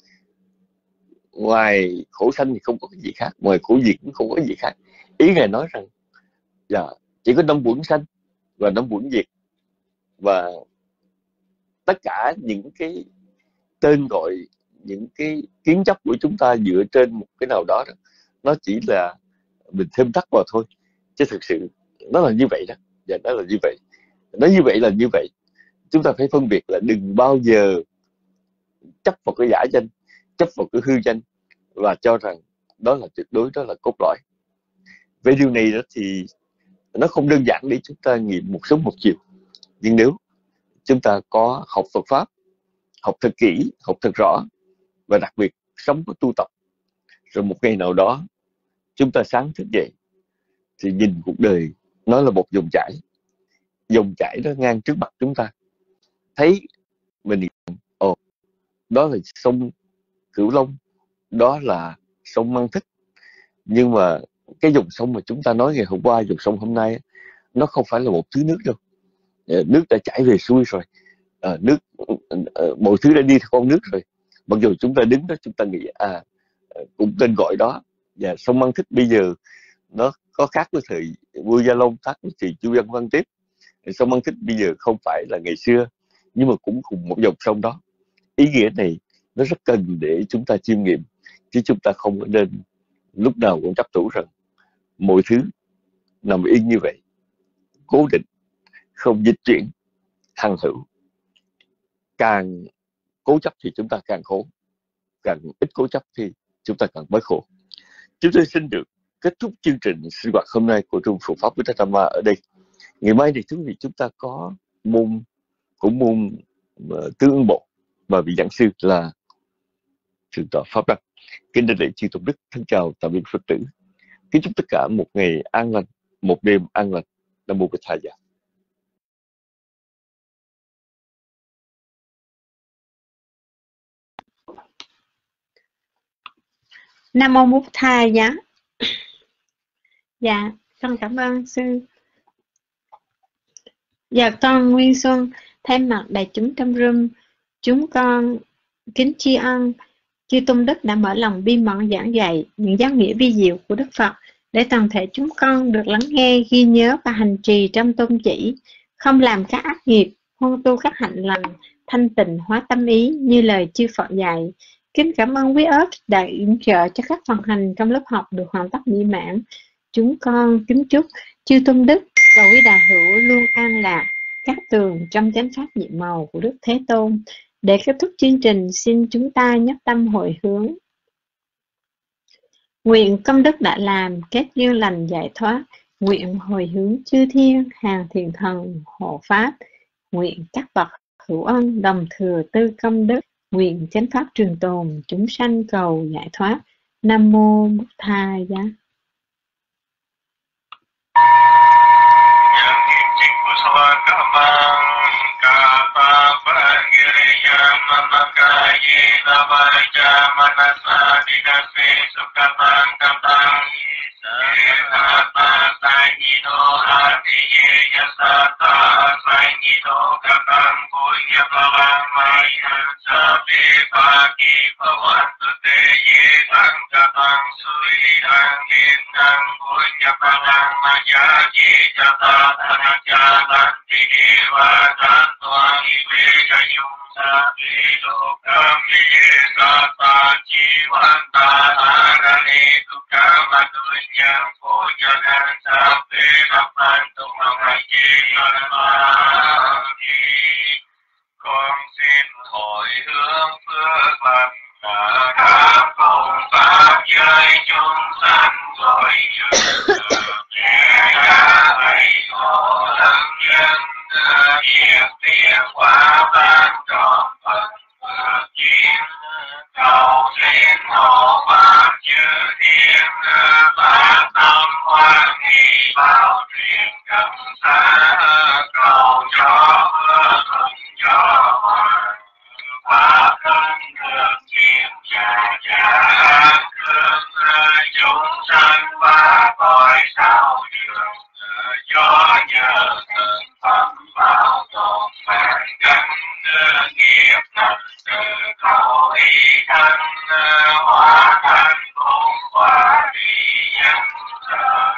Ngoài khổ sanh thì không có cái gì khác, ngoài khổ diệt cũng không có cái gì khác. Ý Ngài nói rằng chỉ có 5 quẩn sanh và 5 quẩn diệt. Và tất cả những cái tên gọi, những cái kiến chấp của chúng ta dựa trên một cái nào đó, nó chỉ là mình thêm thắt vào thôi, chứ thực sự nó là như vậy đó. Và nó là như vậy. Nó như vậy là như vậy. Chúng ta phải phân biệt là đừng bao giờ chấp vào cái giả danh, chấp vào cái hư danh, và cho rằng đó là tuyệt đối, đó là cốt lõi. Về điều này đó thì nó không đơn giản để chúng ta nghiệm một sớm một chiều. Nhưng nếu chúng ta có học Phật Pháp, học thật kỹ, học thật rõ, và đặc biệt sống có tu tập, rồi một ngày nào đó chúng ta sáng thức dậy thì nhìn cuộc đời nó là một dòng chảy. Dòng chảy đó ngang trước mặt chúng ta, thấy mình đó là sông Cửu Long, đó là sông Mang Thích. Nhưng mà cái dòng sông mà chúng ta nói ngày hôm qua, dòng sông hôm nay, nó không phải là một thứ nước đâu. Nước đã chảy về xuôi rồi. Nước mọi thứ đã đi theo con nước rồi. Mặc dù chúng ta đứng đó chúng ta nghĩ cũng tên gọi đó. Và sông Mang Thích bây giờ nó có khác với thời vua Gia Long, khác với thời Chu Văn Văn Tiếp. Sông Mang Thích bây giờ không phải là ngày xưa, nhưng mà cũng cùng một dòng sông đó. Ý nghĩa này nó rất cần để chúng ta chiêm nghiệm, chứ chúng ta không nên lúc nào cũng chấp thủ rằng mọi thứ nằm yên như vậy, cố định, không dịch chuyển, hằng hữu. càng cố chấp thì chúng ta càng khổ, càng ít cố chấp thì chúng ta càng bớt khổ. Chúng tôi xin được kết thúc chương trình sinh hoạt hôm nay của Trung Phổ Pháp Buddha Dhamma ở đây. Ngày mai thì chúng ta có môn Tứ Ưng Bộ và vị giảng sư là Thượng tọa Pháp Đăng. Kính đại lễ chư tôn đức, thân chào tạm biệt Phật tử. Kính chúc tất cả một ngày an lành, một đêm an lành. Nam mô Bổn Thầy. Nam mô Bổn Thầy. Dạ, con cảm ơn sư. Dạ, con Nguyên Xuân thay mặt đại chúng trong room, chúng con kính tri ân chư tôn đức đã mở lòng bi mẫn giảng dạy những giáo nghĩa vi diệu của Đức Phật để toàn thể chúng con được lắng nghe, ghi nhớ và hành trì trong tôn chỉ, không làm các ác nghiệp, huân tu các hạnh lành, thanh tịnh hóa tâm ý như lời chư Phật dạy. Kính cảm ơn quý ớt đã yểm trợ cho các phần hành trong lớp học được hoàn tất mỹ mãn. Chúng con kính chúc chư tôn đức và quý đạo hữu luôn an lạc, cát tường trong chánh pháp nhiệm màu của Đức Thế Tôn. Để kết thúc chương trình, xin chúng ta nhất tâm hồi hướng. Nguyện công đức đã làm, kết duyên lành giải thoát. Nguyện hồi hướng chư thiên, hàng thiền thần, hộ pháp. Nguyện các bậc hữu ân đồng thừa tư công đức. Nguyện chánh pháp trường tồn, chúng sanh cầu giải thoát. Nam mô Bổn Thầy. Con xin hồi hướng phước lành đã cùng pháp giới chúng sanh rồi khổ lâm nhân diệt tiền quả ban trọn phần phước duyên cầu xin hộ pháp chư thiên phát tâm hoan hỷ bảo truyền cấm xa cầu cho phước thuận cho hòa pháp thân được kiệm trà trà thương chúng sanh và cõi sao đường cho nhờ từng phẩm bảo tồn bản căn nghiệp năng từ khẩu ý thân hóa thành bổn quả vị nhân trợ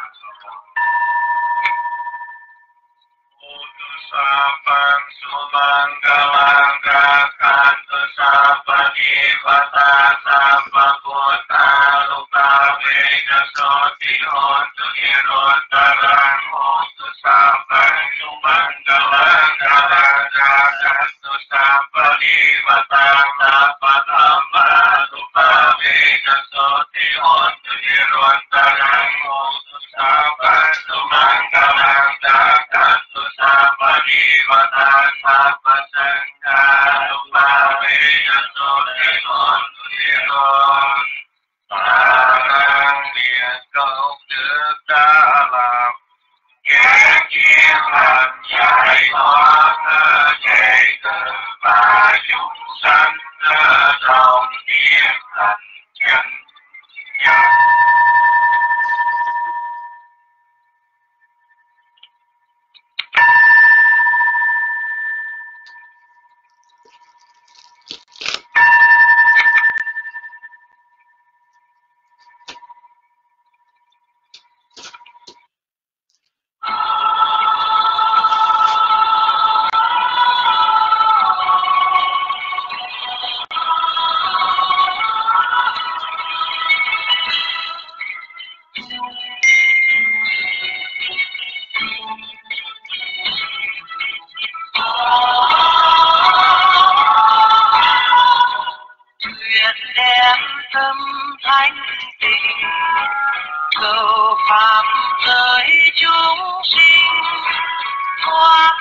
Sapan Sumangalang Rakantu Sapa Divata Sapa Kota Luka Veda Soti Hontu Hirontarang Hontu Sapan Sumangalang Rakantu Sapa Divata Sapa Dhamma Luka Veda Soti Hontu Hirontarang Hontu Sapan Sumangalang Rakantu Sapa Divata Sapa Sangha Lupa Veda Soti Hontu Hiron Tarang Điện Công Đức đã làm kẻ kiến hành giải thoát thế tử và chúng sanh trong điện thành chân nhân. thánh tình, cầu phạm giới chúng sinh thoát